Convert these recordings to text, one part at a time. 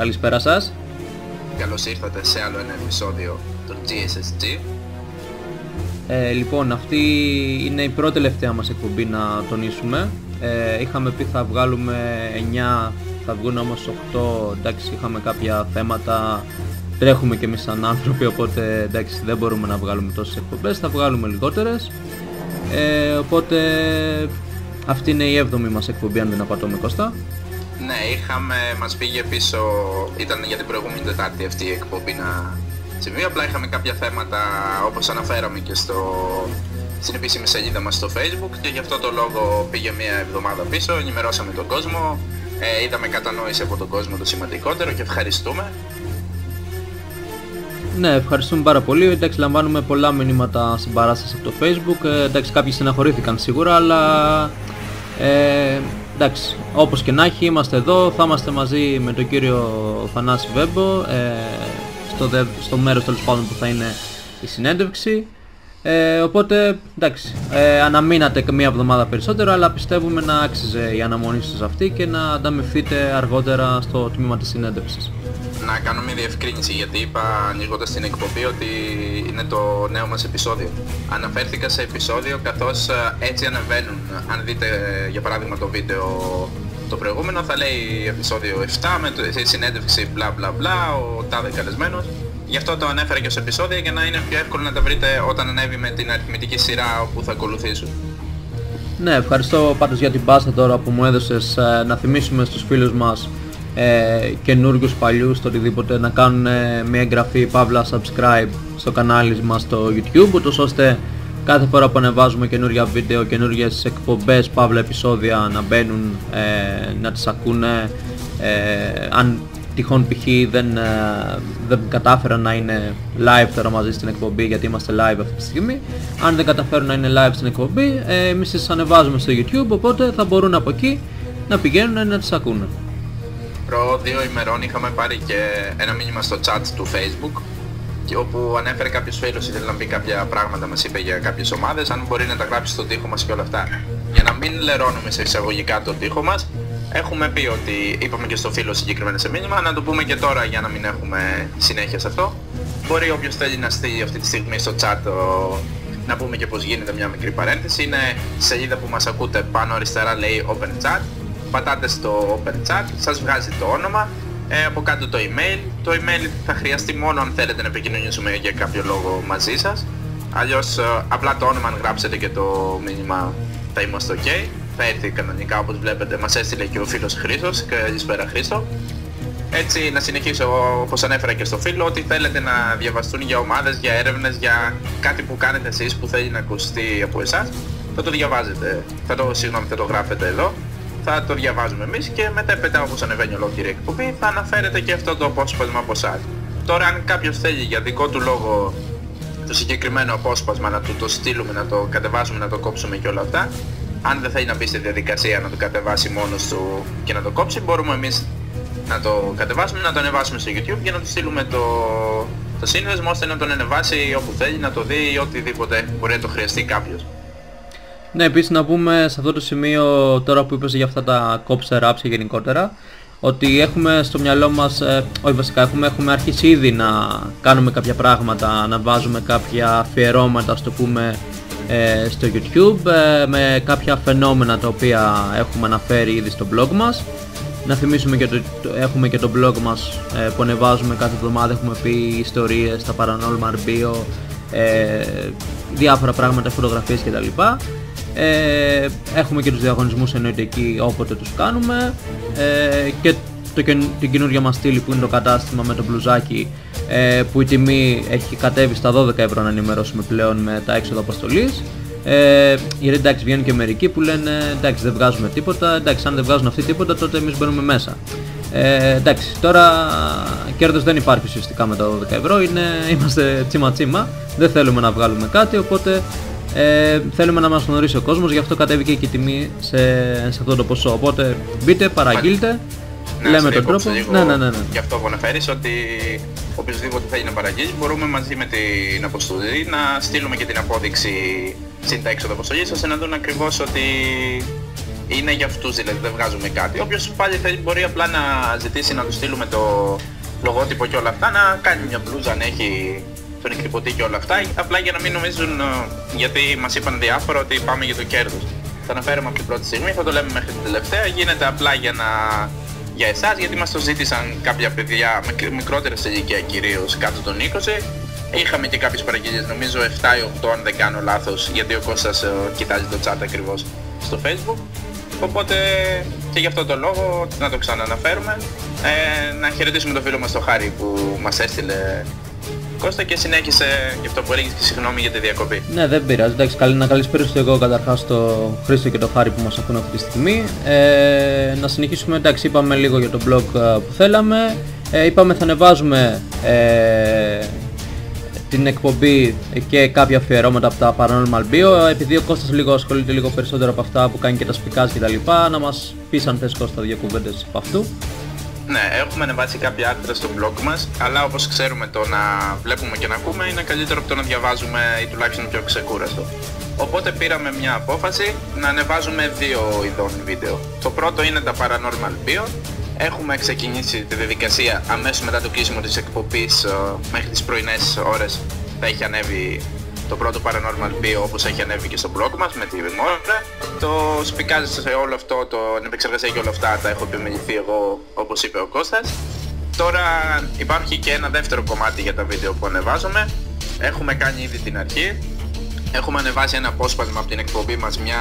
Καλησπέρα σας. Καλώς ήρθατε σε άλλο ένα επεισόδιο του GSSG. Λοιπόν, αυτή είναι η πρώτη τελευταία μας εκπομπή να τονίσουμε. Είχαμε πει θα βγάλουμε 9, θα βγουν όμως 8. Εντάξει, είχαμε κάποια θέματα, τρέχουμε και εμείς σαν άνθρωποι, οπότε εντάξει, δεν μπορούμε να βγάλουμε τόσες εκπομπές, θα βγάλουμε λιγότερες. Οπότε αυτή είναι η 7η μας εκπομπή, αν δεν απατώμε, Κώστα. Ναι, μας πήγε πίσω, ήταν για την προηγούμενη Τετάρτη αυτή η εκπομπή να συμβεί, απλά είχαμε κάποια θέματα όπως αναφέραμε και στην επίσημη σελίδα μας στο Facebook και γι' αυτό το λόγο πήγε μια εβδομάδα πίσω, ενημερώσαμε τον κόσμο, είδαμε κατανόηση από τον κόσμο, το σημαντικότερο, και ευχαριστούμε. Ναι, ευχαριστούμε πάρα πολύ. Εντάξει, λαμβάνουμε πολλά μηνύματα συμπαράσταση από το Facebook. Εντάξει, κάποιοι στεναχωρήθηκαν σίγουρα, αλλά εντάξει, όπως και να έχει, είμαστε εδώ. Θα είμαστε μαζί με τον κύριο Θανάση Βέμπο στο μέρος τέλος πάντων που θα είναι η συνέντευξη. Οπότε εντάξει, αναμείνατε μία εβδομάδα περισσότερο, αλλά πιστεύουμε να άξιζε η αναμονή σας αυτή και να ανταμευθείτε αργότερα στο τμήμα της συνέντευξης. Να κάνω μια διευκρίνηση, γιατί είπα ανοίγοντας την εκπομπή ότι είναι το νέο μας επεισόδιο. Αναφέρθηκα σε επεισόδιο καθώς έτσι ανεβαίνουν. Αν δείτε για παράδειγμα το βίντεο το προηγούμενο, θα λέει επεισόδιο 7 με τη συνέντευξη μπλα μπλα μπλα, ο τάδε καλεσμένος. Γι' αυτό το ανέφερα και ως επεισόδιο για να είναι πιο εύκολο να τα βρείτε όταν ανέβει με την αριθμητική σειρά που θα ακολουθήσουν. Ναι, ευχαριστώ πάντως για την πάσα τώρα που μου έδωσες, να θυμίσουμε στους φίλους μας καινούριους, παλιούς, το οτιδήποτε, να κάνουν μια εγγραφή παύλα subscribe στο κανάλι μας στο YouTube, ούτως ώστε κάθε φορά που ανεβάζουμε καινούργια βίντεο, καινούργιες εκπομπές, παύλα επεισόδια, να μπαίνουν, να τις ακούνε. Αν τυχόν π.χ. δεν κατάφεραν να είναι live τώρα μαζί στην εκπομπή, γιατί είμαστε live αυτή τη στιγμή, αν δεν καταφέρουν να είναι live στην εκπομπή, εμείς τις ανεβάζουμε στο YouTube, οπότε θα μπορούν από εκεί να πηγαίνουν να τις ακούνε. Προ 2 ημερών είχαμε πάρει και ένα μήνυμα στο chat του Facebook, και όπου ανέφερε κάποιος φίλος, ήθελε να πει κάποια πράγματα, μας είπε για κάποιες ομάδες, αν μπορεί να τα γράψει στον τοίχο μας και όλα αυτά. Για να μην λερώνουμε σε εισαγωγικά τον τοίχο μας, έχουμε πει ότι, είπαμε και στο φίλο συγκεκριμένα σε μήνυμα, να το πούμε και τώρα για να μην έχουμε συνέχεια σε αυτό. Μπορεί όποιος θέλει να στείλει αυτή τη στιγμή στο chat, να πούμε και πως γίνεται, μια μικρή παρένθεση. Είναι σελίδα που μας ακούτε, πάνω αριστερά λέει Open Chat. Πατάτε στο Open Chat, σας βγάζει το όνομα, από κάτω το email. Το email θα χρειαστεί μόνο αν θέλετε να επικοινωνήσουμε για κάποιο λόγο μαζί σας. Αλλιώς απλά το όνομα, αν γράψετε και το μήνυμα, θα είμαστε ok. Θα έρθει κανονικά, όπως βλέπετε, μας έστειλε και ο φίλος Χρήστος. Καλησπέρα Χρήστο. Έτσι, να συνεχίσω όπως ανέφερα και στο φίλο, ότι θέλετε να διαβαστούν για ομάδες, για έρευνες, για κάτι που κάνετε εσείς που θέλει να ακουστεί από εσάς, θα το διαβάζετε, θα το γράφετε εδώ. Θα το διαβάζουμε εμείς και μετά όπως ανεβαίνει ολόκληρη εκπομπή θα αναφέρετε και αυτό το απόσπασμα από εσάς. Τώρα αν κάποιος θέλει για δικό του λόγο το συγκεκριμένο απόσπασμα να του το στείλουμε, να το κατεβάσουμε, να το κόψουμε και όλα αυτά, αν δεν θέλει να μπει στη διαδικασία να το κατεβάσει μόνος του και να το κόψει, μπορούμε εμείς να το κατεβάσουμε, να το ανεβάσουμε στο YouTube και να του στείλουμε το σύνδεσμο ώστε να τον ανεβάσει όπου θέλει, να το δει ή οτιδήποτε μπορεί να το χρειαστεί κάποιος. Ναι, επίσης να πούμε σε αυτό το σημείο, τώρα που είπες για αυτά τα κόψε raps και γενικότερα, ότι έχουμε στο μυαλό μας, όχι βασικά, έχουμε αρχίσει ήδη να κάνουμε κάποια πράγματα, να βάζουμε κάποια αφιερώματα, ας το πούμε, στο YouTube, με κάποια φαινόμενα τα οποία έχουμε αναφέρει ήδη στο blog μας. Να θυμίσουμε και έχουμε και το blog μας που ανεβάζουμε κάθε εβδομάδα, έχουμε πει ιστορίες, τα Paranormal Bio, διάφορα πράγματα, φωτογραφίες κτλ. Έχουμε και τους διαγωνισμούς εννοείται εκεί όποτε τους κάνουμε, και την καινούργια μας στήλη που είναι το κατάστημα με το μπλουζάκι, που η τιμή έχει κατέβει στα 12 ευρώ, να ενημερώσουμε πλέον με τα έξοδα αποστολής. Γιατί εντάξει, βγαίνουν και μερικοί που λένε εντάξει, δεν βγάζουμε τίποτα, εντάξει, αν δεν βγάζουν αυτοί τίποτα τότε εμείς μπαίνουμε μέσα. Εντάξει, τώρα κέρδος δεν υπάρχει ουσιαστικά με τα 12 ευρώ, είμαστε τσίμα τσίμα, δεν θέλουμε να βγάλουμε κάτι, οπότε θέλουμε να μας γνωρίσει ο κόσμος, γι' αυτό κατέβηκε και η τιμή σε αυτό το ποσό, οπότε μπείτε, παραγγείλτε. Λέμε τον τρόπο. Ναι. Γι' αυτό που αναφέρεις, ότι οποιοσδήποτε θέλει να παραγγείλει, μπορούμε μαζί με την αποστολή να στείλουμε και την απόδειξη συν τα έξοδα αποστολής, ώστε να δουν ακριβώς ότι είναι για αυτούς, δηλαδή δεν βγάζουμε κάτι. Όποιος πάλι θέλει μπορεί απλά να ζητήσει να του στείλουμε το λογότυπο και όλα αυτά, να κάνει μια μπλούζα αν έχει τον εκτυπωτή και όλα αυτά, απλά για να μην νομίζουν, γιατί μας είπαν διάφορα ότι πάμε για το κέρδος. Θα αναφέρουμε από την πρώτη στιγμή, θα το λέμε μέχρι την τελευταία, γίνεται απλά για εσάς, γιατί μας το ζήτησαν κάποια παιδιά μικρότερα σε ηλικία, κυρίως κάτω των 20. Είχαμε και κάποιες παραγγελίες, νομίζω 7 ή 8 αν δεν κάνω λάθος, γιατί ο Κώστας κοιτάζει το chat ακριβώς στο Facebook. Οπότε και γι' αυτό το λόγο να το ξαναναφέρουμε, να χαιρετήσουμε τον φίλο μας τον Χάρη που μας έστειλε Κώστα και συνέχισε γι' αυτό που έλεγες και συγγνώμη για τη διακοπή. Ναι, δεν πειράζει. Εντάξει, να καλησπέρισω εγώ καταρχάς το Χρήστο και το Χάρη που μας ακούν αυτή τη στιγμή. Να συνεχίσουμε, εντάξει, είπαμε λίγο για το blog που θέλαμε. Είπαμε θα ανεβάζουμε την εκπομπή και κάποια αφιερώματα από τα Paranormal Bio. Επειδή ο Κώστας ασχολείται λίγο περισσότερο από αυτά που κάνει και τα σπικάζ και τα λοιπά, να μας πεις αν θες Κώστα δύο κουβέντες από αυτού. Ναι, έχουμε ανεβάσει κάποια άρθρα στο blog μας, αλλά όπως ξέρουμε το να βλέπουμε και να ακούμε είναι καλύτερο από το να διαβάζουμε ή τουλάχιστον πιο ξεκούραστο. Οπότε πήραμε μια απόφαση να ανεβάζουμε δύο ειδών βίντεο. Το πρώτο είναι τα Paranormal Bio. Έχουμε ξεκινήσει τη διαδικασία αμέσως μετά το κλείσιμο της εκπομπής, μέχρι τις πρωινές ώρες θα έχει ανέβει το πρώτο Paranormal Bio, όπως έχει ανέβει και στο blog μας με τη μόρφα. Το σπικάζει σε όλο αυτό, την επεξεργασία και όλα αυτά τα έχω επιμεληθεί εγώ, όπως είπε ο Κώστας. Τώρα υπάρχει και ένα δεύτερο κομμάτι για τα βίντεο που ανεβάζουμε. Έχουμε κάνει ήδη την αρχή. Έχουμε ανεβάσει ένα απόσπασμα από την εκπομπή μας, μια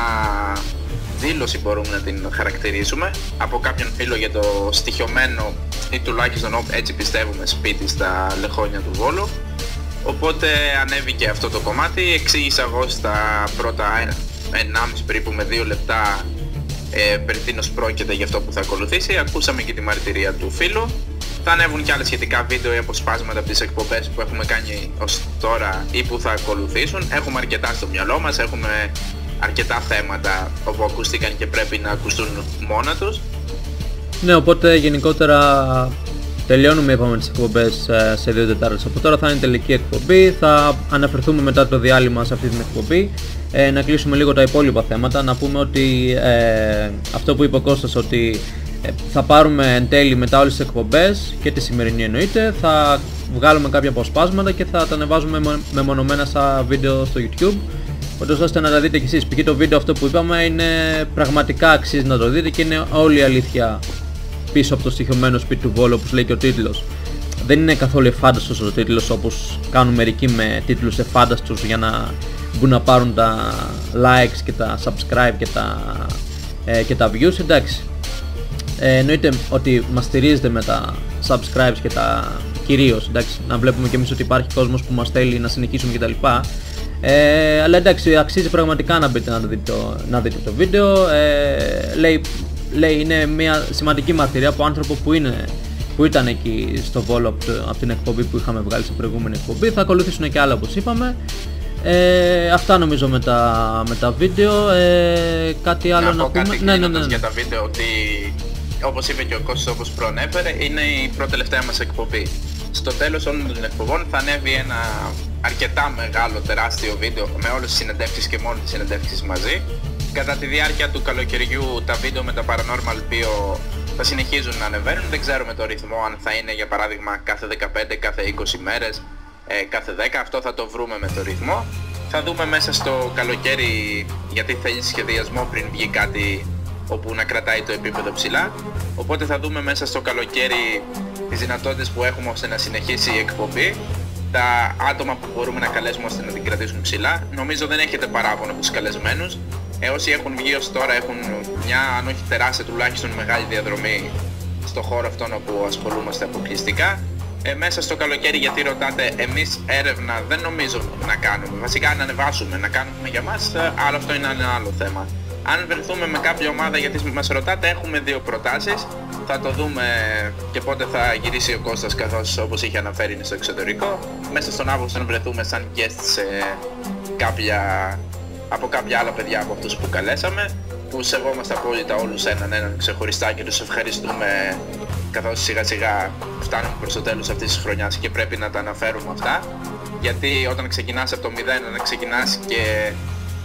δήλωση μπορούμε να την χαρακτηρίσουμε, από κάποιον φίλο για το στοιχειωμένο ή τουλάχιστον έτσι πιστεύουμε σπίτι στα Λεχόνια του Βόλου. Οπότε ανέβηκε αυτό το κομμάτι, εξήγησα εγώ στα πρώτα 1,5 περίπου με 2 λεπτά περί τίνος πρόκειται για αυτό που θα ακολουθήσει. Ακούσαμε και τη μαρτυρία του φίλου. Θα ανέβουν και άλλα σχετικά βίντεο ή αποσπάσματα από τις εκπομπές που έχουμε κάνει ως τώρα ή που θα ακολουθήσουν. Έχουμε αρκετά στο μυαλό μας, έχουμε αρκετά θέματα όπου ακούστηκαν και πρέπει να ακουστούν μόνα τους. Ναι, οπότε γενικότερα τελειώνουμε, είπαμε, τις εκπομπές σε 2 τετάρτες από τώρα. Θα είναι η τελική εκπομπή, θα αναφερθούμε μετά το διάλειμμα σε αυτή την εκπομπή, να κλείσουμε λίγο τα υπόλοιπα θέματα, να πούμε ότι αυτό που είπε ο Κώστας, ότι θα πάρουμε εν τέλει μετά όλες τις εκπομπές και τη σημερινή εννοείται, θα βγάλουμε κάποια αποσπάσματα και θα τα ανεβάζουμε μεμονωμένα σαν βίντεο στο YouTube, ώστε να τα δείτε κι εσείς. Π.χ. το βίντεο αυτό που είπαμε είναι πραγματικά αξίζει να το δείτε και είναι όλη η αλήθεια πίσω από το στοιχειωμένο σπίτι του Βόλου, όπως λέει και ο τίτλος. Δεν είναι καθόλου εφάνταστος ο τίτλος όπως κάνουν μερικοί με τίτλους εφάνταστους για να μπουν να πάρουν τα likes και τα subscribe και τα views. Εντάξει, εννοείται ότι μας στηρίζετε με τα subscribes και τα κυρίως, εντάξει, να βλέπουμε και εμείς ότι υπάρχει κόσμος που μας θέλει να συνεχίσουμε κτλ. Αλλά εντάξει, αξίζει πραγματικά να μπείτε να δείτε το βίντεο. Λέει είναι μια σημαντική μαρτυρία από άνθρωπο που ήταν εκεί στο Βόλο από την εκπομπή που είχαμε βγάλει στην προηγούμενη εκπομπή. Θα ακολουθήσουν και άλλα όπως είπαμε. Αυτά νομίζω με τα βίντεο. Κάτι άλλο να πούμε? Ναι, για τα βίντεο, ότι όπως είπε και ο Κώστας, όπως προανέφερε, είναι η πρώτη-τελευταία μας εκπομπή. Στο τέλος όλων των εκπομπών θα ανέβει ένα αρκετά μεγάλο, τεράστιο βίντεο με όλες τις συνεντεύξεις και μόνο τις συνεντεύξεις μαζί. Κατά τη διάρκεια του καλοκαιριού τα βίντεο με τα Paranormal Bio θα συνεχίζουν να ανεβαίνουν. Δεν ξέρουμε το ρυθμό, αν θα είναι για παράδειγμα κάθε 15, κάθε 20 μέρες, κάθε 10. Αυτό θα το βρούμε με το ρυθμό. Θα δούμε μέσα στο καλοκαίρι, γιατί θέλει σχεδιασμό πριν βγει κάτι όπου να κρατάει το επίπεδο ψηλά. Οπότε θα δούμε μέσα στο καλοκαίρι τις δυνατότητες που έχουμε ώστε να συνεχίσει η εκπομπή. Τα άτομα που μπορούμε να καλέσουμε ώστε να την κρατήσουν ψηλά. Νομίζω δεν έχετε παράπονο από τους καλεσμένους. Όσοι έχουν βγει ως τώρα έχουν μια, αν όχι τεράστια, τουλάχιστον μεγάλη διαδρομή στο χώρο αυτόν όπου ασχολούμαστε αποκλειστικά. Μέσα στο καλοκαίρι, γιατί ρωτάτε, εμείς έρευνα δεν νομίζω να κάνουμε. Βασικά να ανεβάσουμε, να κάνουμε για μας, αλλά αυτό είναι ένα άλλο θέμα. Αν βρεθούμε με κάποια ομάδα, γιατί μας ρωτάτε, έχουμε 2 προτάσεις. Θα το δούμε και πότε θα γυρίσει ο Κώστας, καθώς όπως είχε αναφέρει είναι στο εξωτερικό. Μέσα στον Αύγουστο να βρεθούμε σαν guest σε από κάποια άλλα παιδιά από αυτούς που καλέσαμε, που σεβόμαστε απόλυτα όλους έναν ξεχωριστά και τους ευχαριστούμε, καθώς σιγά σιγά φτάνουμε προς το τέλος αυτής της χρονιάς και πρέπει να τα αναφέρουμε αυτά, γιατί όταν ξεκινάς από το 0 να ξεκινάς και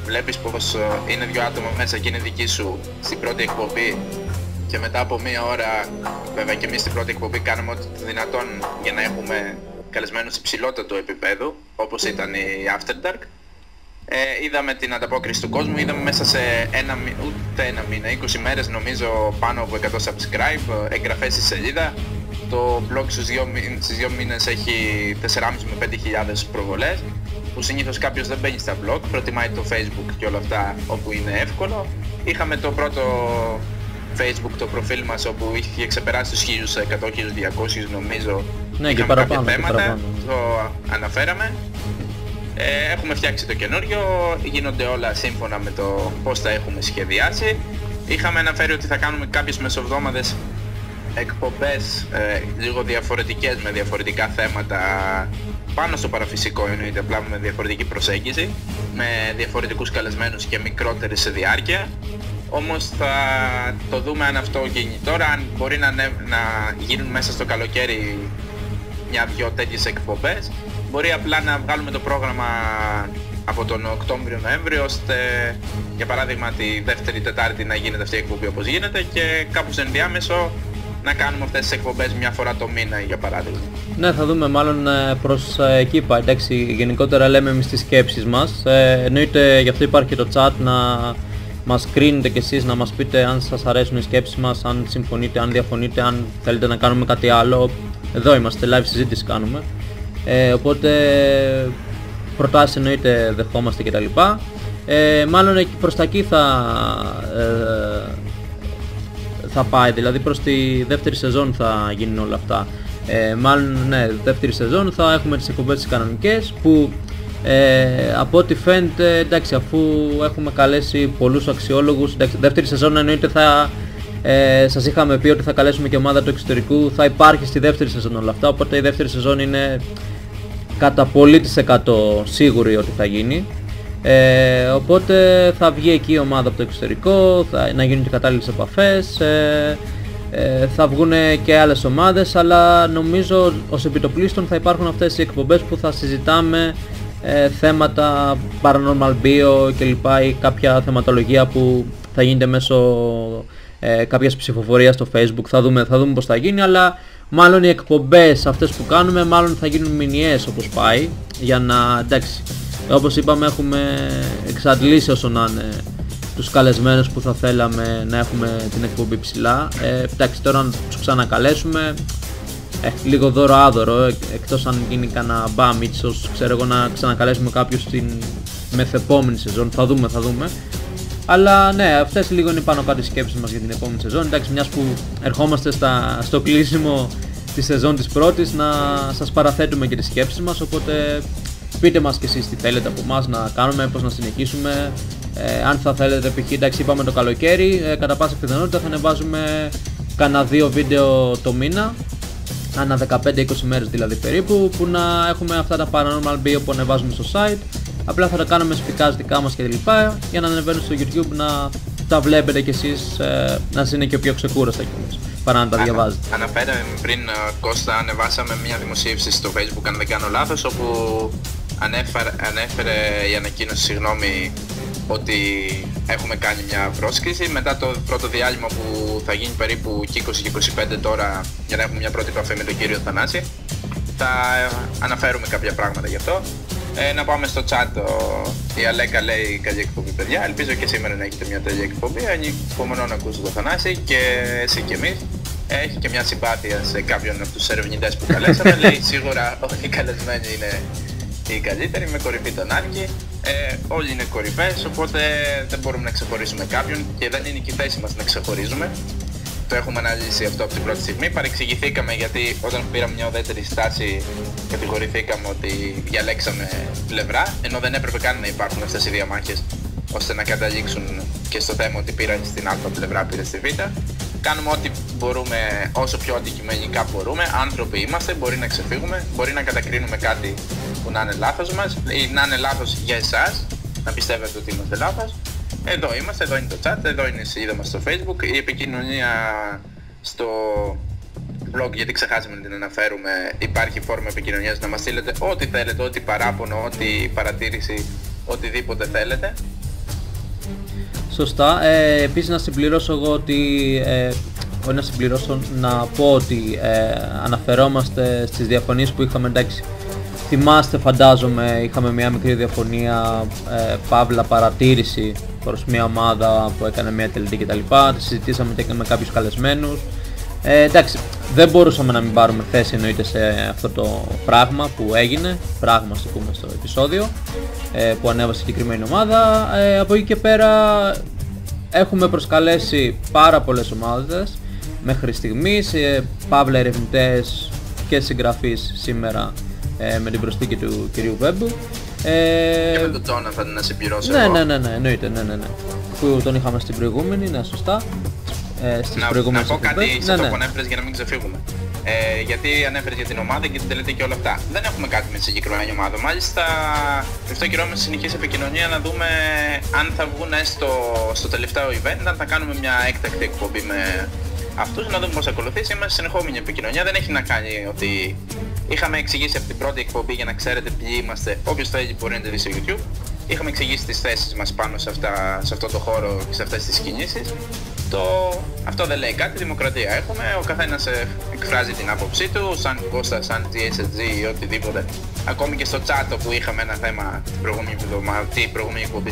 βλέπεις πως είναι δύο άτομα μέσα και είναι δική σου στην πρώτη εκπομπή και μετά από μία ώρα, βέβαια και εμείς στην πρώτη εκπομπή κάνουμε ό,τι το δυνατόν για να έχουμε καλεσμένους υψηλότατου επίπεδου, όπως ήταν η After Dark. Είδαμε την ανταπόκριση του κόσμου, είδαμε μέσα σε ούτε ένα μήνα, 20 μέρες νομίζω πάνω από 100 subscribe, εγγραφές στη σελίδα. Το blog στους δύο μήνες έχει 4.500 με 5.000 προβολές, που συνήθως κάποιος δεν μπαίνει στα blog, προτιμάει το Facebook και όλα αυτά όπου είναι εύκολο. Είχαμε το πρώτο Facebook, το προφίλ μας, όπου είχε ξεπεράσει τους 1.100-1.200 νομίζω. Ναι, και παραπάνω, κάποια θέματα, παραπάνω. το αναφέραμε. Έχουμε φτιάξει το καινούριο, γίνονται όλα σύμφωνα με το πώς τα έχουμε σχεδιάσει. Είχαμε αναφέρει ότι θα κάνουμε κάποιες μεσοβδόμαδες εκπομπές λίγο διαφορετικές, με διαφορετικά θέματα πάνω στο παραφυσικό, εννοείται, απλά με διαφορετική προσέγγιση, με διαφορετικούς καλεσμένους και μικρότερες σε διάρκεια. Όμως θα το δούμε αν αυτό γίνει τώρα, αν μπορεί να γίνουν μέσα στο καλοκαίρι μια-δυο τέτοιες εκπομπές. Μπορεί απλά να βγάλουμε το πρόγραμμα από τον Οκτώβριο-Νοέμβριο, ώστε για παράδειγμα τη Δεύτερη Τετάρτη να γίνεται αυτή η εκπομπή όπως γίνεται και κάπου στο ενδιάμεσο να κάνουμε αυτές τις εκπομπές μια φορά το μήνα για παράδειγμα. Ναι, θα δούμε μάλλον προς εκεί πάει. Εντάξει, γενικότερα λέμε εμείς τις σκέψεις μας. Εννοείται γι' αυτό υπάρχει και το chat να μας κρίνετε κι εσείς, να μας πείτε αν σας αρέσουν οι σκέψεις μας, αν συμφωνείτε, αν διαφωνείτε, αν θέλετε να κάνουμε κάτι άλλο. Εδώ είμαστε, live συζήτηση κάνουμε. Οπότε προτάσεις εννοείται δεχόμαστε κτλ. Μάλλον προς τα εκεί θα πάει, δηλαδή προς τη δεύτερη σεζόν θα γίνουν όλα αυτά. Μάλλον ναι, δεύτερη σεζόν θα έχουμε τις εκπομπές τις κανονικές που από ό,τι φαίνεται, εντάξει, αφού έχουμε καλέσει πολλούς αξιόλογους, εντάξει, δεύτερη σεζόν εννοείται σας είχαμε πει ότι θα καλέσουμε και ομάδα του εξωτερικού, θα υπάρχει στη δεύτερη σεζόν όλα αυτά, οπότε η δεύτερη σεζόν είναι κατά πολύ της 100 σίγουρη ότι θα γίνει. Οπότε θα βγει εκεί η ομάδα από το εξωτερικό, να γίνουν και κατάλληλες επαφές, θα βγουν και άλλες ομάδες, αλλά νομίζω ως επιτοπλίστων θα υπάρχουν αυτές οι εκπομπές που θα συζητάμε θέματα paranormal bio κλπ, ή κάποια θεματολογία που θα γίνεται μέσω κάποιας ψηφοφορίας στο Facebook. Θα δούμε πως θα γίνει, αλλά μάλλον οι εκπομπές αυτές που κάνουμε μάλλον θα γίνουν μηνιαίες όπως πάει, για να, εντάξει, όπως είπαμε έχουμε εξαντλήσει όσο να είναι τους καλεσμένους που θα θέλαμε να έχουμε την εκπομπή ψηλά. Εντάξει, τώρα να τους ξανακαλέσουμε λίγο δώρο άδωρο, εκτός αν γίνει κανένα μπαμ, ίσως ξέρω εγώ να ξανακαλέσουμε κάποιους στην μεθεπόμενη σεζόν, θα δούμε. Αλλά ναι, αυτές λίγο είναι πάνω κάτω οι σκέψεις μας για την επόμενη σεζόν. Εντάξει, μιας που ερχόμαστε στο κλείσιμο τη σεζόν της πρώτης, να σας παραθέτουμε και τις σκέψεις μας, οπότε πείτε μας και εσείς τι θέλετε από εμάς να κάνουμε, πώς να συνεχίσουμε. Αν θα θέλετε, π.χ. εντάξει, είπαμε το καλοκαίρι, κατά πάσα πιθανότητα θα ανεβάζουμε κανένα 2 βίντεο το μήνα, ανά 15-20 μέρες δηλαδή περίπου, που να έχουμε αυτά τα paranormal bio που ανεβάζουμε στο site. Απλά θα τα κάνουμε σπικάζ δικά μας και λοιπά, για να ανεβαίνουν στο YouTube, να τα βλέπετε κι εσείς, να είναι και πιο ξεκούραστα κιόλας, παρά να τα διαβάζετε. Αναφέραμε πριν, Κώστα, ανεβάσαμε μια δημοσίευση στο Facebook, αν δεν κάνω λάθος, όπου ανέφερε η ανακοίνωση, συγγνώμη, ότι έχουμε κάνει μια πρόσκληση μετά το πρώτο διάλειμμα που θα γίνει περίπου 20-25 τώρα, για να έχουμε μια πρώτη επαφή με τον κύριο Θανάση. Θα αναφέρουμε κάποια πράγματα γι' αυτό. Να πάμε στο chat. Η Αλέκα λέει καλή εκπομπή παιδιά, ελπίζω και σήμερα να έχετε μια τέλεια εκπομπή. Ανυπομονώ να ακούσω τον Θανάση και εσύ και εμείς. Έχει και μια συμπάθεια σε κάποιον από τους ερευνητές που καλέσαμε. Λέει σίγουρα όλοι οι καλεσμένοι είναι οι καλύτεροι, με κορυφή τον Άρκη. Όλοι είναι κορυφές, οπότε δεν μπορούμε να ξεχωρίσουμε κάποιον και δεν είναι και η θέση μας να ξεχωρίζουμε. Το έχουμε αναλύσει αυτό από την πρώτη στιγμή. Παρεξηγηθήκαμε γιατί όταν πήραμε μια ουδέτερη στάση κατηγορηθήκαμε ότι διαλέξαμε πλευρά, ενώ δεν έπρεπε καν να υπάρχουν αυτές οι διαμάχες ώστε να καταλήξουν και στο θέμα ότι πήρα στην α πλευρά, πήρα στη β. Κάνουμε ό,τι μπορούμε, όσο πιο αντικειμενικά μπορούμε. Άνθρωποι είμαστε, μπορεί να ξεφύγουμε, μπορεί να κατακρίνουμε κάτι που να είναι λάθος μας ή να είναι λάθος για εσάς, να πιστεύετε ότι είμαστε λάθος. Εδώ είμαστε, εδώ είναι το chat, εδώ είναι η σελίδα μας στο Facebook, η επικοινωνία στο blog, γιατί ξεχάσαμε να την αναφέρουμε, υπάρχει φόρμα επικοινωνίας, να μας στείλετε ό,τι θέλετε, ό,τι παράπονο, ό,τι παρατήρηση, οτιδήποτε θέλετε. Σωστά. Επίσης να συμπληρώσω εγώ ότι, όχι να συμπληρώσω, να πω ότι αναφερόμαστε στις διαφωνίες που είχαμε, εντάξει. Θυμάστε, φαντάζομαι, είχαμε μια μικρή διαφωνία, παύλα παρατήρηση προς μια ομάδα που έκανε μια τελετή κτλ. Τη συζητήσαμε και με κάποιους καλεσμένους. Εντάξει, δεν μπορούσαμε να μην πάρουμε θέση εννοείται σε αυτό το πράγμα που έγινε, πράγμα ας το πούμε στο επεισόδιο που ανέβασε η συγκεκριμένη ομάδα. Από εκεί και πέρα έχουμε προσκαλέσει πάρα πολλές ομάδες μέχρι στιγμής, παύλα ερευνητές και συγγραφείς σήμερα με την προσθήκη του κυρίου Βέμπου. Και με τον Τζόναθαν να συμπληρώσω εγώ. Ναι, εννοείται, ναι. Που τον είχαμε στην προηγούμενη, ναι, σωστά. Να πω κάτι σε αυτό που ανέφερες για να μην ξεφύγουμε. Γιατί ανέφερες για την ομάδα και την τελετή και όλα αυτά. Δεν έχουμε κάτι με τη συγκεκριμένη ομάδα. Μάλιστα, αυτό καιρό με συνεχής επικοινωνία να δούμε αν θα βγουν στο τελευταίο event, αν θα κάνουμε μια έκτακτη εκπομπή με αυτούς, να δούμε πώς ακολουθήσει. Είμαστε σε συνεχόμενη επικοινωνία. Δεν έχει να κάνει ότι είχαμε εξηγήσει από την πρώτη εκπομπή για να ξέρετε ποιοι είμαστε. Όποιος θέλει μπορεί να το δει στο YouTube. Είχαμε εξηγήσει τις θέσεις μας πάνω σε αυτό το χώρο και σε αυτές τις κινήσεις. Αυτό δεν λέει κάτι, δημοκρατία έχουμε, ο καθένας εκφράζει την άποψή του, σαν Κώστα, σαν GSSG ή οτιδήποτε. Ακόμη και στο chat που είχαμε ένα θέμα την προηγούμενη εκπομπή,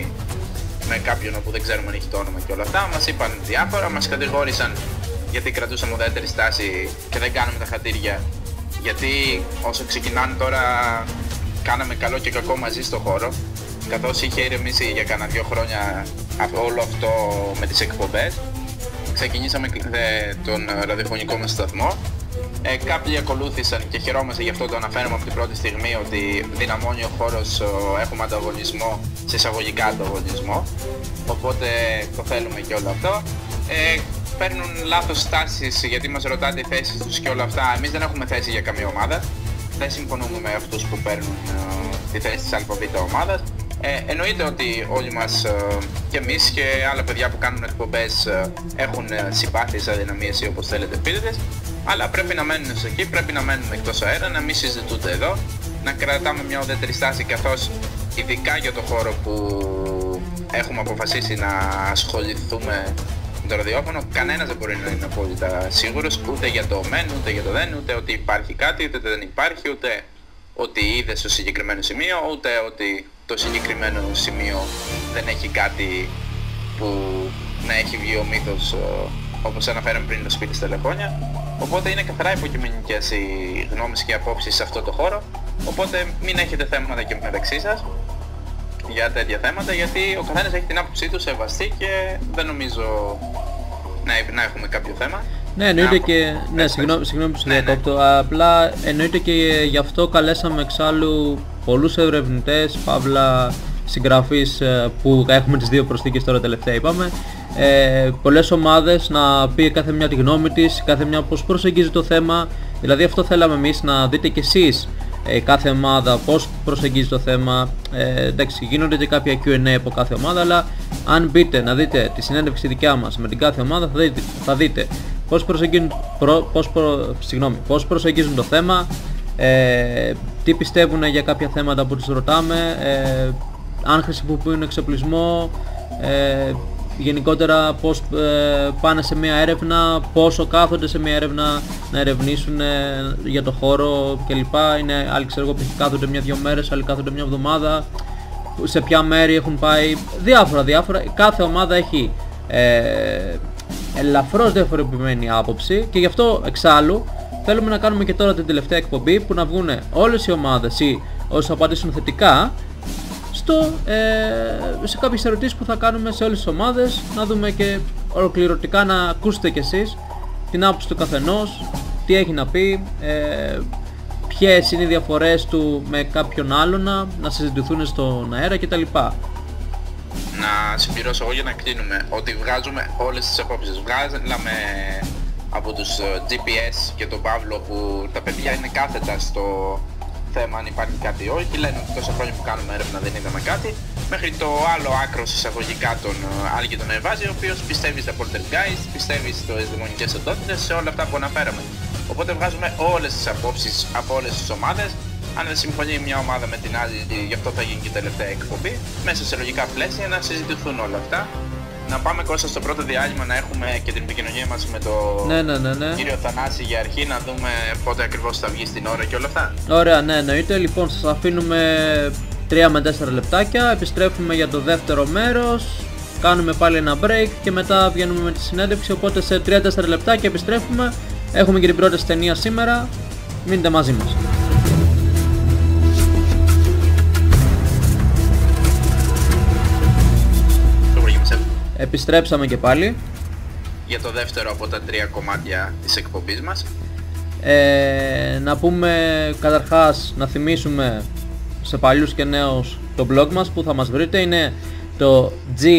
με κάποιον που δεν ξέρουμε αν έχει το όνομα και όλα αυτά, μας είπαν διάφορα, μας κατηγόρησαν γιατί κρατούσαμε ουδέτερη στάση και δεν κάνουμε τα χατήρια. Γιατί όσο ξεκινάνε τώρα κάναμε καλό και κακό μαζί στο χώρο, καθώς είχε ηρεμήσει για κάνα 2 χρόνια όλο αυτό με τις εκπομπές. Ξεκινήσαμε τον ραδιοφωνικό μας σταθμό. Κάποιοι ακολούθησαν και χαιρόμαστε γι' αυτό, το αναφέρουμε από την πρώτη στιγμή, ότι δυναμώνει ο χώρος, έχουμε ανταγωνισμό, σε εισαγωγικά ανταγωνισμό. Οπότε το θέλουμε και όλο αυτό. Παίρνουν λάθος στάσεις γιατί μας ρωτάτε οι θέσεις τους και όλα αυτά. Εμείς δεν έχουμε θέση για καμία ομάδα. Δεν συμφωνούμε με αυτούς που παίρνουν τη θέση της ΑΒ ομάδας. Εννοείται ότι όλοι μας και εμείς και άλλα παιδιά που κάνουν εκπομπές έχουν συμπάθειες, αδυναμίες ή όπως θέλετε πείτε, αλλά πρέπει να μένουν εκεί, πρέπει να μένουν εκτός αέρα, να μην συζητούνται εδώ, να κρατάμε μια ουδέτερη στάση, καθώς ειδικά για το χώρο που έχουμε αποφασίσει να ασχοληθούμε με το ραδιόφωνο, κανένας δεν μπορεί να είναι απόλυτα σίγουρος ούτε για το μεν, ούτε για το δεν, ούτε ότι υπάρχει κάτι, ούτε δεν υπάρχει, ούτε ότι είδε στο συγκεκριμένο σημείο, ούτε ότι το συγκεκριμένο σημείο δεν έχει κάτι που να έχει βγει ο μύθος, όπως αναφέραμε πριν, το σπίτι στα Λεχόνια. Οπότε είναι καθαρά υποκειμενικές οι γνώμες και οι απόψεις σε αυτό το χώρο. Οπότε μην έχετε θέματα και μεταξύ σας για τέτοια θέματα, γιατί ο καθένας έχει την άποψή του σεβαστή και δεν νομίζω να έχουμε κάποιο θέμα. Ναι, εννοείται και... Ναι, συγγνώμη που σε διακόπτω. Απλά εννοείται και γι' αυτό καλέσαμε εξάλλου πολλούς ερευνητές, παύλα συγγραφείς που έχουμε τις 2 προσθήκες τώρα τελευταία είπαμε. Πολλές ομάδες να πει κάθε μια τη γνώμη της, κάθε μια πώς προσεγγίζει το θέμα. Δηλαδή αυτό θέλαμε εμείς να δείτε κι εσείς κάθε ομάδα πώς προσεγγίζει το θέμα. Εντάξει, γίνονται και κάποια Q&A από κάθε ομάδα, αλλά αν μπείτε να δείτε τη συνέντευξη δικιά μας με την κάθε ομάδα θα δείτε πώς προσεγγίζουν το θέμα, τι πιστεύουν για κάποια θέματα που τους ρωτάμε, αν χρησιμοποιούν εξοπλισμό, γενικότερα πώς πάνε σε μια έρευνα, πόσο κάθονται σε μια έρευνα να ερευνήσουν για το χώρο κλπ. Είναι άλλοι, ξέρω εγώ, που κάθονται 1-2 μέρες, άλλοι κάθονται 1 εβδομάδα, σε ποια μέρη έχουν πάει, διάφορα. Κάθε ομάδα έχει ελαφρώς διαφορετική άποψη και γι' αυτό εξάλλου θέλουμε να κάνουμε και τώρα την τελευταία εκπομπή που να βγουν όλες οι ομάδες ή όσοι απαντήσουν θετικά σε κάποιες ερωτήσεις που θα κάνουμε σε όλες τις ομάδες, να δούμε και ολοκληρωτικά να ακούσετε κι εσείς την άποψη του καθενός, τι έχει να πει, ποιες είναι οι διαφορές του με κάποιον άλλον, να συζητηθούν στον αέρα κτλ. Να συμπληρώσω εγώ για να κλείνουμε ότι βγάζουμε όλες τις απόψεις. Βγάζαμε από τους GPS και τον Παύλο που τα παιδιά είναι κάθετα στο θέμα αν υπάρχει κάτι ή όχι, λένε ότι τόσα χρόνια που κάνουμε έρευνα δεν είδαμε κάτι, μέχρι το άλλο άκρο εισαγωγικά τον Άλκη τον Εβάζη, ο οποίος πιστεύει στα poltergeist, πιστεύει στις δαιμονικές οντότητες, σε όλα αυτά που αναφέραμε. Οπότε βγάζουμε όλες τις απόψεις από όλες τις ομάδες, αν δεν συμφωνεί μια ομάδα με την άλλη, γι' αυτό θα γίνει και η τελευταία εκπομπή, μέσα σε λογικά πλαίσια να συζητηθούν όλα αυτά. Να πάμε, Κώστα, στο πρώτο διάλειμμα να έχουμε και την επικοινωνία μας με τον κύριο Θανάση για αρχή, να δούμε πότε ακριβώς θα βγει στην ώρα και όλα αυτά. Ωραία, ναι, εννοείται. Λοιπόν, σας αφήνουμε 3 με 4 λεπτάκια, επιστρέφουμε για το δεύτερο μέρος, κάνουμε πάλι ένα break και μετά βγαίνουμε με τη συνέντευξη, οπότε σε 3-4 λεπτάκια επιστρέφουμε. Έχουμε και την πρώτη ταινία σήμερα, μείνετε μαζί μας. Επιστρέψαμε και πάλι για το δεύτερο από τα 3 κομμάτια της εκπομπής μας. Να πούμε καταρχάς, να θυμίσουμε σε παλιούς και νέους το blog μας που θα μας βρείτε, είναι το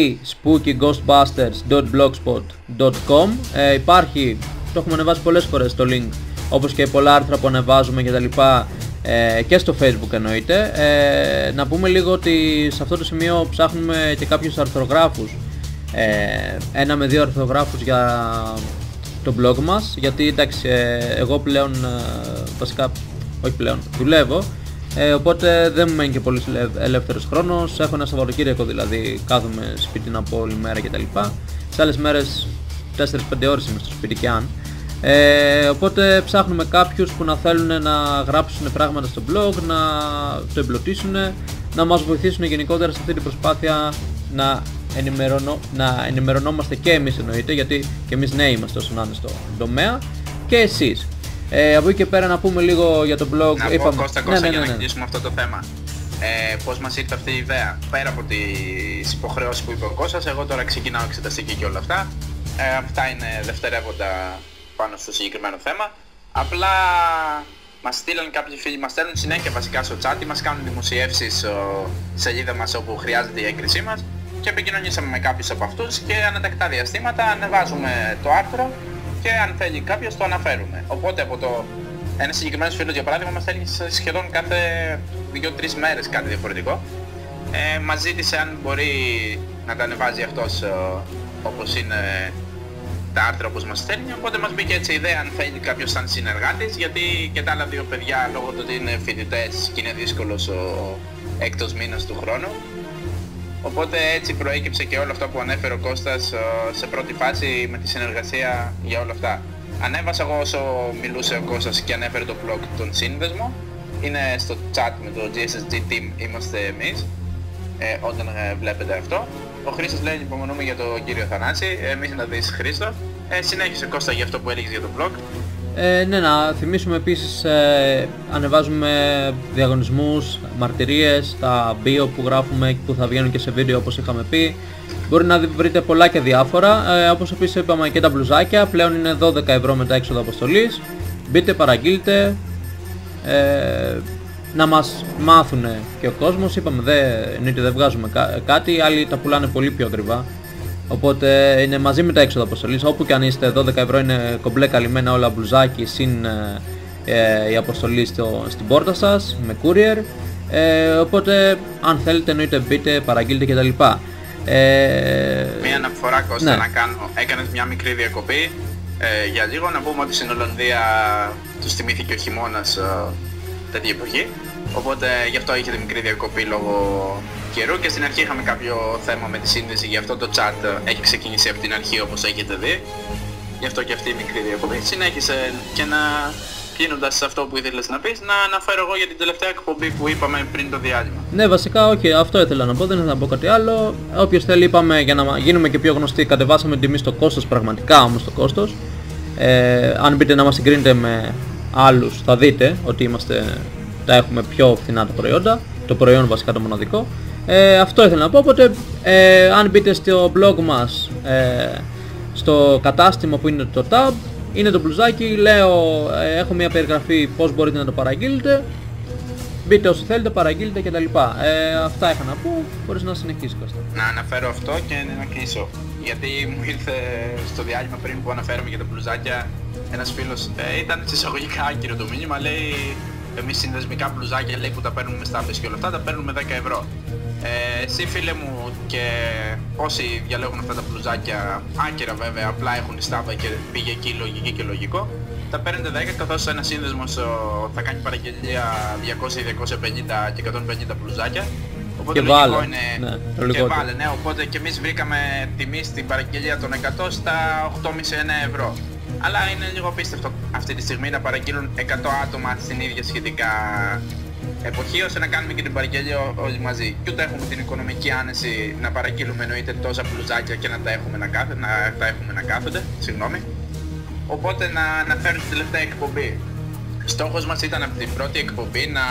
gspookyghostbusters.blogspot.com. Υπάρχει, το έχουμε ανεβάσει πολλές φορές το link, όπως και πολλά άρθρα που ανεβάζουμε και τα λοιπά, και στο Facebook εννοείται. Να πούμε λίγο ότι σε αυτό το σημείο ψάχνουμε και κάποιους αρθρογράφους, 1 με 2 αρθρογράφους για το blog μας, γιατί εντάξει, εγώ πλέον, βασικά όχι πλέον, δουλεύω, οπότε δεν μου μένει και πολύ ελεύθερος χρόνος. Έχω ένα Σαββατοκύριακο, δηλαδή κάθομαι σπίτι να πω όλη μέρα κτλ. Σε άλλες μέρες 4-5 ώρες είμαι στο σπίτι και αν. Οπότε ψάχνουμε κάποιους που να θέλουν να γράψουν πράγματα στο blog, να το εμπλουτίσουν, να μας βοηθήσουν γενικότερα σε αυτή την προσπάθεια να ενημερωνόμαστε και εμείς εννοείται, γιατί και εμείς νέοι είμαστε όσο να είναι στο τομέα, και εσείς. Από εκεί και πέρα να πούμε λίγο για το blog. Να πω, Κώστα, για να κλείσουμε αυτό το θέμα. Πώς μας ήρθε αυτή η ιδέα. Πέρα από τις υποχρεώσεις που είπε ο Κώστας, εγώ τώρα ξεκινάω εξεταστική και όλα αυτά. Αυτά είναι δευτερεύοντα πάνω στο συγκεκριμένο θέμα. Απλά μας στείλαν κάποιοι φίλοι, μας στέλνουν συνέχεια βασικά στο chat, μας κάνουν δημοσιεύσεις στη σελίδα μας όπου χρειάζεται η έγκρισή μας, και επικοινωνήσαμε με κάποιους από αυτούς και ανατακτά διαστήματα ανεβάζουμε το άρθρο και αν θέλει κάποιος το αναφέρουμε. Οπότε από ένας συγκεκριμένος φίλος για παράδειγμα μας στέλνει σχεδόν κάθε 2-3 μέρες κάτι διαφορετικό. Μας ζήτησε αν μπορεί να τα ανεβάζει αυτός όπως είναι τα άρθρα όπως μας στέλνει, οπότε μας μπήκε έτσι η ιδέα αν θέλει κάποιος σαν συνεργάτης, γιατί και τα άλλα 2 παιδιά λόγω του ότι είναι φοιτητές και είναι δύσκολος ο έκτος μήνας του χρόνου. Οπότε έτσι προέκυψε και όλο αυτό που ανέφερε ο Κώστας σε πρώτη φάση με τη συνεργασία για όλα αυτά. Ανέβασα εγώ όσο μιλούσε ο Κώστας και ανέφερε το blog τον σύνδεσμο. Είναι στο chat με το GSSG Team, είμαστε εμείς, όταν βλέπετε αυτό. Ο Χρήστος λέει υπομονούμε για τον κύριο Θανάση, εμείς να δεις Χρήστο. Συνέχισε Κώστα για αυτό που έλεγες για το blog. Ναι, να θυμίσουμε επίσης, ανεβάζουμε διαγωνισμούς, μαρτυρίες, τα bio που γράφουμε και που θα βγαίνουν και σε βίντεο όπως είχαμε πει. Μπορεί να βρείτε πολλά και διάφορα, όπως επίσης είπαμε και τα μπλουζάκια, πλέον είναι 12 ευρώ μετά έξοδο αποστολής. Μπείτε, παραγγείλτε, να μας μάθουν και ο κόσμος. Είπαμε δεν βγάζουμε κάτι, άλλοι τα πουλάνε πολύ πιο ακριβά. Οπότε είναι μαζί με τα έξοδα αποστολής, όπου και αν είστε 12 ευρώ είναι κομπλέ καλυμμένα όλα μπλουζάκι συν η αποστολή στην πόρτα σας με courier. Οπότε αν θέλετε εννοείται μπείτε, παραγγείλτε κτλ. Μία αναφορά Κώστα, να κάνω. Έκανες μια μικρή διακοπή για λίγο, να πούμε ότι στην Ολλανδία τους θυμήθηκε ο χειμώνας τέτοια εποχή. Οπότε γι' αυτό είχε τη μικρή διακοπή λόγω καιρού, και στην αρχή είχαμε κάποιο θέμα με τη σύνδεση, γι' αυτό το chat έχει ξεκινήσει από την αρχή όπως έχετε δει. Γι' αυτό και αυτή η μικρή διακοπή. Συνέχισε, και κλείνοντας σε αυτό που ήθελες να πεις, να αναφέρω εγώ για την τελευταία εκπομπή που είπαμε πριν το διάλειμμα. Ναι, βασικά όχι, αυτό ήθελα να πω, δεν ήθελα να πω κάτι άλλο. Όποιος θέλει, είπαμε, για να γίνουμε και πιο γνωστοί, κατεβάσαμε τιμή στο κόστος, πραγματικά όμως το κόστος. Αν μπείτε να μας συγκρίνετε με άλλους θα δείτε ότι τα έχουμε πιο φθηνά τα προϊόντα, το προϊόν βασικά το μοναδικό. Αυτό ήθελα να πω, οπότε αν μπείτε στο blog μας, στο κατάστημα που είναι το tab, είναι το μπλουζάκι, έχω μια περιγραφή πώς μπορείτε να το παραγγείλετε. Μπείτε όσο θέλετε, παραγγείλετε κτλ. Αυτά είχα να πω, χωρίς να συνεχίσει Κώστα. Να αναφέρω αυτό και να κλείσω. Γιατί μου ήρθε στο διάλειμμα πριν που αναφέραμε για τα μπλουζάκια ένας φίλος, ήταν εισαγωγικά άκυρο το μήνυμα, λέει εμείς συνδεσμικά μπλουζάκια, λέει, που τα παίρνουμε στάμπες και όλα αυτά, τα παίρνουμε 10 ευρώ. Εσύ φίλε μου, και όσοι διαλέγουν αυτά τα μπλουζάκια άκυρα βέβαια, απλά έχουν στάμπα και πήγε εκεί λογική και λογικό, θα παίρνετε 10, καθώς ένας σύνδεσμος θα κάνει παραγγελία 200, 250 και 150 μπλουζάκια. Οπότε και βάλε, και βάλε, ναι, οπότε και εμείς βρήκαμε τιμή στην παραγγελία των 100 στα 8,5 ευρώ. Αλλά είναι λίγο απίστευτο αυτή τη στιγμή να παραγγείλουν 100 άτομα στην ίδια σχετικά εποχή, ώστε να κάνουμε και την παραγγελία όλοι μαζί. Και ούτε έχουμε την οικονομική άνεση να παραγγείλουμε εννοείται τόσα μπλουζάκια και να τα έχουμε να κάθονται, συγγνώμη. Οπότε να φέρουν την τελευταία εκπομπή. Στόχος μας ήταν από την πρώτη εκπομπή να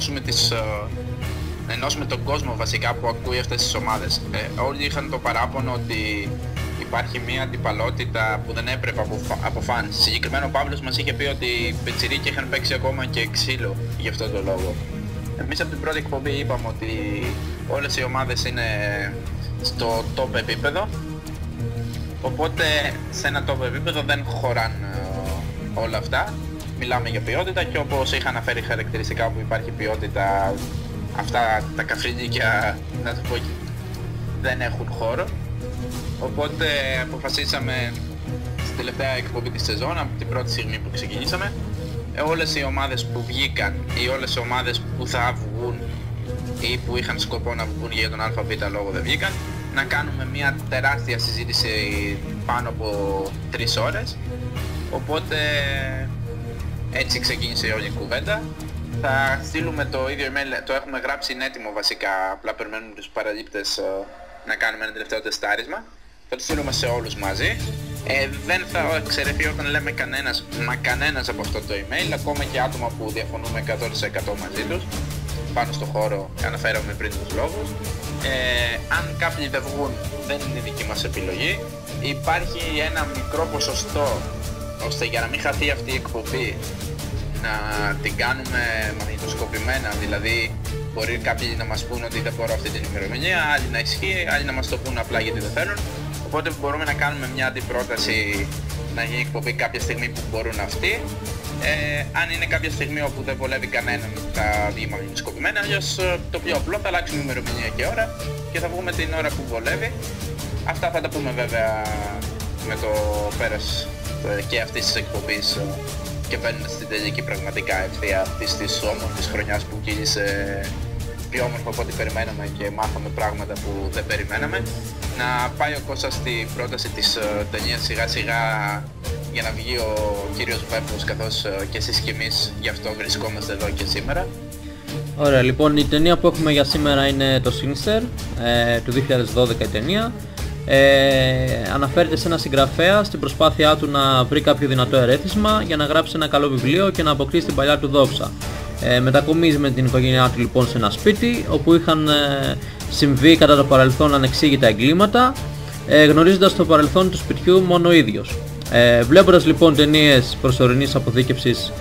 ενώσουμε τον κόσμο βασικά που ακούει αυτές τις ομάδες. Όλοι είχαν το παράπονο ότι υπάρχει μια αντιπαλότητα που δεν έπρεπε από φαν. Συγκεκριμένο ο Παύλος μας είχε πει ότι οι πετσιρίκοι είχαν παίξει ακόμα και ξύλο γι' αυτόν τον λόγο. Εμείς από την πρώτη εκπομπή είπαμε ότι όλες οι ομάδες είναι στο top επίπεδο, οπότε σε ένα top επίπεδο δεν χωράν όλα αυτά. Μιλάμε για ποιότητα και όπως είχα αναφέρει χαρακτηριστικά που υπάρχει ποιότητα, αυτά τα καφρίλικια, να το πω, δεν έχουν χώρο. Οπότε αποφασίσαμε στην τελευταία εκπομπή της σεζόν, από την πρώτη στιγμή που ξεκινήσαμε, όλες οι ομάδες που βγήκαν ή όλες οι ομάδες που θα βγουν ή που είχαν σκοπό να βγουν για τον ΑΒ λόγο δεν βγήκαν, να κάνουμε μια τεράστια συζήτηση πάνω από 3 ώρες. Οπότε έτσι ξεκίνησε όλη η κουβέντα. Θα στείλουμε το ίδιο email, το έχουμε γράψει, είναι έτοιμο βασικά, απλά περιμένουμε τους παραλήπτες να κάνουμε ένα τελευταίο τεστάρισμα. Θα το στείλουμε σε όλους μαζί. Δεν θα εξαιρεθεί όταν λέμε κανένας από αυτό το email, ακόμα και άτομα που διαφωνούμε 100% μαζί τους πάνω στο χώρο, αναφέραμε πριν τους λόγους. Αν κάποιοι δεν βγουν, δεν είναι δική μας επιλογή. Υπάρχει ένα μικρό ποσοστό, ώστε για να μην χαθεί αυτή η εκπομπή, να την κάνουμε μαγνητοσκοπημένα, δηλαδή μπορεί κάποιοι να μας πούν ότι δεν μπορώ αυτή την ημερομηνία, άλλοι να ισχύει, άλλοι να μας το πούν απλά γιατί δεν θέλουν. Οπότε μπορούμε να κάνουμε μια αντιπρόταση να γίνει εκπομπή κάποια στιγμή που μπορούν αυτοί. Αν είναι κάποια στιγμή όπου δεν βολεύει κανέναν, θα βγει μαγνητοσκοπημένα, αλλιώς το πιο απλό θα αλλάξουμε ημερομηνία και ώρα και θα βγούμε την ώρα που βολεύει. Αυτά θα τα πούμε βέβαια με το πέρας και αυτής της εκπομπής και μπαίνοντας στην τελική πραγματικά ευθεία αυτής της όμορφης χρονιάς που κύλησε πιο όμορφα από ό,τι περιμέναμε και μάθαμε πράγματα που δεν περιμέναμε. Να πάει ο Κώστας στην πρόταση της ταινίας σιγά σιγά για να βγει ο κύριος Βέβος, καθώς και εσείς και εμείς γι' αυτό βρισκόμαστε εδώ και σήμερα. Ωραία, λοιπόν η ταινία που έχουμε για σήμερα είναι το Sinister, του 2012 η ταινία. Αναφέρεται σε ένα συγγραφέα στην προσπάθειά του να βρει κάποιο δυνατό ερέθισμα για να γράψει ένα καλό βιβλίο και να αποκτήσει την παλιά του δόξα. Μετακομίζει με την οικογένειά του λοιπόν σε ένα σπίτι όπου είχαν συμβεί κατά το παρελθόν ανεξήγητα εγκλήματα, γνωρίζοντας το παρελθόν του σπιτιού μόνο ο ίδιος. Βλέποντας λοιπόν ταινίες προσωρινής αποθήκευσης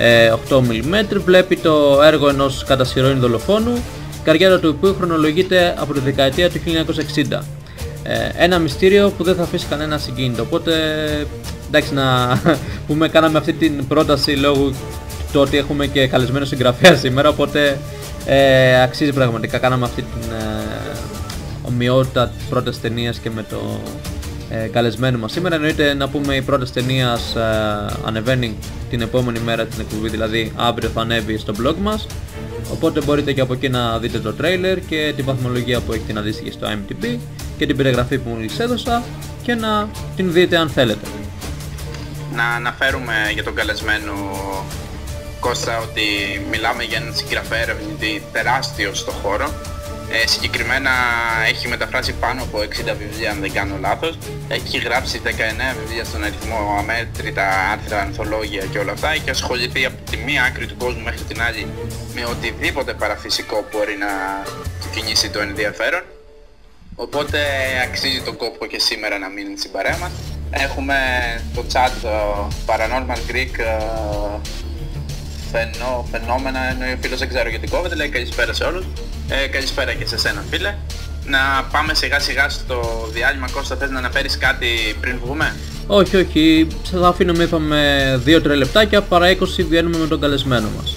8mm, βλέπει το έργο ενός κατά σειρόιν δολοφόνου, η καριέρα του οποίου χρονολογείται από τη δεκαετία του 1960. Ένα μυστήριο που δεν θα αφήσει κανένα συγκίνητο. Οπότε εντάξει, να πούμε, κάναμε αυτή την πρόταση λόγω του ότι έχουμε και καλεσμένο συγγραφέα σήμερα, οπότε αξίζει πραγματικά. Κάναμε αυτή την ομοιότητα της πρώτης ταινίας και με το καλεσμένο μας σήμερα. Εννοείται να πούμε, η πρώτη ταινίας ανεβαίνει την επόμενη μέρα την εκπομπή, δηλαδή αύριο θα ανέβει στο blog μας, οπότε μπορείτε και από εκεί να δείτε το trailer και την βαθμολογία που έχει την αντίστοιχη στο IMDb και την περιγραφή που μόλις έδωσα και να την δείτε αν θέλετε. Να αναφέρουμε για τον καλεσμένο Κώστα ότι μιλάμε για έναν συγγραφέα ερευνητή τεράστιο στο χώρο. Συγκεκριμένα έχει μεταφράσει πάνω από 60 βιβλία, αν δεν κάνω λάθος. Έχει γράψει 19 βιβλία στον αριθμό, αμέτρητα άρθρα, ανθολόγια και όλα αυτά. Έχει ασχοληθεί από τη μία άκρη του κόσμου μέχρι την άλλη με οτιδήποτε παραφυσικό μπορεί να κινήσει το ενδιαφέρον. Οπότε αξίζει τον κόπο και σήμερα να μείνει στην παρέα μας. Έχουμε το chat Paranormal Greek φαινόμενα, εννοεί ο φίλος, δεν ξέρω γιατί κόβεται, λέει καλησπέρα σε όλους. Καλησπέρα και σε σένα φίλε. Να πάμε σιγά σιγά στο διάλειμμα. Κώστα, θες να αναφέρεις κάτι πριν βγούμε? Όχι, σας αφήνουμε, είπαμε 2-3 λεπτάκια, παρά 20 βγαίνουμε με τον καλεσμένο μας.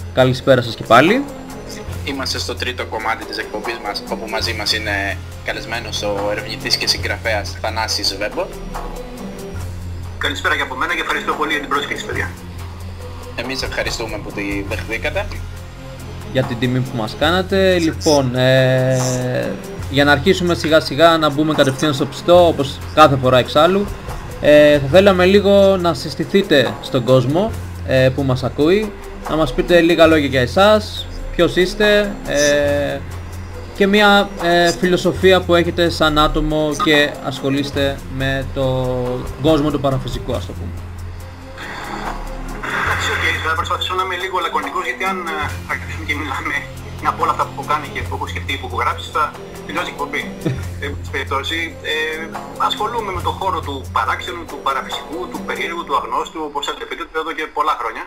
Καλησπέρα σας και πάλι. Είμαστε στο τρίτο κομμάτι της εκπομπής μας, όπου μαζί μας είναι καλεσμένος ο ερευνητής και συγγραφέας Θανάσης Βέμπο. Καλησπέρα και από μένα και ευχαριστώ πολύ για την πρόσκληση, παιδιά. Εμείς ευχαριστούμε που τη δεχτήκατε. Για την τιμή που μας κάνατε. Λοιπόν, για να αρχίσουμε σιγά σιγά να μπούμε κατευθείαν στο ψητό, όπως κάθε φορά εξάλλου, θα θέλαμε λίγο να συστηθείτε στον κόσμο που μας ακούει, να μας πείτε λίγα λόγια για εσάς, ποιος είστε και μια φιλοσοφία που έχετε σαν άτομο και ασχολείστε με τον κόσμο του παραφυσικού, ας το πούμε. Εντάξει, θα προσπαθήσω να είμαι λίγο λακωνικός, γιατί αν αρχίσουμε και μιλάμε από όλα αυτά που έχω κάνει και που έχω σκεφτεί, που έχω γράψει, θα τελειώσει η εκπομπή. Ασχολούμαι με τον χώρο του παράξενου, του παραφυσικού, του περίεργου, του αγνώστου, όπως θέλετε πείτε, εδώ και πολλά χρόνια.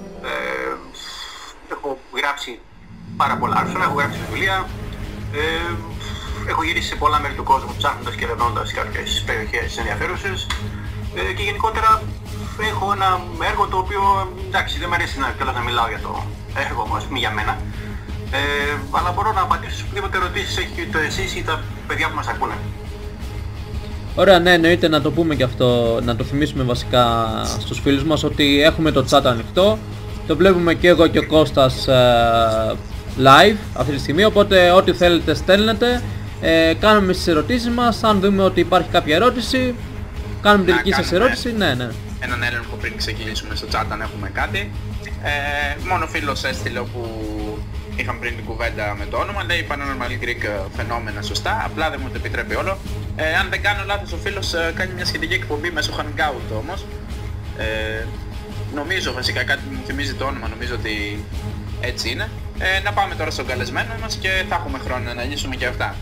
Έχω γράψει πάρα πολλά άρθρα, έχω γράψει βιβλία, έχω γυρίσει σε πολλά μέρη του κόσμου ψάχνοντας και ερευνώντας κάποιες περιοχές ενδιαφέρουσες και γενικότερα έχω ένα έργο το οποίο, εντάξει, δεν μου αρέσει να μιλάω για το έργο μου, ας πούμε, για μένα, αλλά μπορώ να απαντήσω σε οποιοδήποτε ερωτήσεις έχετε εσείς ή τα παιδιά που μας ακούνε. Ωραία, ναι, εννοείται να το πούμε και αυτό, να το θυμίσουμε βασικά στους φίλους μας ότι έχουμε το chat ανοιχτό. Το βλέπουμε και εγώ και ο Κώστας live αυτή τη στιγμή, οπότε ό,τι θέλετε στέλνετε, κάνουμε τις ερωτήσεις μας, αν δούμε ότι υπάρχει κάποια ερώτηση, κάνουμε τη δική σας ερώτηση, ναι. Έναν έλεγχο πριν ξεκινήσουμε στο chat αν έχουμε κάτι. Μόνο φίλος έστειλε όπου είχαμε πριν την κουβέντα με το όνομα, λέει Paranormal Greek φαινόμενα σωστά, απλά δεν μου το επιτρέπει όλο. Αν δεν κάνω λάθος, ο φίλος κάνει μια σχετική εκπομπή μέσω Hangout όμως. Νομίζω βασικά, κάτι μου θυμίζει το όνομα, νομίζω ότι έτσι είναι. Να πάμε τώρα στον καλεσμένο μας και θα έχουμε χρόνο να αναλύσουμε και αυτά.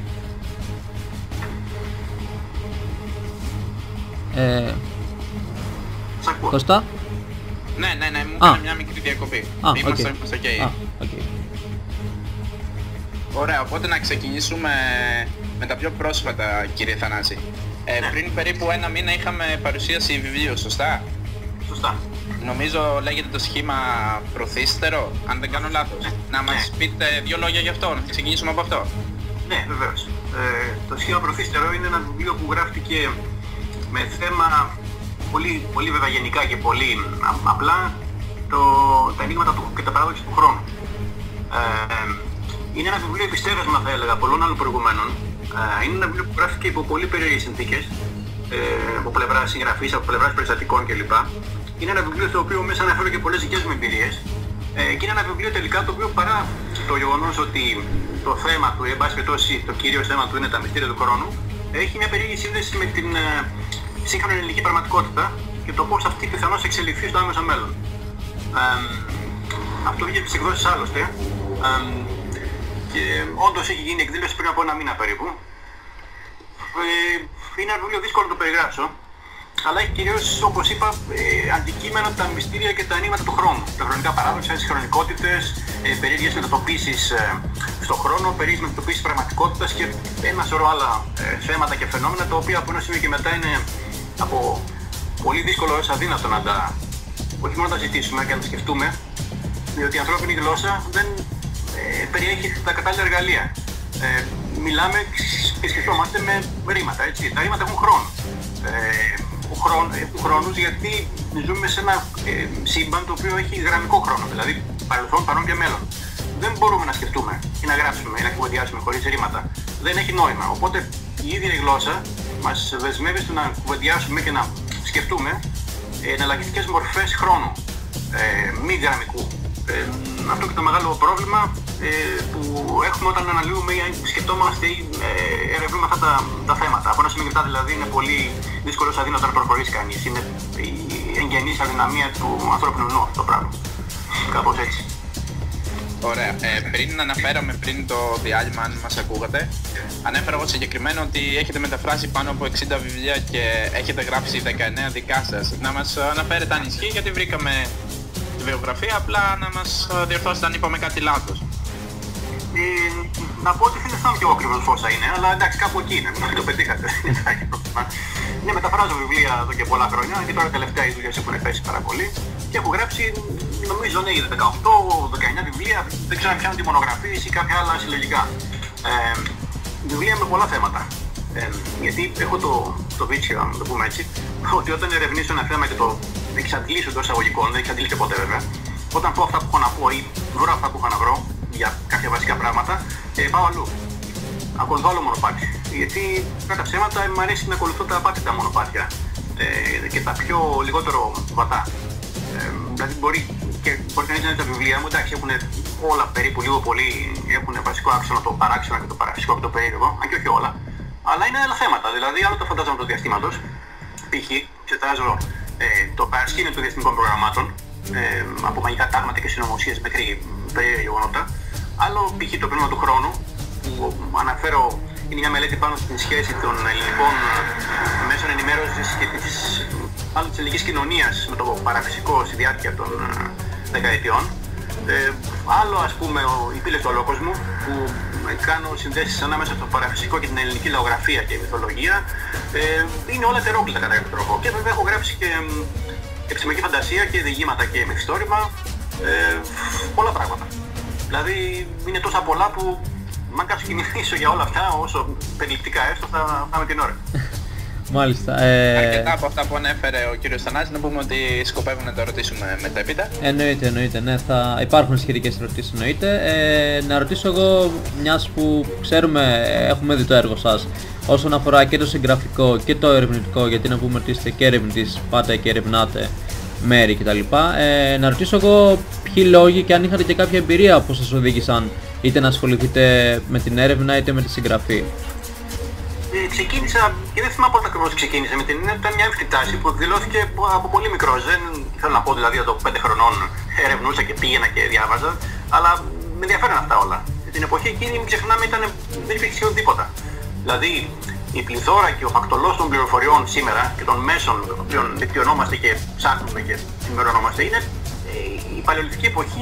Κώστα? Ναι, μου έκανε μια μικρή διακοπή. Είμαστε ok. Ωραία, οπότε να ξεκινήσουμε με τα πιο πρόσφατα, κύριε Θανάση. Πριν περίπου ένα μήνα είχαμε παρουσίαση βιβλίου, σωστά? Σωστά. Νομίζω λέγεται το σχήμα Προθύστερο, αν δεν κάνω λάθος. Να μας πείτε δύο λόγια γι' αυτό, να ξεκινήσουμε από αυτό. Ναι, βεβαίως. Το σχήμα Προθύστερο είναι ένα βιβλίο που γράφτηκε με θέμα πολύ βέβαια γενικά και πολύ απλά τα ενίγματα και τα παράδοξα του χρόνου. Είναι ένα βιβλίο επιστέγασμα, θα έλεγα, πολλών άλλων προηγουμένων. Είναι ένα βιβλίο που γράφτηκε υπό πολύ περίεργες συνθήκες, από πλευράς συγγραφής, από πλευράς περιστατικών κλπ. Είναι ένα βιβλίο στο οποίο μέσα αναφέρω και πολλές δικές μου εμπειρίες και είναι ένα βιβλίο τελικά το οποίο, παρά το γεγονός ότι το θέμα του, εν πάση περιπτώσει το κύριο θέμα του είναι τα μυστήρια του χρόνου, έχει μια περίεργη σύνδεση με την σύγχρονη ελληνική πραγματικότητα και το πώς αυτή πιθανώς εξελιχθεί στο άμεσο μέλλον. Αυτό βγήκε στις εκδόσεις άλλωστε και όντως έχει γίνει εκδήλωση πριν από ένα μήνα περίπου. Είναι ένα βιβλίο δύσκολο να το περιγράψω, αλλά έχει κυρίως, όπως είπα, αντικείμενα τα μυστήρια και τα ανοίγματα του χρόνου. Τα χρονικά παράδοξα, τις χρονικότητες, περίεργες μετατοπίσεις στον χρόνο, περίεργες μετατοπίσεις πραγματικότητας και ένα σωρό άλλα θέματα και φαινόμενα, τα οποία από ένα σημείο και μετά είναι από πολύ δύσκολο έως αδύνατο να τα, όχι μόνο να τα ζητήσουμε και να τα σκεφτούμε, διότι η ανθρώπινη γλώσσα δεν περιέχει τα κατάλληλα εργαλεία. Μιλάμε και σκεφτόμαστε με ρήματα, έτσι. Τα ρήματα έχουν χρόνο. Έχουν χρόνους γιατί ζούμε σε ένα σύμπαν το οποίο έχει γραμμικό χρόνο, δηλαδή παρελθόν, παρόν και μέλλον. Δεν μπορούμε να σκεφτούμε ή να γράψουμε ή να κουβεντιάσουμε χωρίς ρήματα. Δεν έχει νόημα. Οπότε η ίδια η γλώσσα μας δεσμεύει στο να κουβεντιάσουμε και να σκεφτούμε εναλλακτικές μορφές χρόνου, μη γραμμικού. Αυτό και το μεγάλο πρόβλημα που έχουμε όταν αναλύουμε ή σκεφτόμαστε ή ερευνούμε αυτά τα θέματα. Από ένα σημείο και μετά δηλαδή είναι πολύ δύσκολο αδύνατο να προχωρήσει κανείς. Είναι η εγγενής αδυναμία του ανθρώπινου νου αυτό το πράγμα. Κάπως έτσι. Ωραία. Πριν αναφέραμε πριν το διάλειμμα, αν μας ακούγατε, ανέφερα εγώ συγκεκριμένα ότι έχετε μεταφράσει πάνω από 60 βιβλία και έχετε γράψει 19 δικά σας. Να μας αναφέρετε αν ισχύει, γιατί βρήκαμε τη βιογραφία, απλά να μας διορθώσετε αν είπαμε κάτι λάθος. Να πω ότι δεν αισθάνομαι κι εγώ ακριβώς πόσα είναι, αλλά εντάξει, κάπου εκεί είναι. Το πετύχατε, δεν υπάρχει πρόβλημα. Ναι, μεταφράζω βιβλία εδώ και πολλά χρόνια και τώρα τελευταία οι δουλειές έχουν πέσει πάρα πολύ. Και έχω γράψει, νομίζω, ναι, 18-19 βιβλία, δεν ξέρω αν πιάνουν τη μονογραφίες ή κάποια άλλα συλλογικά. Βιβλία με πολλά θέματα. Γιατί έχω το βίτσιο, να το πούμε έτσι, ότι όταν ερευνήσω ένα θέμα και το εξαντλήσω εντός εισαγωγικών, δεν εξαντλήσω ποτέ βέβαια, όταν πω αυτά που έχω να πω ή βρω αυτά που έχω να βρω για κάποια βασικά πράγματα, πάω αλλού. Ακολουθώ άλλο μονοπάτι. Γιατί κατά ψέματα μου αρέσει να ακολουθώ τα απάτητα μονοπάτια και τα πιο λιγότερο βατά. Δηλαδή μπορεί κανείς να δει τα βιβλία μου, εντάξει, έχουν όλα περίπου λίγο πολύ, έχουν βασικό άξονα το παράξενο και το παραφυσικό και το περίεργο, αν και όχι όλα. Αλλά είναι άλλα θέματα, δηλαδή άλλο το φαντάζομαι του διαστήματος. Π.χ. εξετάζω το παρασκήνιο των διαστημικών προγραμμάτων, από μαγικά τάγματα και συνωμοσίες μέχρι περίεργα γεγονότα. Άλλο π.χ. το πνεύμα του χρόνου, που αναφέρω, είναι μια μελέτη πάνω στην σχέση των ελληνικών μέσων ενημέρωσης και της ελληνικής κοινωνίας με το παραφυσικό στη διάρκεια των δεκαετιών. Άλλο, ας πούμε, οι πύλες του ολόκοσμου, που κάνω συνδέσεις ανάμεσα στο παραφυσικό και την ελληνική λαογραφία και μυθολογία. Είναι όλα τερόκλητα κατά κάποιο τρόπο. Και βέβαια έχω γράψει και επιστημονική φαντασία και διηγήματα και μυθιστόρημα. Πολλά πράγματα. Δηλαδή είναι τόσα πολλά που αν κάτσω και μιλήσω για όλα αυτά, όσο περιληπτικά έστω, θα με την ώρα. Μάλιστα. Αρκετά από αυτά που ανέφερε ο κύριος Θανάσης, να πούμε ότι σκοπεύουμε να το ρωτήσουμε μετέπειτα. Εννοείται, ναι, θα υπάρχουν σχετικές ερωτήσεις, εννοείται. Να ρωτήσω εγώ, μιας που ξέρουμε, έχουμε δει το έργο σας, όσον αφορά και το συγγραφικό και το ερευνητικό, γιατί να πούμε ότι είστε και ερευνητής, πάτε και ερευνάτε μέρη κτλ. Να ρωτήσω εγώ ποιοι λόγοι και αν είχατε και κάποια εμπειρία που σας οδήγησαν είτε να ασχοληθείτε με την έρευνα είτε με τη συγγραφή. Ξεκίνησα, και δεν θυμάμαι πότε ακριβώς ξεκίνησα με την, ήταν μια έμφυτη τάση που δηλώθηκε από πολύ μικρός. Δεν θέλω να πω δηλαδή από 5 χρονών ερευνούσα και πήγαινα και διάβαζα, αλλά με ενδιαφέρουν αυτά όλα. Την εποχή εκείνη, μην ξεχνάμε, δεν υπήρχε σχεδόν τίποτα. Δηλαδή η πληθώρα και ο φακτολός των πληροφοριών σήμερα και των μέσων με των οποίων δικτυωνόμαστε και ψάχνουμε και ενημερωνόμαστε είναι η παλαιολιθική εποχή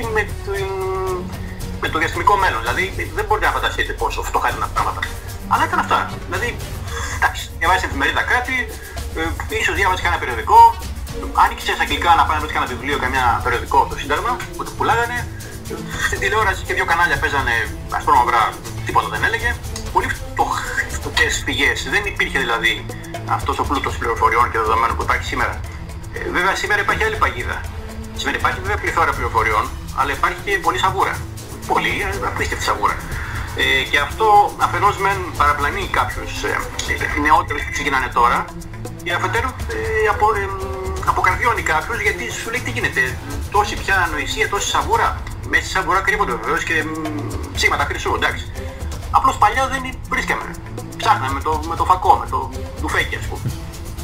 με το διαστημικό μέλλον. Δηλαδή δεν μπορείτε να φανταστείτε πόσο φτωχά ήταν τα πράγματα. Αλλά ήταν αυτά. Δηλαδή, εντάξει, διαβάζεις εφημερίδα κάτι, ίσως διάβαζες κανένα περιοδικό, άνοιξες αγγλικά να πάει να βρεις κανένα βιβλίο, καμιά περιοδικό από το Σύνταγμα που το πουλάγανε. Στην τηλεόραση και 2 κανάλια παίζανε ασπρόμαυρα, τίποτα δεν έλεγε. Πολύ φτωχές πηγές. Δεν υπήρχε δηλαδή αυτός ο πλούτος πληροφοριών και δεδομένων που υπάρχει σήμερα. Βέβαια, σήμερα υπάρχει άλλη παγίδα. Σήμερα υπάρχει βέβαια πληθώρα πληροφοριών, αλλά υπάρχει και πολλή σαβούρα. Πολύ απίστευτη σαβούρα. Και αυτό αφενός μεν παραπλανεί κάποιους νεότερους που ξεκινάνε τώρα και αφετέρου αποκαρδιώνει κάποιους, γιατί σου λέει τι γίνεται, τόση πια ανοησία, τόση σαβούρα. Μέσα στη σαβούρα κρύβονται βεβαίως και ψήματα χρυσού, εντάξει. Απλώς παλιά δεν βρίσκαμε. Ψάχναμε με το φακό, με το ντουφέκι, ας πούμε.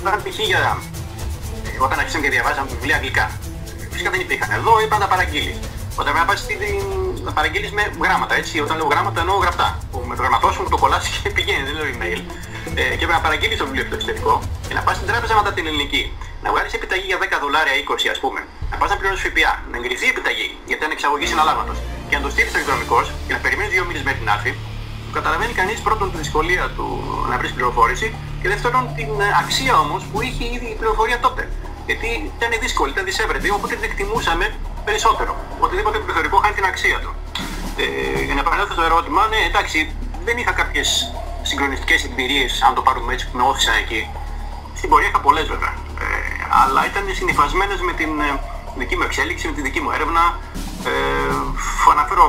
Όταν αρχίσαμε και διαβάζαμε βιβλία αγγλικά, φυσικά δεν υπήρχαν. Εδώ είπαν να τα παραγγείλεις. Όταν πρέπει να πας να παραγγείλεις με γράμματα, έτσι. Όταν λέω γράμματα εννοώ γραπτά. Με το γραμματόσημο το κολλάς και πηγαίνει, δεν λέω email. Και πρέπει να παραγγείλεις το βιβλίο από το εξωτερικό και να πας στην τράπεζα μετά την ελληνική. Να βγάλεις επιταγή για $10, 20 ας πούμε. Να πας να πληρώσεις ΦΠΑ. Να εγκριθεί η επιταγή γιατί είναι εξαγωγή συναλλάγματος. Και να το στείλεις εκδρομικός και να περιμένεις 2 μήνες μέχρι να έρθει. Καταλαβαίνει κανείς πρώτον τη δυσκολία του να βρεις πληροφόρηση και δεύτερον την αξία όμως που είχε ήδη η πληροφορία τότε. Γιατί ήταν δύσκολη, ήταν δυσέβρετη, οπότε την εκτιμούσαμε περισσότερο. Οτιδήποτε πληθωρικό χάνει την αξία του. Για να επανέλθω στο ερώτημα, ναι, εντάξει, δεν είχα κάποιες συγκλονιστικές εμπειρίες, αν το πάρουμε έτσι, που με όθησαν εκεί. Στην πορεία είχα πολλές βέβαια. Αλλά ήταν συνυφασμένες με την δική μου εξέλιξη, με τη δική μου έρευνα. Αναφέρω.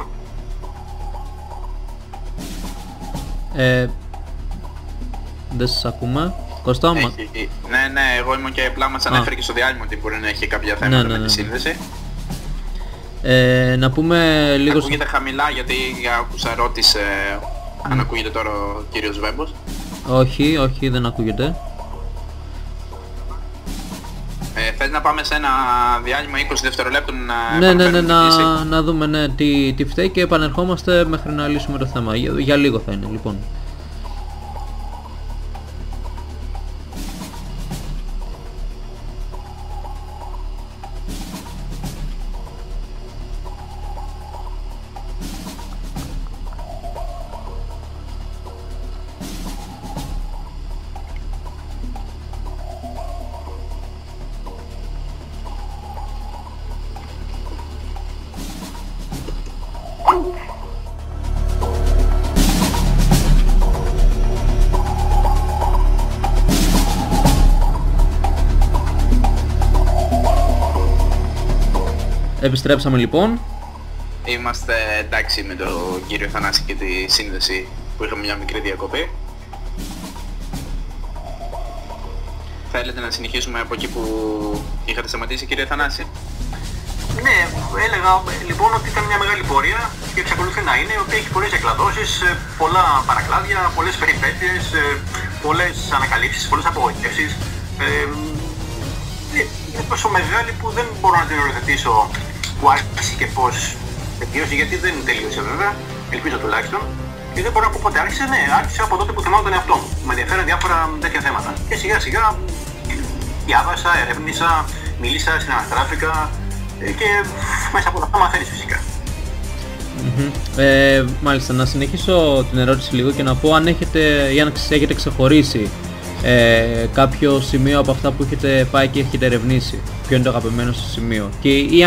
Δεν σας ακούμε. Κωστά, ναι, εγώ ήμουν και απλά μας ανέφερε και στο διάλειμμα ότι μπορεί να έχει κάποια θέματα με τη σύνδεση. Να πούμε λίγο... Ακούγεται χαμηλά γιατί άκουσα ρώτησε αν ακούγεται τώρα ο κύριος Βέμπος. Όχι, δεν ακούγεται. Θες να πάμε σε ένα διάλειμμα 20 δευτερολέπτων να δούμε τι φταίει και επανερχόμαστε μέχρι να λύσουμε το θέμα. Για λίγο θα είναι, λοιπόν. Επιστρέψαμε λοιπόν. Είμαστε εντάξει με τον κύριο Θανάση και τη σύνδεση που είχαμε μια μικρή διακοπή. Θέλετε να συνεχίσουμε από εκεί που είχατε σταματήσει, κύριε Θανάση? Ναι, έλεγα λοιπόν ότι ήταν μια μεγάλη πορεία και εξακολουθεί να είναι, η οποία έχει πολλές εκκλαδώσεις, πολλά παρακλάδια, πολλές περιπέτειες, πολλές ανακαλύψεις, πολλές απογοητεύσεις. Είναι τόσο μεγάλη που δεν μπορώ να την οριοθετήσω που άρχισε και πώς τελείωσε, γιατί δεν τελείωσε βέβαια, ελπίζω τουλάχιστον. Και δεν μπορώ να πω πότε άρχισε, ναι, άρχισε από τότε που θυμάμαι τον εαυτό μου. Με ενδιαφέρουν διάφορα τέτοια θέματα. Και σιγά σιγά διάβασα, ερεύνησα, μίλησα, συναναστράφηκα και μέσα από αυτά μαθαίνεις φυσικά. Μάλιστα, να συνεχίσω την ερώτηση λίγο και να πω αν έχετε ή αν έχετε ξεχωρίσει κάποιο σημείο από αυτά που έχετε πάει και έχετε ερευνήσει. Ποιο είναι το αγαπημένο σας σημείο και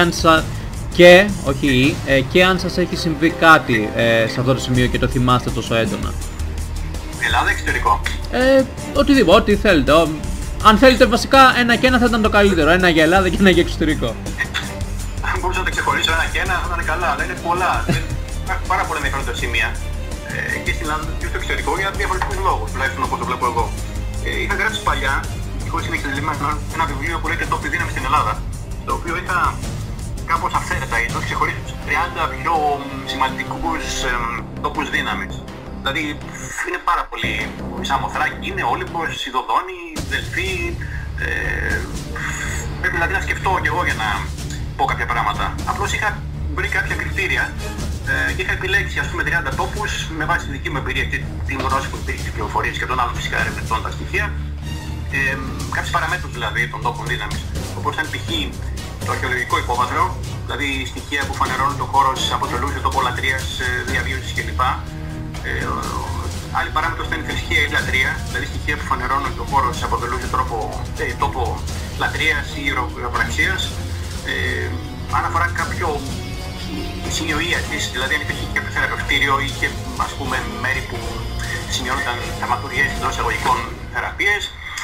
αν σας έχει συμβεί κάτι σε αυτό το σημείο και το θυμάστε τόσο έντονα. Ελλάδα, εξωτερικό. Οτιδήποτε, ό,τι θέλετε. Αν θέλετε βασικά ένα και ένα θα ήταν το καλύτερο. Ένα για Ελλάδα και ένα για εξωτερικό. Αν μπορούσα να τα ξεχωρίσω ένα και ένα θα ήταν καλά, αλλά είναι πολλά. Υπάρχουν πάρα πολλά ενδιαφέροντα σημεία και στην Ελλάδα και στο εξωτερικό για διαφορετικούς λόγους, τουλάχιστον όπως το βλέπω εγώ. Είχα γράψει παλιά, χωρίς είναι εξελιγμένο, ένα βιβλίο που λέγεται «Τόποι δύναμη στην Ελλάδα», το οποίο είχα κάπως αυθαίρετα ίσως ξεχωρίσει τους 30 πιο σημαντικούς τόπους δύναμης. Δηλαδή είναι πάρα πολύ, η Σαμοθράκη είναι, Όλυμπος, η Δοδόνη, η Δελφή. Πρέπει δηλαδή να σκεφτώ κι εγώ για να πω κάποια πράγματα. Απλώς είχα βρει κάποια κριτήρια και είχα επιλέξει ας πούμε 30 τόπους με βάση τη δική μου εμπειρία και την γνώση που υπήρχε, τις πληροφορίες και των άλλων φυσικά ερευνητών τα στοιχεία. Κάποιες παραμέτρους δηλαδή των τόπων δύναμης, όπως ήταν π.χ. το αρχαιολογικό υπόβαθρο, δηλαδή στοιχεία που φανερώνουν το χώρο αποτελούσε τόπο λατρείας, διαβίωσης κλπ. Άλλη παράμετρος ήταν η θρησκεία ή λατρεία, δηλαδή στοιχεία που φανερώνουν το χώρο αποτελούσε τόπο λατρείας ή ηρωπραξίας. Αν αφορά κάποιο σημείο ίασης, δηλαδή αν υπήρχε κάποιο θεραπευτήριο ή και ας πούμε μέρη που σημειώνονταν θαυματουργίες εντός εισαγωγικών θεραπείες.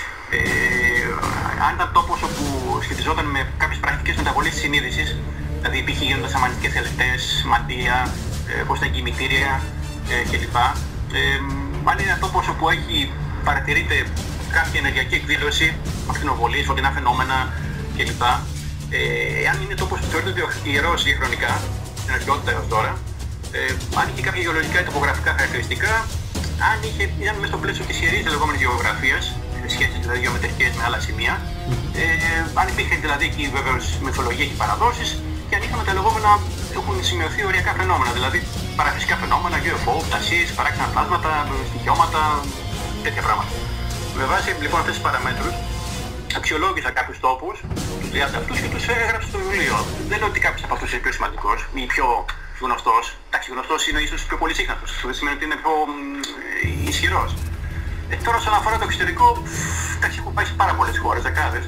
Αν ήταν τόπος όπου σχετιζόταν με κάποιες πρακτικές μεταβολής της συνείδησης, δηλαδή υπήρχε γίνονταν σαμανιστικές ελευτές, μαντεία, πώς ήταν κημητήρια κλπ. Αν είναι ένα τόπος όπου παρατηρείται κάποια ενεργειακή εκδήλωση, ακτινοβολίες, φωτεινά φαινόμενα κλπ. Αν είναι τόπος που θεωρείται ιερός διαχρονικά, στην αρχαιότητα έως τώρα, αν είχε κάποια γεωλογικά ή τοπογραφικά χαρακτηριστικά, αν ήταν μέσα στο πλαίσιο της ιερής λεγόμενης γεωγραφίας, σχέσεις δηλαδή γεωμετρικές με άλλα σημεία, αν υπήρχε δηλαδή εκεί βεβαίως μυθολογία και παραδόσεις, και αν είχαμε τα λεγόμενα έχουν σημειωθεί οριακά φαινόμενα, δηλαδή παραφυσικά φαινόμενα, UFO, πτασίες, παράξενα πλάσματα, στοιχειώματα, τέτοια πράγματα. Με βάση λοιπόν αυτές τις παραμέτρους, αξιολόγησα κάποιους τόπους, τους 30 αυτούς και τους έγραψα στο βιβλίο. Δεν λέω ότι κάποιος από αυτούς είναι πιο σημαντικός ή πιο γνωστός. Εντάξει, γνωστός είναι ίσως πιο πολύ σύγχρονος, αυτό δεν σημαίνει ότι είναι πιο ισχυρός. Τώρα όσον αφορά το εξωτερικό, εντάξει, έχω πάει σε πάρα πολλές χώρες, δεκάδες.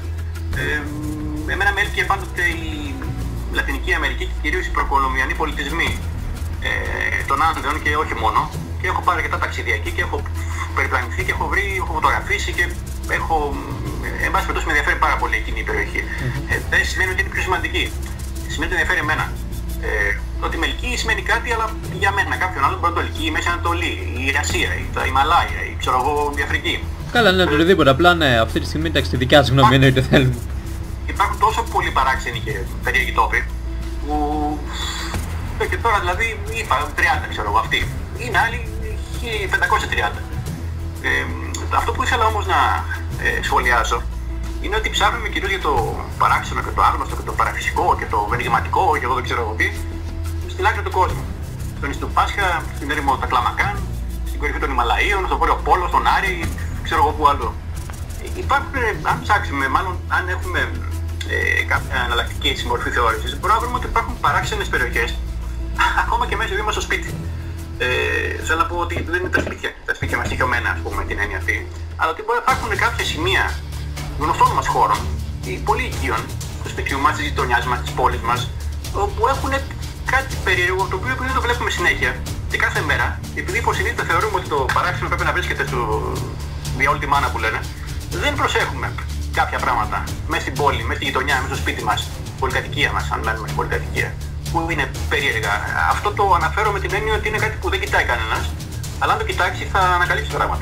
Εμένα με έλκυε πάντοτε η Λατινική Αμερική και κυρίως οι προκολομβιανοί πολιτισμοί των Άνδεων και όχι μόνο. Και έχω πάρει αρκετά ταξίδια εκεί και έχω περιπλανηθεί και έχω βρει, έχω φωτογραφίσει και έχω... Εν πάση περιπτώσει με ενδιαφέρει πάρα πολύ εκείνη η περιοχή. Δεν σημαίνει ότι είναι πιο σημαντική. Σημαίνει ότι ενδιαφέρει εμένα. Ότι με ελκύει σημαίνει κάτι, αλλά για μένα κάποιον άλλο μπορεί να το ελκύει η Μέση Ανατολή, η Ασία, τα Ιμαλάια, η ξέρω εγώ, η Αφρική. Καλά, ναι, οτιδήποτε. Απλά ναι, αυτή τη στιγμή εντάξει, τη δικιά σας γνώμη εννοείται θέλουμε. Υπάρχουν τόσο πολλοί παράξενοι και περίεργοι τόποι που και τώρα δηλαδή είπα 30 ξέρω εγώ αυτοί. Είναι άλλοι 1530. Αυτό που ήθελα όμως να σχολιάσω είναι ότι ψάχνουμε κυρίως για το παράξενο και το άγνωστο και το παραφυσικό και το ενηγματικό και εγώ δεν ξέρω εγώ τι στην άκρη του κόσμου. Στον Ιστού Πάσχα, στην έρημο τα Κλαμακάν, στην κορυφή των Ιμαλαίων, στον Βόρειο Πόλο, στον Άρη, ξέρω εγώ που άλλο. Υπάρχουν, αν ψάξουμε, μάλλον αν έχουμε κάποια εναλλακτική μορφή θεώρησης, μπορούμε να βρούμε ότι υπάρχουν παράξενες περιοχές ακόμα και μέσα στη μας στο σπίτι. Θέλω να πω ότι δεν είναι τα σπίτια μας στοιχειωμένα, ας πούμε, την έννοια αυτή, αλλά ότι μπορεί να υπάρχουν κάποια σημεία γνωστών μας χώρων ή πολύ οικείων, του σπιτιού μας, της γειτονιάς μας, της πόλης μας, όπου έχουν κάτι περίεργο το οποίο δεν το βλέπουμε συνέχεια και κάθε μέρα, επειδή υποσυνείδητα θεωρούμε ότι το παράξενο πρέπει να βρίσκεται για όλη τη μάνα που λένε, δεν προσέχουμε κάποια πράγματα μέσα στην πόλη, μέσα στη γειτονιά, μέσα στο σπίτι μας, πολυκατοικία μας, αν μένουμε στην πολυκατοικία, που είναι περίεργα. Αυτό το αναφέρω με την έννοια ότι είναι κάτι που δεν κοιτάει κανένας, αλλά αν το κοιτάξει θα ανακαλύψει πράγματα.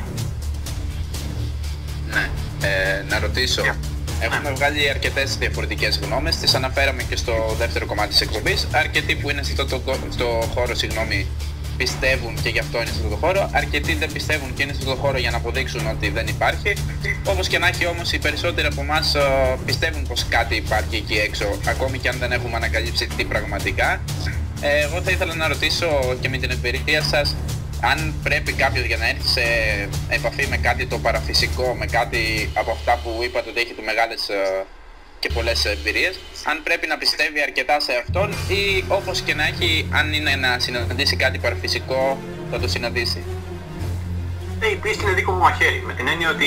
Ναι, να ρωτήσω. Έχουμε βγάλει αρκετές διαφορετικές γνώμες, τις αναφέραμε και στο δεύτερο κομμάτι της εκπομπής. Αρκετοί που είναι στο χώρο, πιστεύουν και γι' αυτό είναι σε αυτό το χώρο. Αρκετοί δεν πιστεύουν και είναι σε αυτό το χώρο για να αποδείξουν ότι δεν υπάρχει. Όπως και να έχει όμως, οι περισσότεροι από εμάς πιστεύουν πως κάτι υπάρχει εκεί έξω, ακόμη και αν δεν έχουμε ανακαλύψει τι πραγματικά. Εγώ θα ήθελα να ρωτήσω και με την εμπειρία σας, αν πρέπει κάποιος για να έρθει σε επαφή με κάτι το παραφυσικό, με κάτι από αυτά που είπατε ότι έχετε μεγάλες και πολλές εμπειρίες, αν πρέπει να πιστεύει αρκετά σε αυτόν ή όπως και να έχει, αν είναι να συναντήσει κάτι παραφυσικό, θα το συναντήσει. Η πίστη είναι δίκο μου μαχαίρι, με την έννοια ότι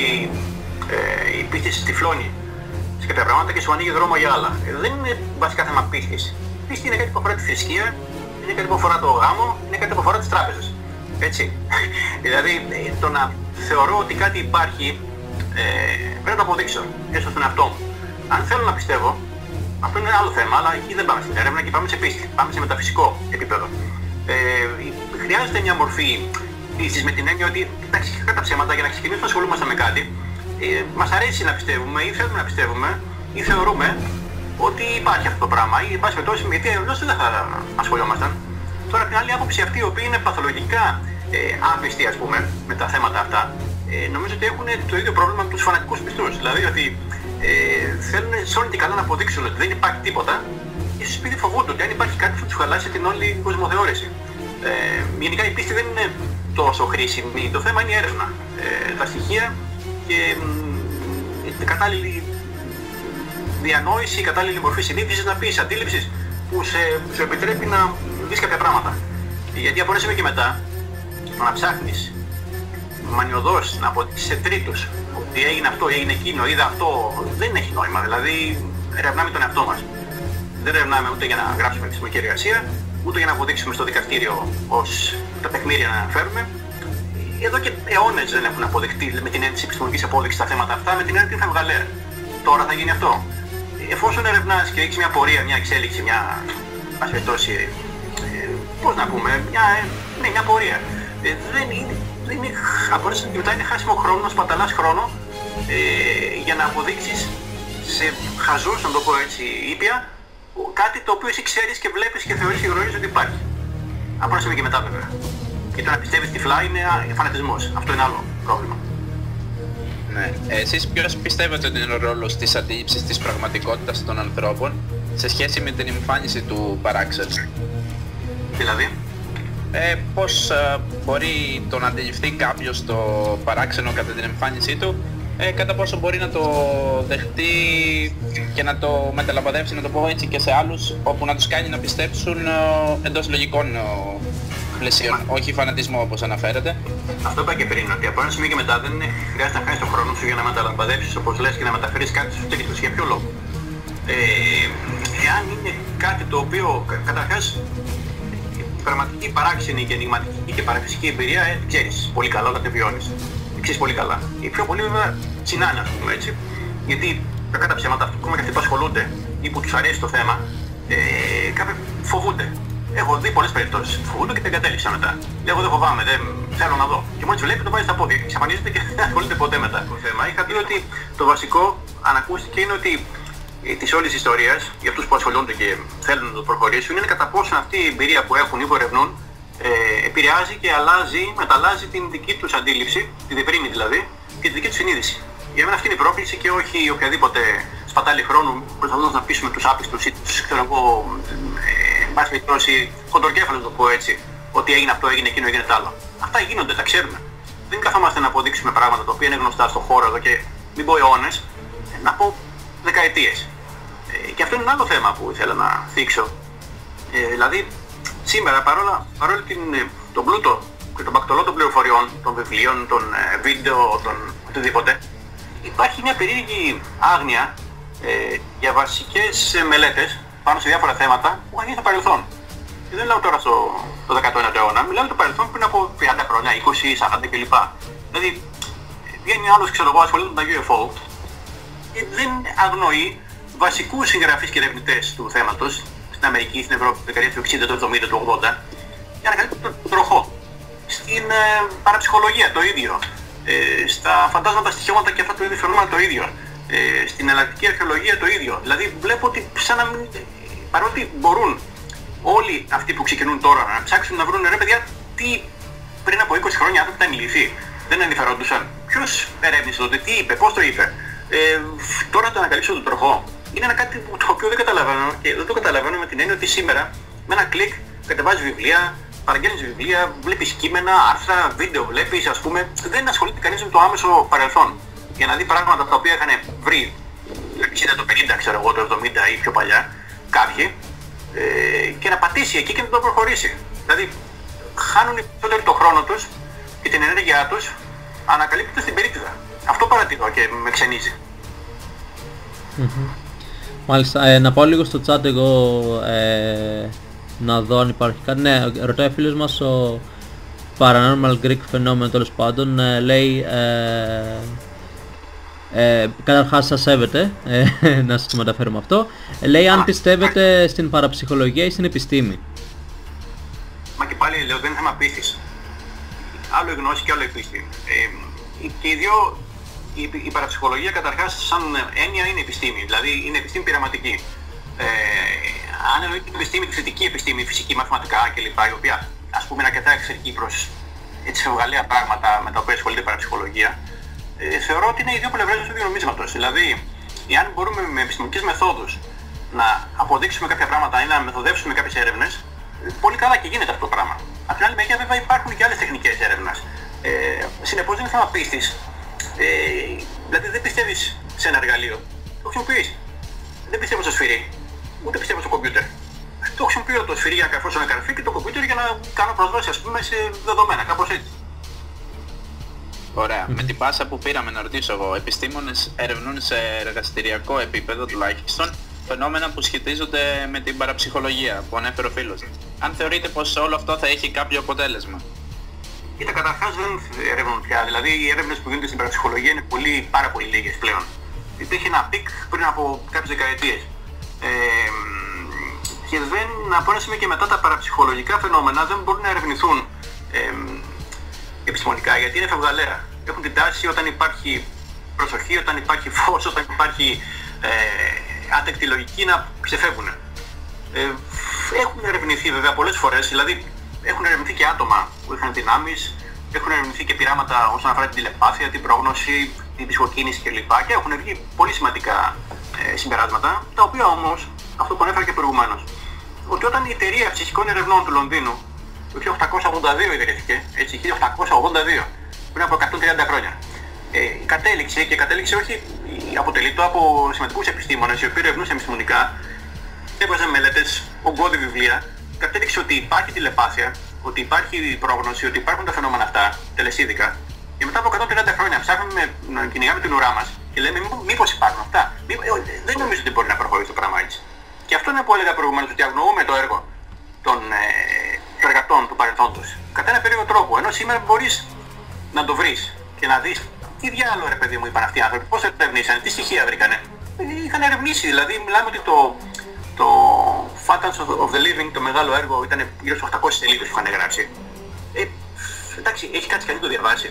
η πίστη σε τυφλώνει σε κάποια πράγματα και σου ανοίγει δρόμο για άλλα. Δεν είναι βασικά θέμα πίστης. Η πίστη είναι κάτι που αφορά τη θρησκεία, είναι κάτι που αφορά το γάμο, είναι κάτι που αφορά τις τράπεζες. Έτσι. Δηλαδή, το να θεωρώ ότι κάτι υπάρχει, πρέπει να το αποδείξω, έστω στον εαυτό μου. Αν θέλω να πιστεύω, αυτό είναι άλλο θέμα, αλλά εκεί δεν πάμε στην έρευνα και πάμε σε πίστη, πάμε σε μεταφυσικό επίπεδο. Χρειάζεται μια μορφή πίστης με την έννοια ότι, εντάξει, κατά ψέματα, για να ξεκινήσουμε να ασχολούμαστε με κάτι, μας αρέσει να πιστεύουμε ή θέλουμε να πιστεύουμε ή θεωρούμε ότι υπάρχει αυτό το πράγμα ή υπάρχει περιπτώσει, γιατί αλλιώς δεν θα ασχολιόμασταν. Τώρα από την άλλη άποψη, αυτοί οι οποίοι είναι παθολογικά άπιστοι, ας πούμε, με τα θέματα αυτά, νομίζω ότι έχουν το ίδιο πρόβλημα με τους φανατικούς πιστούς. Δηλαδή ότι θέλουν σε όλη την καλά να αποδείξουν ότι δεν υπάρχει τίποτα, ίσως επειδή φοβούνται ότι αν υπάρχει κάτι θα τους χαλάσει την όλη κοσμοθεώρηση. Γενικά η πίστη δεν είναι τόσο χρήσιμη, το θέμα είναι η έρευνα. Τα στοιχεία και η κατάλληλη διανόηση, η κατάλληλη μορφή συνείδησης, να πεις, αντίληψης, που σου επιτρέπει να δεις κάποια πράγματα. Γιατί από ένα σημείο και μετά, να ψάχνεις μανιωδώς να αποδείξεις σε τρίτους ότι έγινε αυτό, έγινε εκείνο, είδα αυτό, δεν έχει νόημα. Δηλαδή, ερευνάμε τον εαυτό μας. Δεν ερευνάμε ούτε για να γράψουμε επιστημονική εργασία, ούτε για να αποδείξουμε στο δικαστήριο ως τα τεκμήρια να φέρουμε. Εδώ και αιώνες δεν έχουν αποδειχτεί με την έννοια της επιστημονικής απόδειξης τα θέματα αυτά, με την έννοια ότι θα βγάλε. Τώρα θα γίνει αυτό. Εφόσον ερευνάς και έχεις μια πορεία, μια εξέλιξη, μια ασφαιτώση, πώς να πούμε, μια πορεία. Δεν είναι, από ένα σημείο μετά είναι χάσιμο χρόνο, να σπαταλάς χρόνο για να αποδείξεις σε χαζούς, να το πω έτσι ήπια, κάτι το οποίο εσύ ξέρεις και βλέπεις και θεωρείς και γνωρίζεις ότι υπάρχει. Από ένα σημείο και μετά βέβαια. Και το να πιστεύεις τυφλά είναι φανατισμός. Αυτό είναι άλλο πρόβλημα. Ναι. Εσείς ποιος πιστεύετε ότι είναι ο ρόλος της αντίληψης της πραγματικότητας των ανθρώπων σε σχέση με την εμφάνιση του παράξενου? Δηλαδή? Πώς μπορεί το να αντιληφθεί κάποιος το παράξενο κατά την εμφάνισή του, κατά πόσο μπορεί να το δεχτεί και να το μεταλαμπαδεύσει, να το πω έτσι, και σε άλλους, όπου να τους κάνει να πιστέψουν εντός λογικών πλαισίων, όχι φανατισμό όπως αναφέρεται. Αυτό είπα και πριν, ότι από ένα σημείο και μετά δεν χρειάζεται να χάνεις τον χρόνο σου για να μεταλαμπαδεύσεις, όπως λες, και να μεταφέρεις κάτι στους τρίτους. Για ποιο λόγο? Εάν είναι κάτι το οποίο, καταρχάς, πραγματική παράξενη και ενηγματική και παραφυσική εμπειρία, ξέρεις πολύ καλά όταν τη βιώνεις. Ξέρεις πολύ καλά. Οι πιο πολλοί βέβαια τσινάνε, ας πούμε έτσι, γιατί κακά τα ψέματα, ακόμα και αυτοί που ασχολούνται ή που τους αρέσει το θέμα, κάποιοι φοβούνται. Έχω δει πολλές περιπτώσεις. Φοβούνται και τα εγκατέλειψαν μετά. Λέγω δεν φοβάμαι, δεν θέλω να δω. Και μόλις βλέπει το βάζει στα πόδια. Εξαφανίζεται και δεν ασχολείται ποτέ μετά το θέμα. Είχα πει ότι το βασικό, αν ακούστηκε, είναι ότι της όλης της ιστορίας, για αυτούς που ασχολούνται και θέλουν να το προχωρήσουν, είναι κατά πόσο αυτή η εμπειρία που έχουν ή που ερευνούν επηρεάζει και μεταλλάζει την δική τους αντίληψη, τη διευρύνει δηλαδή, και τη δική τους συνείδηση. Για μένα αυτή είναι η πρόκληση και όχι οποιαδήποτε σπατάλη χρόνου προσπαθώντας να πείσουμε τους άπιστους ή τους, ξέρω εγώ, εν πάση περιπτώσει, χοντροκέφαλους, το πω έτσι, ότι έγινε αυτό, έγινε εκείνο, έγινε τ' άλλο. Αυτά γίνονται, τα ξέρουμε. Δεν καθόμαστε να αποδείξουμε πράγματα τα οποία είναι γνωστά στον χώρο εδώ και μην πω αιώνες, να πω δεκαετίες. Και αυτό είναι ένα άλλο θέμα που ήθελα να θίξω. Δηλαδή, σήμερα παρόλο τον πλούτο και τον πακτολό των πληροφοριών, των βιβλίων, των βίντεο, των οτιδήποτε, υπάρχει μια περίεργη άγνοια για βασικές μελέτες πάνω σε διάφορα θέματα που είχαν γίνει στο παρελθόν. Και δεν λέω τώρα στο 19ο αιώνα, μιλάω το παρελθόν πριν από 30 χρόνια, 20, 40 κλπ. Δηλαδή, βγαίνει άλλος, ξέρω εγώ, ασχολείται με τα UFO και δεν αγνοεί βασικούς συγγραφείς και ερευνητές του θέματος, στην Αμερική, στην Ευρώπη, τη δεκαετία του 60, του 70, του 80, για να καλύπτουν τον τροχό. Στην παραψυχολογία το ίδιο. Στα φαντάσματα, στοιχειώματα και αυτά το ίδιο φαινόμενα το ίδιο. Στην εναλλακτική αρχαιολογία το ίδιο. Δηλαδή βλέπω ότι σαν να μην, παρότι μπορούν όλοι αυτοί που ξεκινούν τώρα να ψάξουν να βρουν, ρε παιδιά, τι πριν από 20 χρόνια άνθρωποι ήταν ηλίθιοι, δεν ενδιαφερόντουσαν. Ποιος ερεύνησε τότε, τι είπε, πώς το είπε. Τώρα το ανακαλύψω τον τροχό. Είναι ένα κάτι το οποίο δεν καταλαβαίνω και δεν το καταλαβαίνω με την έννοια ότι σήμερα με ένα κλικ κατεβάζεις βιβλία, παραγγέλνεις βιβλία, βλέπεις κείμενα, άρθρα, βίντεο βλέπεις, ας πούμε. Δεν ασχολείται κανείς με το άμεσο παρελθόν για να δει πράγματα τα οποία είχαν βρει το 60, το 50, ξέρω εγώ, το 70 ή πιο παλιά κάποιοι και να πατήσει εκεί και να το προχωρήσει. Δηλαδή χάνουν περισσότερο το χρόνο τους και την ενέργειά τους ανακαλύπτοντας την περίπτωση. Αυτό παρατηρώ και με ξενίζει. Μάλιστα, να πάω λίγο στο chat εγώ να δω αν υπάρχει κάτι. Ναι, ρωτάει ο φίλος μας ο Paranormal Greek Phenomenon, τέλος πάντων, λέει καταρχάς σας σέβεται, να σας μεταφέρουμε αυτό. Λέει αν πιστεύετε στην παραψυχολογία ή στην επιστήμη. Μα και πάλι λέω, δεν είναι θέμα πίστης. Άλλο η γνώση και άλλο η πίστη. Και οι δύο, η παραψυχολογία καταρχάς σαν έννοια είναι επιστήμη, δηλαδή είναι επιστήμη πειραματική. Αν εννοεί την επιστήμη, τη θετική επιστήμη, φυσική, μαθηματικά κλπ, η οποία ας πούμε είναι αρκετά εξαιρετική προς έτσι φευγαλαία πράγματα με τα οποία ασχολείται η παραψυχολογία, θεωρώ ότι είναι οι δύο πλευρές του ίδιου νομίσματος. Δηλαδή, εάν μπορούμε με επιστημονικές μεθόδους να αποδείξουμε κάποια πράγματα ή να μεθοδεύσουμε κάποιες έρευνες, πολύ καλά και γίνεται αυτό το πράγμα. Από την άλλη μεριά, βέβαια, υπάρχουν και άλλες τεχνικές έρευνες. Συνεπώς, δεν είναι θέμα πίστης. Δηλαδή, δεν πιστεύεις σε ένα εργαλείο, το χρησιμοποιείς. Δεν πιστεύω στο σφυρί, ούτε πιστεύω στο κομπιούτερ. Το χρησιμοποιώ το σφυρί για να καρφώσω ένα καρφί και το κομπιούτερ για να κάνω πρόσβαση, ας πούμε, σε δεδομένα, κάπως έτσι. Ωραία. Με την πάσα που πήραμε να ρωτήσω εγώ, επιστήμονες ερευνούν σε εργαστηριακό επίπεδο τουλάχιστον φαινόμενα που σχετίζονται με την παραψυχολογία που ανέφερε ο φίλος. Αν θεωρείτε πως όλο αυτό θα έχει κάποιο αποτέλεσμα. Κοίτα, καταρχάς δεν ερευνούν πια. Δηλαδή οι έρευνες που γίνονται στην παραψυχολογία είναι πάρα πολύ λίγες πλέον. Υπήρχε ένα πικ πριν από κάποιες δεκαετίες. Και από ένα σημείο και μετά τα παραψυχολογικά φαινόμενα δεν μπορούν να ερευνηθούν επιστημονικά, γιατί είναι φευγαλαία. Έχουν την τάση όταν υπάρχει προσοχή, όταν υπάρχει φως, όταν υπάρχει άτεκτη λογική να ξεφεύγουν. Έχουν ερευνηθεί βέβαια πολλές φορές, δηλαδή έχουν ερευνηθεί και άτομα που είχαν δυνάμεις, έχουν ερευνηθεί και πειράματα όσον αφορά την τηλεπάθεια, την πρόγνωση, την ψυχοκίνηση κλπ. Και έχουν βγει πολύ σημαντικά συμπεράσματα, τα οποία όμως, αυτό που ανέφερα και προηγουμένως, ότι όταν η εταιρεία ψυχικών ερευνών του Λονδίνου το 1882 ιδρύθηκε, έτσι, 1882, πριν από 130 χρόνια. Κατέληξε όχι αποτελείτο από σημαντικούς επιστήμονες, οι οποίοι ερευνούσαν επιστημονικά, έβαζαν μελέτες, ογκώδη βιβλία, κατέληξε ότι υπάρχει τηλεπάθεια, ότι υπάρχει πρόγνωση, ότι υπάρχουν τα φαινόμενα αυτά, τελεσίδικα, και μετά από 130 χρόνια ψάχνουμε να κυνηγάμε την ουρά μας και λέμε μήπως υπάρχουν αυτά. Δεν νομίζω ότι μπορεί να προχωρήσει το πράγμα έτσι. Και αυτό είναι που έλεγα προηγουμένως, ότι αγνοούμε το έργο των εργατών του παρελθόντος κατά ένα περίεργο τρόπο. Ενώ σήμερα μπορείς να το βρεις και να δεις τι διάλογο, ρε παιδί μου, είπαν αυτοί οι άνθρωποι, πώς ερευνήσανε, τι στοιχεία βρήκανε. Είχαν ερευνήσει, δηλαδή μιλάμε ότι το Fatals of the Living, το μεγάλο έργο, ήταν γύρω στους 800 σελίδες που είχαν γράψει. Εντάξει, έχει κάτι κανείς να το διαβάσει.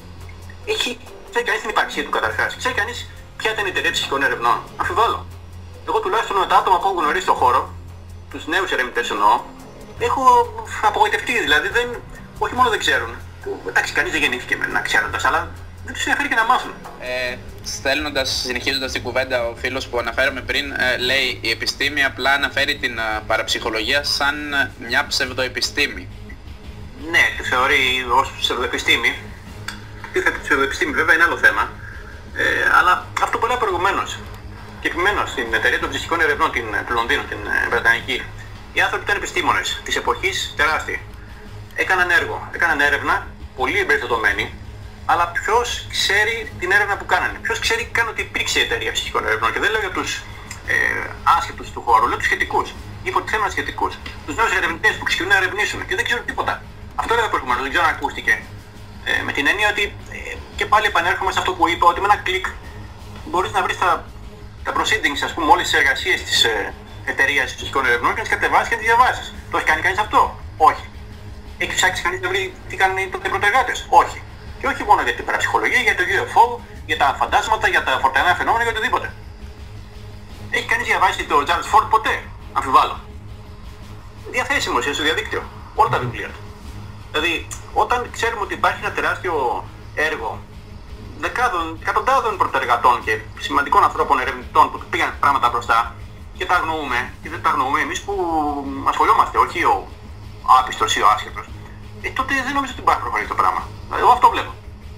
Ξέρει κανείς την ύπαρξή του καταρχάς. Ξέρει κανείς ποια ήταν η εταιρεία ψυχικών ερευνών. Αμφιβάλλω. Εγώ τουλάχιστον με τα άτομα που έχω γνωρίσει στον χώρο, τους νέους ερευνητές εννοώ, έχω απογοητευτεί. Δηλαδή όχι μόνο δεν ξέρουν. Εντάξει, κανείς δεν γεννήθηκε με ένα ξέροντας, αλλά δεν τους ενδιαφέρει και να μάθουν. Συνεχίζοντας την κουβέντα, ο φίλος που αναφέραμε πριν λέει η επιστήμη απλά αναφέρει την παραψυχολογία σαν μια ψευδοεπιστήμη. Ναι, τη θεωρεί ως ψευδοεπιστήμη. Τι θα πει ψευδοεπιστήμη, βέβαια είναι άλλο θέμα. Αλλά αυτό που έλεγα προηγουμένως. Και επιμένω στην εταιρεία των ψυχικών ερευνών του Λονδίνου, την Βρετανική. Οι άνθρωποι ήταν επιστήμονες της εποχής, τεράστιοι. Έκαναν έργο, έκαναν έρευνα, πολύ εμπεριστατωμένη, αλλά ποιος ξέρει την έρευνα που κάνανε. Ποιος ξέρει καν ότι υπήρξε εταιρεία ψυχικών ερευνών. Και δεν λέω για τους άσχετους του χώρου, λέω τους σχετικούς. Υποτιθέμενα σχετικούς. Τους νέους ερευνητές που ξεκινούν να ερευνήσουν και δεν ξέρουν τίποτα. Αυτό έλεγα προηγουμένως, δεν ξέρω αν ακούστηκε. Με την έννοια ότι και πάλι επανέρχομαι σε αυτό που είπα, ότι με ένα κλικ μπορείς να βρεις τα τα proceedings, ας πούμε, όλες τις εργασίες της εταιρείας ψυχικών ερευνών και να τις κατεβάσεις και να τις διαβάσεις. Το έχει κάνει κανείς αυτό? Όχι. Έχει ψάξει κανείς να βρει τι κάνουν οι πρωτεργάτες? Όχι. Και όχι μόνο για την παραψυχολογία, για το UFO, για τα φαντάσματα, για τα φορτανά φαινόμενα, για οτιδήποτε. Έχει κανείς διαβάσει το Charles Ford ποτέ? Αμφιβάλλω. Διαθέσιμο στο διαδίκτυο. Όλα τα βιβλία του. Δηλαδή, όταν ξέρουμε ότι υπάρχει ένα τεράστιο έργο δεκάδων, εκατοντάδων πρωτεργατών και σημαντικών ανθρώπων ερευνητών που πήγαν πράγματα μπροστά και τα αγνοούμε, και δεν τα αγνοούμε εμείς που ασχολιόμαστε, όχι ο άπιστος ή ο άσχετος, τότε δεν νομίζω ότι υπάρχει προχωρήσει το πράγμα. Εγώ αυτό βλέπω.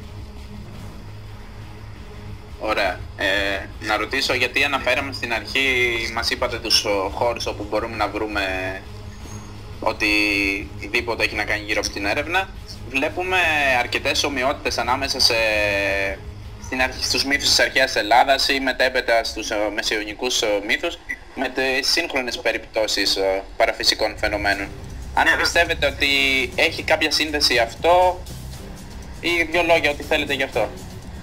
Ωραία. Να ρωτήσω, γιατί αναφέραμε στην αρχή, μας είπατε τους χώρους όπου μπορούμε να βρούμε οτιδήποτε έχει να κάνει γύρω από την έρευνα. Βλέπουμε αρκετές ομοιότητες ανάμεσα στους μύθους της αρχαίας Ελλάδας ή μετέπειτα στους μεσαιωνικούς μύθους με τις σύγχρονες περιπτώσεις παραφυσικών φαινομένων. Αν πιστεύετε ότι έχει κάποια σύνδεση αυτό ή δύο λόγια, ό,τι θέλετε γι' αυτό.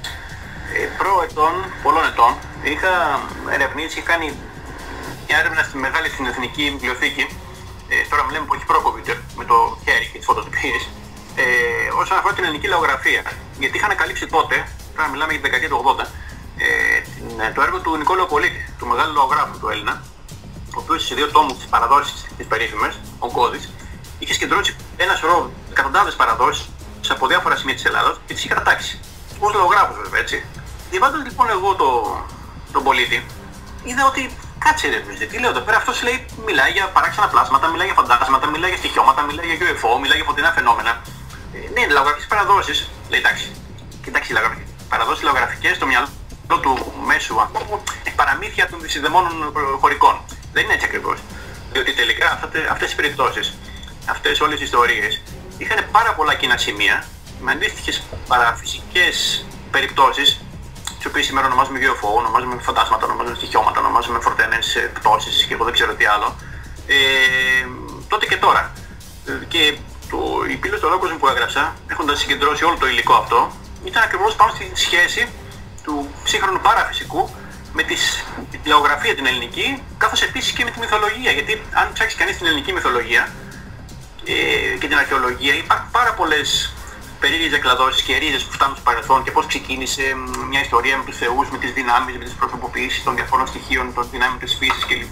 Πολλών ετών, είχα ερευνήσει, είχα κάνει μια έρευνα στη μεγάλη στην Εθνική Βιβλιοθήκη, τώρα μιλάμε που έχει προ-κομπιούτερ, με το χέρι και τις φωτοτυπίες, όσον αφορά την ελληνική λαογραφία. Γιατί είχα ανακαλύψει τότε, τώρα μιλάμε για τη δεκαετία του 80, το έργο του Νικόλαου Πολίτη, του μεγάλου λαογράφου του Έλληνα, ο οποίος σε 2 τόμους τις παραδόσεις τις περίφημες, ο Κώδης, είχε συγκεντρώσει ένα σωρό εκατοντάδες παραδόσεις από διάφορα σημεία της Ελλάδας και τις είχε κατάξει. Ως λαογράφος βέβαια, έτσι. Διαβάζοντας λοιπόν εγώ τον Πολίτη, είδα ότι κάτσε ρε, τι λέω εδώ πέρα, αυτός λέει, μιλάει για παράξενα πλάσματα, μιλάει για φαντάσματα, μιλάει για στοιχειώματα, μιλάει για UFO, μιλάει για φωτεινά φαινόμενα. Ναι, λαογραφικές παραδόσεις, λέει εντάξει. Κοιτάξτε, παραδόσεις λαογραφικές στο μυαλό του μέσου ανθρώπου, παραμύθια των δυσυνδεμόνων χωρικών. Δεν είναι έτσι ακριβώς. Διότι τελικά αυτές οι περιπτώσεις, αυτές όλες οι ιστορίες, είχαν πάρα πολλά κοινά σημεία με αντίστοιχες παραφυσικές περιπτώσεις, τις οποίες σήμερα ονομάζουμε UFO, ονομάζουμε φαντάσματα, ονομάζουμε στοιχειώματα, ονομάζουμε φορτανές πτώσεις και εγώ δεν ξέρω τι άλλο, τότε και τώρα. Και η πύλη του λόγου που έγραψα, έχοντας συγκεντρώσει όλο το υλικό αυτό, ήταν ακριβώς πάνω στη σχέση του σύγχρονου παραφυσικού με τη λαογραφία την ελληνική, καθώς επίσης και με τη μυθολογία. Γιατί αν ψάξει κανείς την ελληνική μυθολογία και την αρχαιολογία, υπάρχουν πάρα πολλές περίεργες εκλαδώσεις και ρίζες που φτάνουν στο παρελθόν και πώς ξεκίνησε μια ιστορία με τους θεούς, με τις δυνάμεις, με τις προσωποποιήσεις των διαφόρων στοιχείων, των δυνάμεων της φύσης κλπ.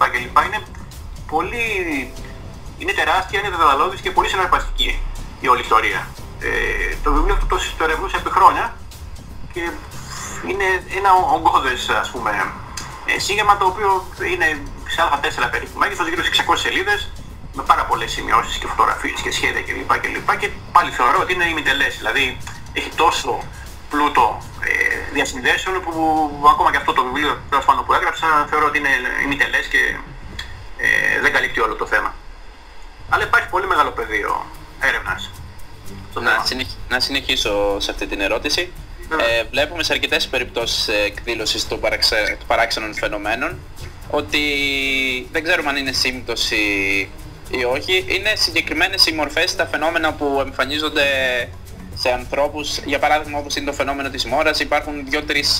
Είναι τεράστια, είναι δεδαλώδης και πολύ συναρπαστική η όλη ιστορία. Το βιβλίο αυτό το ερευνούσα επί χρόνια και είναι ένα ογκώδες, ας πούμε, σύγγραμμα το οποίο είναι σε α4 περίπου μέγεθος, γύρω στις 600 σελίδες, με πάρα πολλές σημειώσεις και φωτογραφίες και σχέδια κλπ. Και πάλι θεωρώ ότι είναι ημιτελές, δηλαδή έχει τόσο πλούτο διασυνδέσεων που ακόμα και αυτό το βιβλίο πάνω που έγραψα θεωρώ ότι είναι ημιτελές και δεν καλύπτει όλο το θέμα. Αλλά υπάρχει πολύ μεγάλο πεδίο έρευνας. Να συνεχίσω σε αυτή την ερώτηση. Βλέπουμε σε αρκετές περιπτώσεις εκδήλωσης των παράξενων φαινομένων ότι δεν ξέρουμε αν είναι σύμπτωση ή όχι. Είναι συγκεκριμένες οι μορφές στα φαινόμενα που εμφανίζονται σε ανθρώπους. Για παράδειγμα, όπως είναι το φαινόμενο της μόρας, υπάρχουν 2-3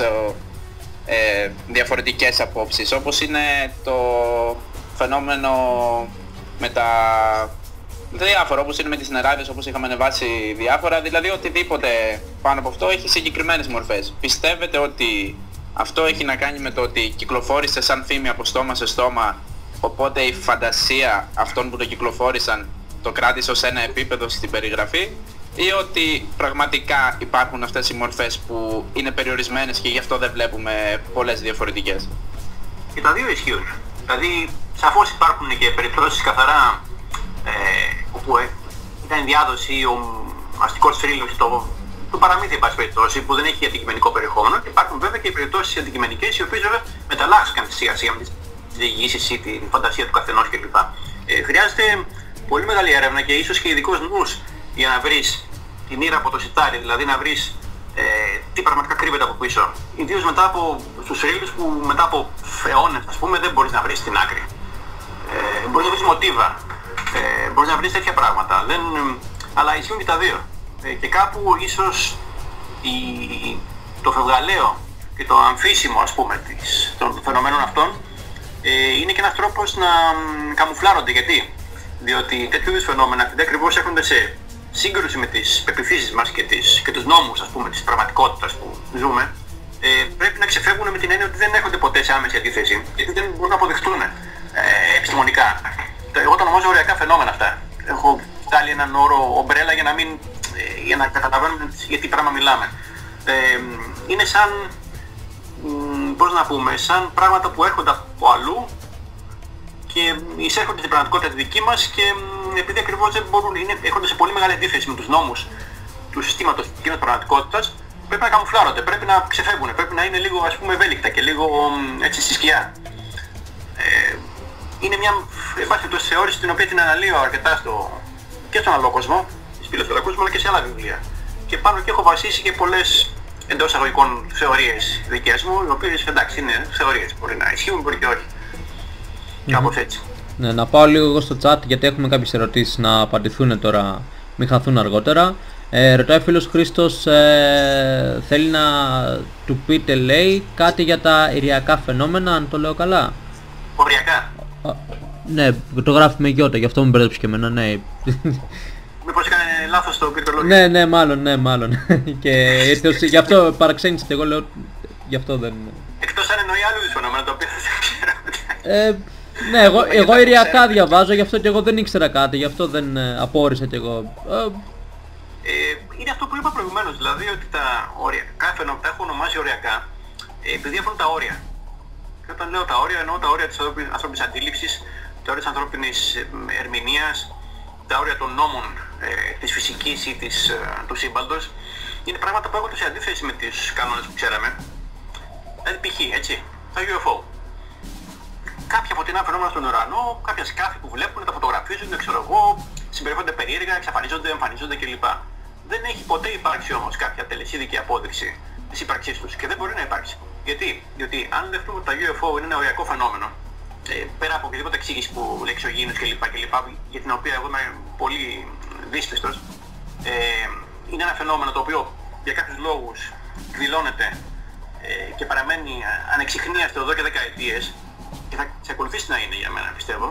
διαφορετικές απόψεις, όπως είναι το φαινόμενο με τα διάφορα, όπως είναι με τις νεράδες, όπως είχαμε ανεβάσει διάφορα, δηλαδή οτιδήποτε πάνω από αυτό έχει συγκεκριμένες μορφές. Πιστεύετε ότι αυτό έχει να κάνει με το ότι κυκλοφόρησε σαν φήμη από στόμα σε στόμα, οπότε η φαντασία αυτών που το κυκλοφόρησαν το κράτησε ως ένα επίπεδο στην περιγραφή, ή ότι πραγματικά υπάρχουν αυτές οι μορφές που είναι περιορισμένες και γι' αυτό δεν βλέπουμε πολλές διαφορετικές? Και τα δύο ισχύουν. Δηλαδή, σαφώς υπάρχουν και περιπτώσεις καθαρά όπου ήταν διάδοση, ο αστικός θρύλος, το παραμύθι, εν πάση περιπτώσει, που δεν έχει αντικειμενικό περιεχόμενο. Και υπάρχουν βέβαια και οι περιπτώσεις αντικειμενικές, οι οποίες βέβαια μεταλλάσσηκαν σιγά σιγά με τις διηγήσεις ή την φαντασία του καθενός κλπ. Χρειάζεται πολύ μεγάλη έρευνα και ίσως και ειδικός νους για να βρεις την ήρα από το σιτάρι, δηλαδή να βρεις τι πραγματικά κρύβεται από πίσω. Ιδίως μετά από στους θρύλους που μετά από αιώνες, ας πούμε, δεν μπορείς να βρεις την άκρη. Μπορείς να βρεις μοτίβα, μπορείς να βρεις τέτοια πράγματα, αλλά ισχύουν και τα δύο. Και κάπου ίσως το φευγαλαίο και το αμφίσιμο, ας πούμε, των φαινομένων αυτών είναι και ένας τρόπος να καμουφλάρονται. Γιατί? Διότι τέτοιου είδους φαινόμενα, επειδή ακριβώς έρχονται σε σύγκρουση με τις πεποιθήσεις μας και τους νόμους, ας πούμε, της πραγματικότητας που ζούμε, πρέπει να ξεφεύγουν με την έννοια ότι δεν έρχονται ποτέ σε άμεση αντίθεση, γιατί δεν μπορούν να αποδειχτούν επιστημονικά. Εγώ τα ονομάζω οριακά φαινόμενα αυτά. Έχω βγάλει έναν όρο ομπρέλα για να καταλαβαίνουμε για τι πράγμα μιλάμε. Είναι σαν, πώς να πούμε, σαν πράγματα που έρχονται από αλλού και εισέρχονται στην πραγματικότητα τη δική μας και επειδή ακριβώς δεν μπορούν, έρχονται σε πολύ μεγάλη αντίθεση με τους νόμους του συστήματος της κοινής πραγματικότητας, πρέπει να καμουφλάρονται, πρέπει να ξεφεύγουν, πρέπει να είναι λίγο, ας πούμε, ευέλικτα και λίγο έτσι στη σκιά. Είναι μια θεώρηση την οποία την αναλύω αρκετά και στον άλλο κόσμο, στη φιλοσοφία, αλλά και σε άλλα βιβλία. Και πάνω και έχω βασίσει και πολλές εντός αγωγικών θεωρίες δικές μου, οι οποίες εντάξει είναι θεωρίες, μπορεί να ισχύουν, μπορεί και όχι. Κάπως έτσι. Ναι, να πάω λίγο εγώ στο chat γιατί έχουμε κάποιες ερωτήσεις να απαντηθούν τώρα, μην χαθούν αργότερα. Ρωτάει ο φίλος Χρήστος, θέλει να του πείτε, λέει, κάτι για τα ηριακά φαινόμενα, αν το λέω καλά. Οριακά. Ναι, το γράφει με γιώτα, γι' αυτό μου μπερδέψει και εμένα, ναι. Μήπως έκανε λάθος το πληκτρολόγιο. Ναι, μάλλον. Και γι' αυτό παραξένησε και εγώ λέω, γι' αυτό δεν... Εκτός αν εννοεί άλλου φαινόμενα, το οποίο δεν ξέρω. Ναι, εγώ ηριακά διαβάζω, γι' αυτό και εγώ δεν ήξερα κάτι, γι' αυτό δεν απόρρισα κι εγώ. Είναι αυτό που είπα προηγουμένως, δηλαδή ότι τα οριακά φαινόμενα τα έχω ονομάσει οριακά, επειδή έχουν τα όρια. Και όταν λέω τα όρια, εννοώ τα όρια της ανθρώπινης αντίληψης, τα όρια της ανθρώπινης ερμηνείας, τα όρια των νόμων της φυσικής ή του σύμπαντος. Είναι πράγματα που έρχονται σε αντίθεση με τους κανόνες που ξέραμε. Δηλαδή π.χ. έτσι, τα UFO. Κάποια φωτεινά φαινόμενα στον ουρανό, κάποια σκάφη που βλέπουν, τα φωτογραφίζουν, ξέρω εγώ, συμπεριφέρονται περίεργα, εξαφανίζονται, εμφανίζονται κλπ. Δεν έχει ποτέ υπάρξει όμως κάποια τελεσίδικη απόδειξη της ύπαρξής τους και δεν μπορεί να υπάρξει. Γιατί? Διότι αν δεχτούμε ότι τα UFO είναι ένα οριακό φαινόμενο, πέρα από οποιαδήποτε εξήγηση που λέει εξωγήινους κλπ. Για την οποία εγώ είμαι πολύ δύσπιστος, είναι ένα φαινόμενο το οποίο για κάποιους λόγους δηλώνεται και παραμένει ανεξιχνίαστο εδώ και δεκαετίες και θα εξακολουθήσει να είναι για μένα, πιστεύω.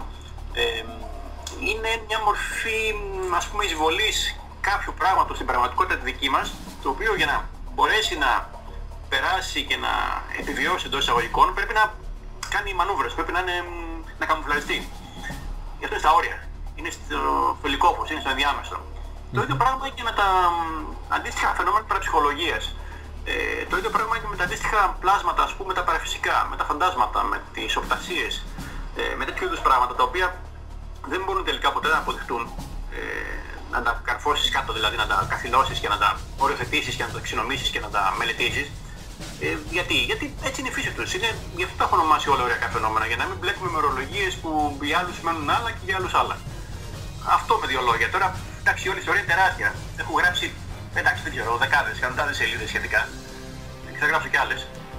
Είναι μια μορφή, ας πούμε, εισβολής κάποιου πράγματος στην πραγματικότητα τη δική μας, το οποίο για να μπορέσει να περάσει και να επιβιώσει εντός εισαγωγικών πρέπει να κάνει μανούβρες, πρέπει να καμουφλαριστεί. Γι' αυτό είναι στα όρια, είναι στο φωλικόφος, είναι στο ενδιάμεσο. Το ίδιο πράγμα και με τα αντίστοιχα φαινόμενα της παραψυχολογίας. Το ίδιο πράγμα και με τα αντίστοιχα πλάσματα, ας πούμε, τα παραφυσικά, με τα φαντάσματα, με τις οπτασίες, με τέτοιου είδους πράγματα τα οποία δεν μπορούν τελικά ποτέ να αποδειχτούν, να τα καρφώσεις κάτω, δηλαδή να τα καθυλώσεις και να τα οριοθετήσεις και να τα ταξινομήσεις και να τα μελετήσεις. Γιατί έτσι είναι η φύση τους. Γι' αυτό τα έχω ονομάσει όλα οριακά φαινόμενα, για να μην μπλέκουμε με ορολογίες που για άλλους σημαίνουν άλλα και για άλλους άλλα. Αυτό με δύο λόγια. Τώρα, εντάξει, όλη η ιστορία είναι τεράστια. Έχω γράψει, εντάξει, δεν ξέρω, δεκάδες, εκατοντάδες σελίδες σχετικά. Και θα γράψω κι άλλες.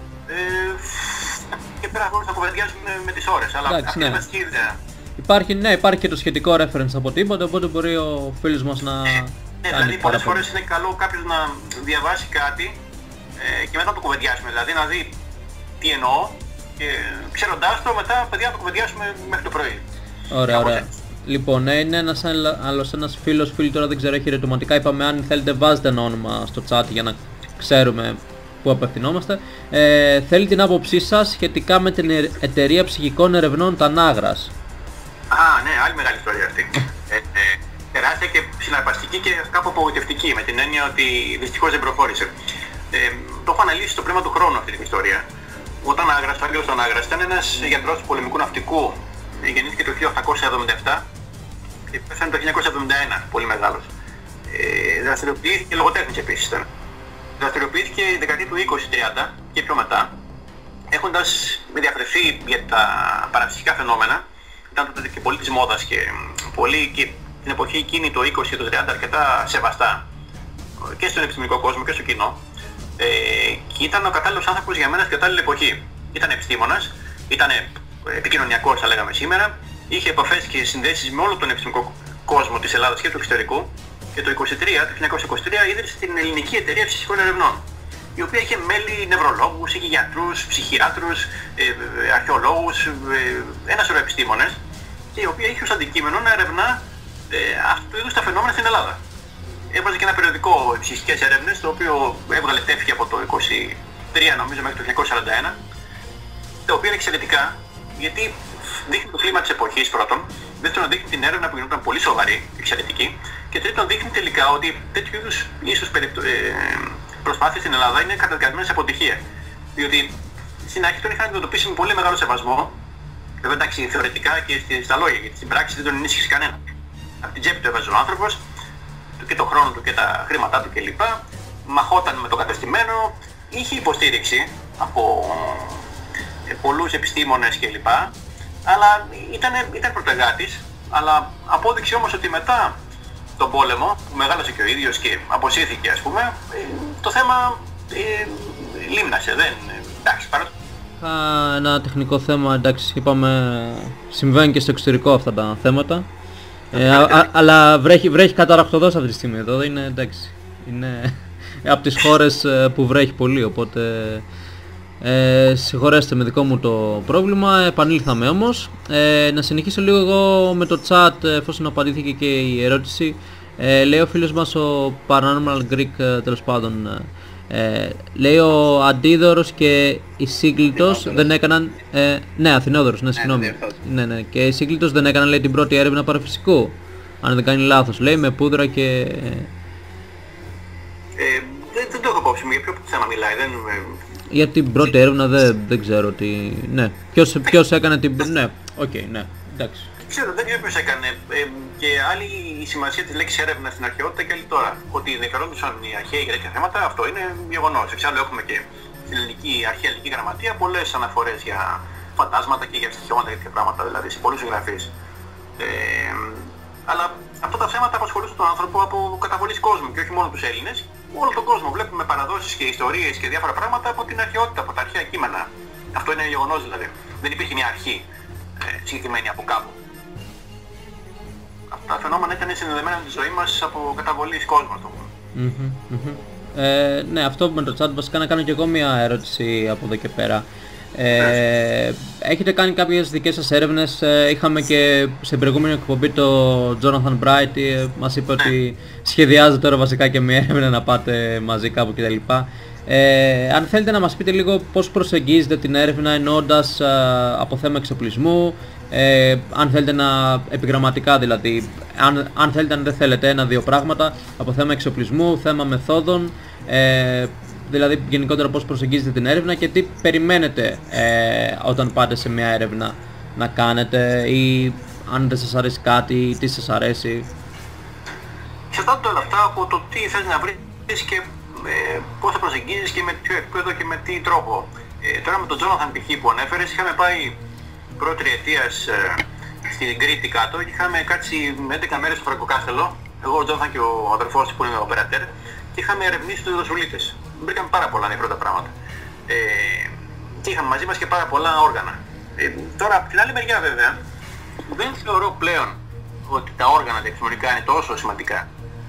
Και πέρα μπορούμε να κουβεντιάσουμε με τις ώρες, αλλά αυτή είναι η βασική ιδέα. Υπάρχει και το σχετικό reference από τίποτα, οπότε μπορεί ο φίλος μας να... Ναι, δηλαδή πολλές φορές είναι καλό κάποιος να διαβάσει κάτι και μετά το κουβεντιάσουμε, δηλαδή να δει τι εννοώ και ξέροντάς το μετά παιδιά το κουβεντιάσουμε μέχρι το πρωί. Ωραία. Λοιπόν, είναι ένας φίλος, φίλοι τώρα δεν ξέρω, έχει ερωτηματικά, είπαμε αν θέλετε βάζετε ένα όνομα στο chat για να ξέρουμε πού απευθυνόμαστε. Θέλει την άποψή σας σχετικά με την εταιρεία ψυχικών ερευνών Τανάγρας. Ναι, άλλη μεγάλη ιστορία αυτή. Τεράστια και συναρπαστική και κάπου απογοητευτική, με την έννοια ότι δυστυχώς δεν προχώρησε. Το έχω αναλύσει στο πνεύμα του χρόνου αυτή την ιστορία. Ο Τανάγρας, ο Άγγελος Τανάγρας, ήταν ένας γιατρός του πολεμικού ναυτικού. Γεννήθηκε το 1877 και πέθανε το 1971, πολύ μεγάλος. Δραστηριοποιήθηκε, λογοτέχνης επίσης ήταν. Δραστηριοποιήθηκε η δεκαετία του 20-30 και πιο μετά, έχοντας ενδιαφερθεί για τα παραψυχικά φαινόμενα. Ήταν τότε και πολύ της μόδας και πολύ και την εποχή εκείνη το 20 και το 30 αρκετά σεβαστά και στον επιστημονικό κόσμο και στο κοινό. Και ήταν ο κατάλληλος άνθρωπος για μένα στην κατάλληλη εποχή. Ήταν επιστήμονας, ήταν επικοινωνιακός θα λέγαμε σήμερα, είχε επαφές και συνδέσεις με όλο τον επιστημονικό κόσμο της Ελλάδας και του εξωτερικού και το 1923 ίδρυσε την Ελληνική Εταιρεία Ψυχικών Ερευνών. η οποία είχε μέλη νευρολόγους, είχε γιατρούς, ψυχιάτρους, αρχαιολόγους, ένα σωρό επιστήμονες, και η οποία είχε ως αντικείμενο να ερευνά αυτού του είδους τα φαινόμενα στην Ελλάδα. Έβαζε και ένα περιοδικό ψυχικές έρευνες, το οποίο έβγαλε τεύχη από το 1923 νομίζω μέχρι το 1941, τα οποία είναι εξαιρετικά, γιατί δείχνει το κλίμα της εποχής πρώτον, δεύτερον δείχνει την έρευνα που γινόταν πολύ σοβαρή, εξαιρετική, και τρίτον δείχνει τελικά ότι τέτοιου είδους ίσως προσπάθειες στην Ελλάδα είναι καταδικασμένες αποτυχία. Διότι στην αρχή τον είχαν αντιμετωπίσει με πολύ μεγάλο σεβασμό, βέβαια εντάξει θεωρητικά και στα λόγια, γιατί στην πράξη δεν τον ενίσχυσε κανένα. Από την τσέπη του έβαζε ο άνθρωπος, και το χρόνο του και τα χρήματά του κλπ. Μαχόταν με το κατεστημένο, είχε υποστήριξη από πολλούς επιστήμονες κλπ. Αλλά ήταν πρωτεργάτης, αλλά απόδειξε όμως ότι μετά τον πόλεμο, που μεγάλωσε και ο ίδιος και αποσύρθηκε ας πούμε, το θέμα λίμνασε, εντάξει, παρότι... Ένα τεχνικό θέμα, εντάξει, είπαμε, συμβαίνει και στο εξωτερικό αυτά τα θέματα. Αλλά βρέχει καταρρακτωδώς αυτή τη στιγμή εδώ, είναι εντάξει, είναι από τις χώρες που βρέχει πολύ, οπότε συγχωρέστε με δικό μου το πρόβλημα, επανήλθαμε όμως. Να συνεχίσω λίγο εγώ με το chat, εφόσον απαντήθηκε και η ερώτηση. Λέει ο φίλος μας ο Paranormal Greek, τέλος πάντων, λέει ο Αντίδωρος και η Σύγκλιτος δεν έκαναν, ναι, Αθηνόδωρος, ναι, συγγνώμη, ναι, και η Σύγκλιτος δεν έκαναν, λέει, την πρώτη έρευνα παραφυσικού, αν δεν κάνει λάθος, λέει, με πούδρα και... δεν το έχω υπόψη μου, για ποιο θέμα μιλάει, για την πρώτη έρευνα δεν ξέρω τι... Ναι, ποιος έκανε την... Ναι, οκ, ναι, εντάξει. Ξέρω, δεν ξέρω ποιος έκανε. Και άλλη η σημασία της λέξης έρευνα στην αρχαιότητα και άλλη τώρα. Ότι ενδιαφερόντουσαν οι αρχαίοι για τέτοια θέματα, αυτό είναι γεγονός. Εξάλλου έχουμε και στην αρχαία ελληνική γραμματεία πολλές αναφορές για φαντάσματα και για στοιχειώματα και τέτοια πράγματα, δηλαδή σε πολλούς συγγραφείς. Αλλά αυτά τα θέματα απασχολούσαν τον άνθρωπο από καταβολής κόσμου και όχι μόνο τους Έλληνες. Όλο τον κόσμο βλέπουμε παραδόσεις και ιστορίες και διάφορα πράγματα από την αρχαιότητα, από τα αρχαία κείμενα. Αυτό είναι γεγονός δηλαδή. Δεν υπήρχε μια αρχή συγκεκριμένη από κάπου. Αυτά τα φαινόμενα ήταν συνδεδεμένα με τη ζωή μας από καταβολής κόσμου, το πούμε. Ναι, αυτό με το chat βασικά να κάνω και εγώ μια ερώτηση από εδώ και πέρα. Έχετε κάνει κάποιες δικές σας έρευνες, είχαμε και σε προηγούμενη εκπομπή το Jonathan Bright, μας είπε ότι σχεδιάζεται τώρα βασικά και μια έρευνα να πάτε μαζί κάπου κτλ. Αν θέλετε να μας πείτε λίγο πώς προσεγγίζετε την έρευνα εννοώντας από θέμα εξοπλισμού, αν θέλετε να επιγραμματικά δηλαδή, αν θέλετε, αν δεν θέλετε, ένα-δύο πράγματα από θέμα εξοπλισμού, θέμα μεθόδων, δηλαδή γενικότερα πώς προσεγγίζετε την έρευνα και τι περιμένετε όταν πάτε σε μια έρευνα να κάνετε, ή αν δεν σας αρέσει κάτι, τι σας αρέσει. Εξαρτάται όλα αυτά από το τι θες να βρεις και πώς θα προσεγγίζεις και με ποιο επίπεδο και με τι τρόπο. Τώρα με τον Jonathan π.χ. που ανέφερες, είχαμε πάει πρώτη τριετίας στην Κρήτη κάτω και είχαμε κάτσει 11 μέρες στο Φραγκοκάστελο, εγώ, ο Jonathan και ο αδερφός που είναι ο οπερατέρ, και είχαμε ερευνήσει τους δοσουλίτες. Βρήκαμε πάρα πολλά νεκρότα πράγματα. Και είχαμε μαζί μας και πάρα πολλά όργανα. Τώρα από την άλλη μεριά βέβαια, δεν θεωρώ πλέον ότι τα όργανα τα επιστημονικά είναι τόσο σημαντικά.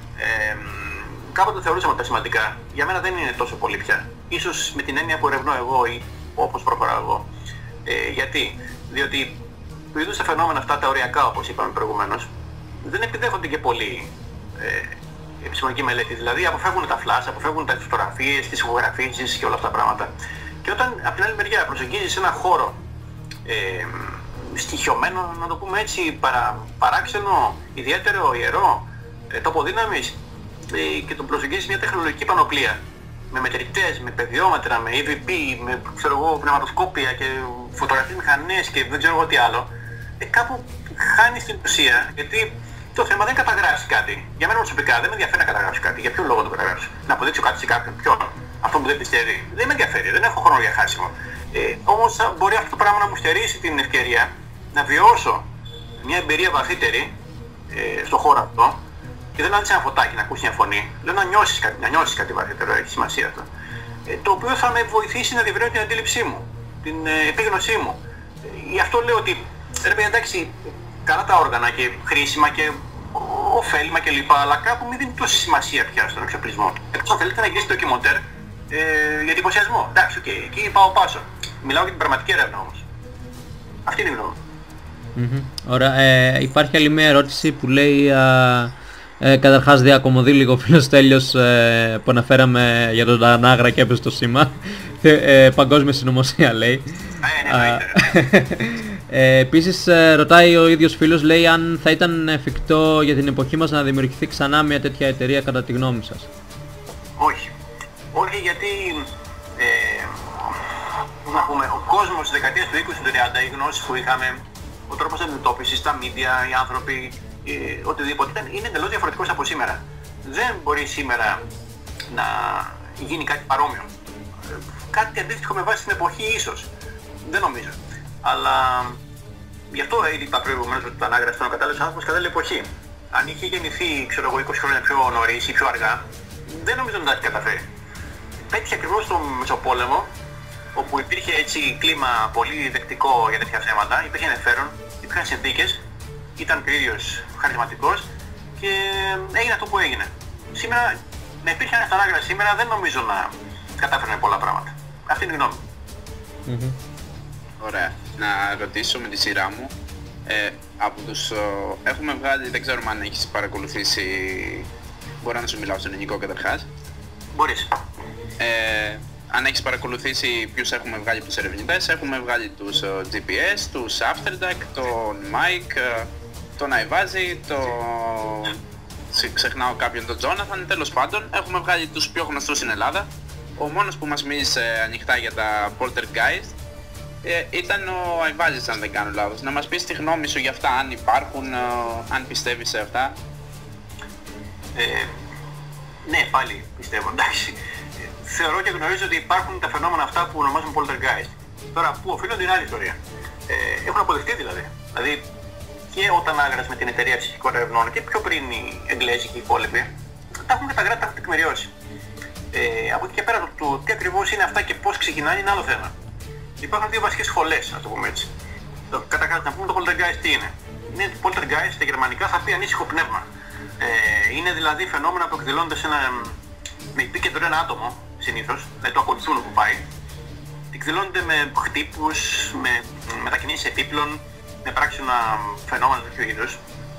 Κάποτε θεωρούσαμε τα σημαντικά. Για μένα δεν είναι τόσο πολύ πια. Ίσως με την έννοια που ερευνώ εγώ ή όπως προχωράω εγώ. Γιατί? Διότι του είδους τα φαινόμενα αυτά τα οριακά, όπως είπαμε προηγουμένως, δεν επιδέχονται και πολύ επιστημονική μελέτη. Δηλαδή αποφεύγουν τα flash, αποφεύγουν τις φωτογραφίες, τις ηχογραφήσεις και όλα αυτά τα πράγματα. Και όταν από την άλλη μεριά προσεγγίζεις ένα χώρο στοιχειωμένο, να το πούμε έτσι, παράξενο, ιδιαίτερο, ιερό, τόπο δύναμης, και τον προσεγγίζεις μια τεχνολογική πανοπλία με μετρητές, με παιδιόμετρα, με EVP, με πνευματοσκόπια και φωτογραφίες μηχανές και δεν ξέρω εγώ τι άλλο, κάπου χάνεις την ουσία, γιατί το θέμα δεν καταγράφει κάτι. Για μένα προσωπικά δεν με ενδιαφέρει να καταγράψει κάτι. Για ποιο λόγο το καταγράψει? Να αποδείξω κάτι σε κάποιον? Ποιον? Αυτό που δεν πιστεύει? Δεν με ενδιαφέρει, δεν έχω χρόνο για χάσιμο. Όμως μπορεί αυτό το πράγμα να μου στερήσει την ευκαιρία να βιώσω μια εμπειρία βαθύτερη στον χώρο αυτό. Και δεν να δεις ένα φωτάκι, να ακούσεις μια φωνή. Λέω να νιώσεις κάτι βαθύτερο, έχει σημασία αυτό. Το οποίο θα με βοηθήσει να διευρύνω την αντίληψή μου, την επίγνωσή μου. Γι' αυτό λέω ότι εντάξει, καλά τα όργανα και χρήσιμα και ωφέλιμα κλπ. Αλλά κάπου μην δίνει τόση σημασία πια στον εξοπλισμό. Εκτός αν θέλετε να γυρίσετε ντοκιμοντέρ για εντυπωσιασμό. Εντάξει, εκεί πάω πάσο. Μιλάω για την πραγματική έρευνα όμως. Αυτή είναι η γνώμη. Ωραία. Υπάρχει άλλη μια ερώτηση που λέει, καταρχάς διακομωδεί λίγο ο φίλος Τέλειος που αναφέραμε για τον Τανάγρα και έπεσε το σήμα. Παγκόσμια συνωμοσία λέει. Επίσης ρωτάει ο ίδιος φίλος, λέει αν θα ήταν εφικτό για την εποχή μας να δημιουργηθεί ξανά μια τέτοια εταιρεία κατά τη γνώμη σας. Όχι. Όχι, γιατί να πούμε, ο κόσμος της δεκαετίας του 20-30, οι γνώσεις που είχαμε, ο τρόπος αντιμετώπισης, τα media, οι άνθρωποι, οτιδήποτε, είναι εντελώς διαφορετικός από σήμερα. Δεν μπορεί σήμερα να γίνει κάτι παρόμοιο. Κάτι αντίστοιχο με βάση την εποχή ίσως. Δεν νομίζω. Αλλά γι' αυτό είπα προηγουμένως ότι το Τανάγρα ήταν ο κατάλληλος άνθρωπος κατά την εποχή. Αν είχε γεννηθεί, ξέρω εγώ, 20 χρόνια πιο νωρίς ή πιο αργά, δεν νομίζω να τα έχει καταφέρει. Πέτυχε ακριβώς στο Μεσοπόλεμο, όπου υπήρχε έτσι κλίμα πολύ δεκτικό για τέτοια θέματα, υπήρχε ενδιαφέρον, υπήρχαν συνθήκες, ήταν και ο ίδιος χαρισματικός και έγινε αυτό που έγινε. Σήμερα, να υπήρχε ένα Τανάγρα σήμερα, δεν νομίζω να κατάφερνε πολλά πράγματα. Αυτή είναι η γνώμη. Ωραία. Να ρωτήσω με τη σειρά μου. Από τους... έχουμε βγάλει, δεν ξέρω αν έχεις παρακολουθήσει... Μπορώ να σου μιλάω στον ελληνικό καταρχάς. Μπορείς. Αν έχεις παρακολουθήσει ποιους έχουμε βγάλει τους ερευνητές, έχουμε βγάλει τους GPS, τους Afterdark, τον Mike, τον Αϊβάζη, ξεχνάω κάποιον, τον Jonathan, τέλος πάντων. Έχουμε βγάλει τους πιο γνωστούς στην Ελλάδα. Ο μόνος που μας μίλησε ανοιχτά για τα Poltergeist ήταν ο Αϊβάζης, αν δεν κάνω λάθος. Να μας πεις τη γνώμη σου για αυτά, αν υπάρχουν, αν πιστεύεις σε αυτά. Ναι, πάλι πιστεύω, εντάξει. Θεωρώ και γνωρίζω ότι υπάρχουν τα φαινόμενα αυτά που ονομάζουμε Poltergeist. Τώρα, πού οφείλονται είναι άλλη ιστορία. Έχουν αποδειχτεί δηλαδή. Δηλαδή, και όταν άγρασε με την εταιρεία ψυχικών ερευνών και πιο πριν οι Εγγλέζοι και οι υπόλοιποι, τα έχουν καταγράψει, τα έχουν τεκμηριώσει. Από εκεί και πέρα το τι ακριβώς είναι αυτά και πώς ξεκινάνε είναι άλλο θέμα. Υπάρχουν δύο βασικές σχολές, να το πούμε έτσι. Καταρχάς, να πούμε το Poltergeist τι είναι. Είναι Poltergeist στα γερμανικά θα πει ανήσυχο πνεύμα. Είναι δηλαδή φαινόμενα που εκδηλώνονται σε με επίκεντρο ένα άτομο συνήθως, δηλαδή το ακολουθούν που πάει. Εκδηλώνονται με χτύπους, με μετακινήσεις επίπλων, με πράξινα φαινόμενα τέτοιου είδους,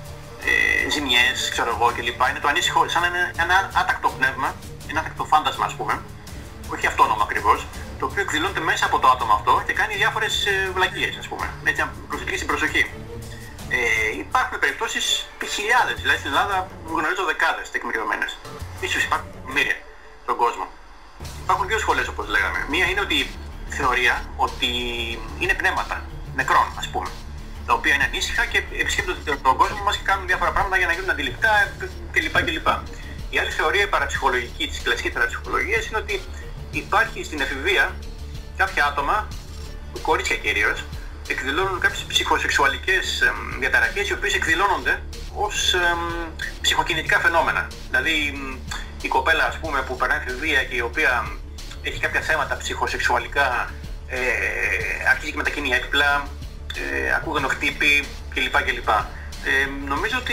ζημιές, ξέρω εγώ κλπ. Είναι το ανήσυχο, σαν ένα άτακτο πνεύμα, ένα άτακτο φάντασμα ας πούμε, όχι αυτόνομα ακριβώς, το οποίο εκδηλώνεται μέσα από το άτομο αυτό και κάνει διάφορες βλακίες ας πούμε, έτσι να προσελκύσει την προσοχή. Υπάρχουν περιπτώσεις χιλιάδες, δηλαδή στην Ελλάδα γνωρίζω δεκάδες τεκμηριωμένες. Ίσως υπάρχουν εκατομμύρια στον κόσμο. Υπάρχουν δύο σχολές όπως λέγαμε. Μία είναι ότι η θεωρία ότι είναι πνεύματα, νεκρών ας πούμε, τα οποία είναι ανήσυχα και επισκέπτονται τον κόσμο μας και κάνουν διάφορα πράγματα για να γίνουν αντιληπτά κλπ. Η άλλη θεωρία, η παραψυχολογική της κλασικής παραψυχολογίας, είναι ότι υπάρχει στην εφηβεία κάποια άτομα, κορίτσια κυρίως, εκδηλώνουν κάποιες ψυχοσεξουαλικές διαταραχές οι οποίες εκδηλώνονται ως ψυχοκινητικά φαινόμενα. Δηλαδή η κοπέλα ας πούμε που περνάει εφηβεία και η οποία έχει κάποια θέματα ψυχοσεξουαλικά αρχίζει και μετακινεί έκπλα, ακούγονο χτύπη κλπ. Νομίζω ότι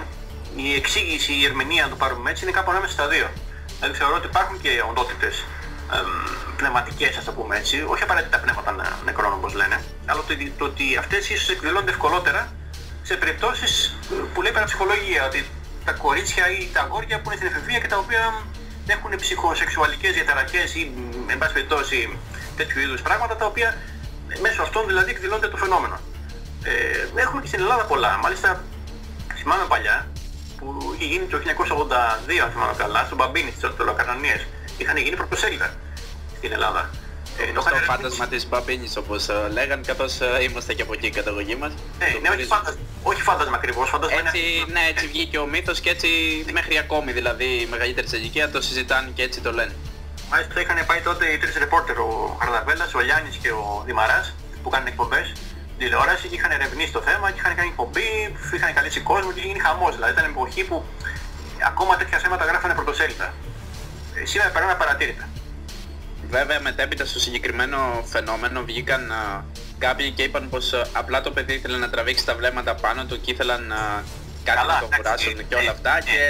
η εξήγηση, η ερμηνεία, να το πάρουμε έτσι, είναι κάπου ανάμεσα στα δύο. Δηλαδή θεωρώ ότι υπάρχουν και οντότητες πνευματικές, ας το πούμε έτσι, όχι απαραίτητα πνεύματα νεκρών όπως λένε, αλλά το ότι αυτές ίσως εκδηλώνονται ευκολότερα σε περιπτώσεις που λέει παραψυχολογία, ότι τα κορίτσια ή τα αγόρια που είναι στην εφηβεία και τα οποία έχουν ψυχοσεξουαλικές διαταραχές ή εν πάση περιπτώσει τέτοιου είδους πράγματα, τα οποία μέσω αυτών δηλαδή εκδηλώνεται το φαινόμενο. Έχουμε και στην Ελλάδα πολλά, μάλιστα θυμάμαι παλιά που είχε γίνει το 1982 αν θυμάμαι καλά, στον Μπαμπίνι στις Ορτολοκανονίες. Είχαν γίνει πρωτοσέλιδα στην Ελλάδα. Το φάντασμα της Μπαμπίνης όπως λέγαν, καθώς είμαστε και από εκεί η καταγωγή μας. Ναι, όχι φάντασμα ακριβώς, φάντασμα έτσι, είναι... Ναι, έτσι βγήκε ο μύθος και έτσι μέχρι ακόμη δηλαδή οι μεγαλύτερες ηλικία το συζητάνε και έτσι το λένε. Μάλιστα είχαν πάει τότε οι τρεις ρεπόρτερ, ο Χαρδαβέλλας, ο Λιάννης και ο Δημαράς, που κάνουν εκπομπές τηλεόραση και είχαν ερευνήσει το θέμα και είχαν κάνει εκπομπή, είχαν καλέσει κόσμο και είχε γίνει χαμός. Δηλαδή ήταν εποχή που ακόμα τέτοια θέματα γράφανε πρωτοσέλιδα. Σήμερα περνάνε απαρατήρητα. Βέβαια μετέπειτα στο συγκεκριμένο φαινόμενο βγήκαν κάποιοι και είπαν πως απλά το παιδί ήθελε να τραβήξει τα βλέμματα πάνω του και ήθελαν κάτι να το κουράσουν και όλα αυτά και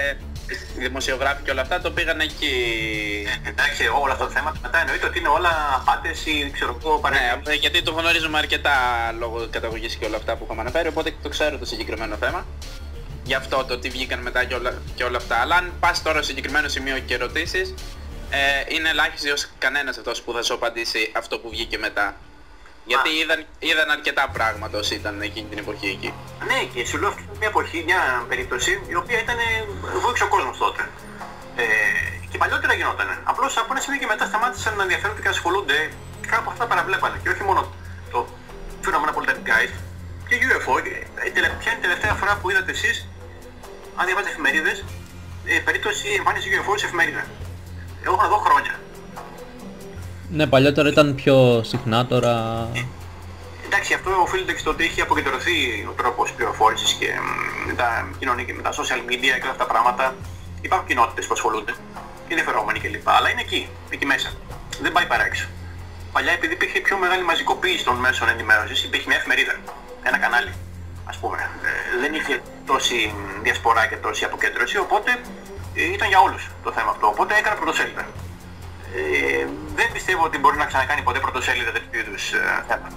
οι δημοσιογράφοι και όλα αυτά το πήγαν εκεί. Εντάξει, όλα αυτά τα θέματα μετά εννοείται ότι είναι όλα απάτες ή ξέρω εγώ παρέμβαση. Ναι, γιατί το γνωρίζουμε αρκετά λόγω καταγωγής και όλα αυτά που είχαμε αναφέρει, οπότε το ξέρω το συγκεκριμένο θέμα. Γι' αυτό το ότι βγήκαν μετά και όλα αυτά. Αλλά αν πας τώρα στο συγκεκριμένο σημείο και ρωτήσεις, είναι ελάχιστοι ως κανένας αυτός που θα σου απαντήσει αυτό που βγήκε μετά. Γιατί είδαν αρκετά πράγματα όσοι ήταν εκείνη την εποχή εκεί. Ναι, και σου λέω αυτή μια εποχή, μια περίπτωση η οποία ήταν βούηξε ο κόσμος τότε. Και παλιότερα γινότανε. Απλώς από ένα σημείο και μετά σταμάτησαν να ενδιαφέρονται και να ασχολούνται. Κάπου αυτά παραβλέπανε. Και όχι μόνο το φαινόμενο Poltergeist και UFO. Ποια είναι η τελευταία φορά που είδατε εσείς, αν διαβάζετε εφημερίδες, περίπτωση εμφάνιση UFO σε εφημερίδα? Εγώ έχω να δω χρόνια. Ναι, παλιότερα ήταν πιο συχνά, τώρα... Εντάξει, αυτό οφείλεται και στο ότι έχει αποκεντρωθεί ο τρόπος πληροφόρησης και με τα κοινωνία και με τα social media και όλα αυτά τα πράγματα. Υπάρχουν κοινότητες που ασχολούνται, ενδιαφερόμενοι κλπ. Αλλά είναι εκεί μέσα. Δεν πάει παρά έξω. Παλιά, επειδή υπήρχε πιο μεγάλη μαζικοποίηση των μέσων ενημέρωσης, υπήρχε μια εφημερίδα, ένα κανάλι, ας πούμε. Δεν είχε τόση διασπορά και τόση αποκέντρωση, οπότε ήταν για όλους το θέμα αυτό. Οπότε έκανα πρωτοσέλιδα. Δεν πιστεύω ότι μπορεί να ξανακάνει ποτέ πρωτοσέλιδα τέτοιου είδους θέματα.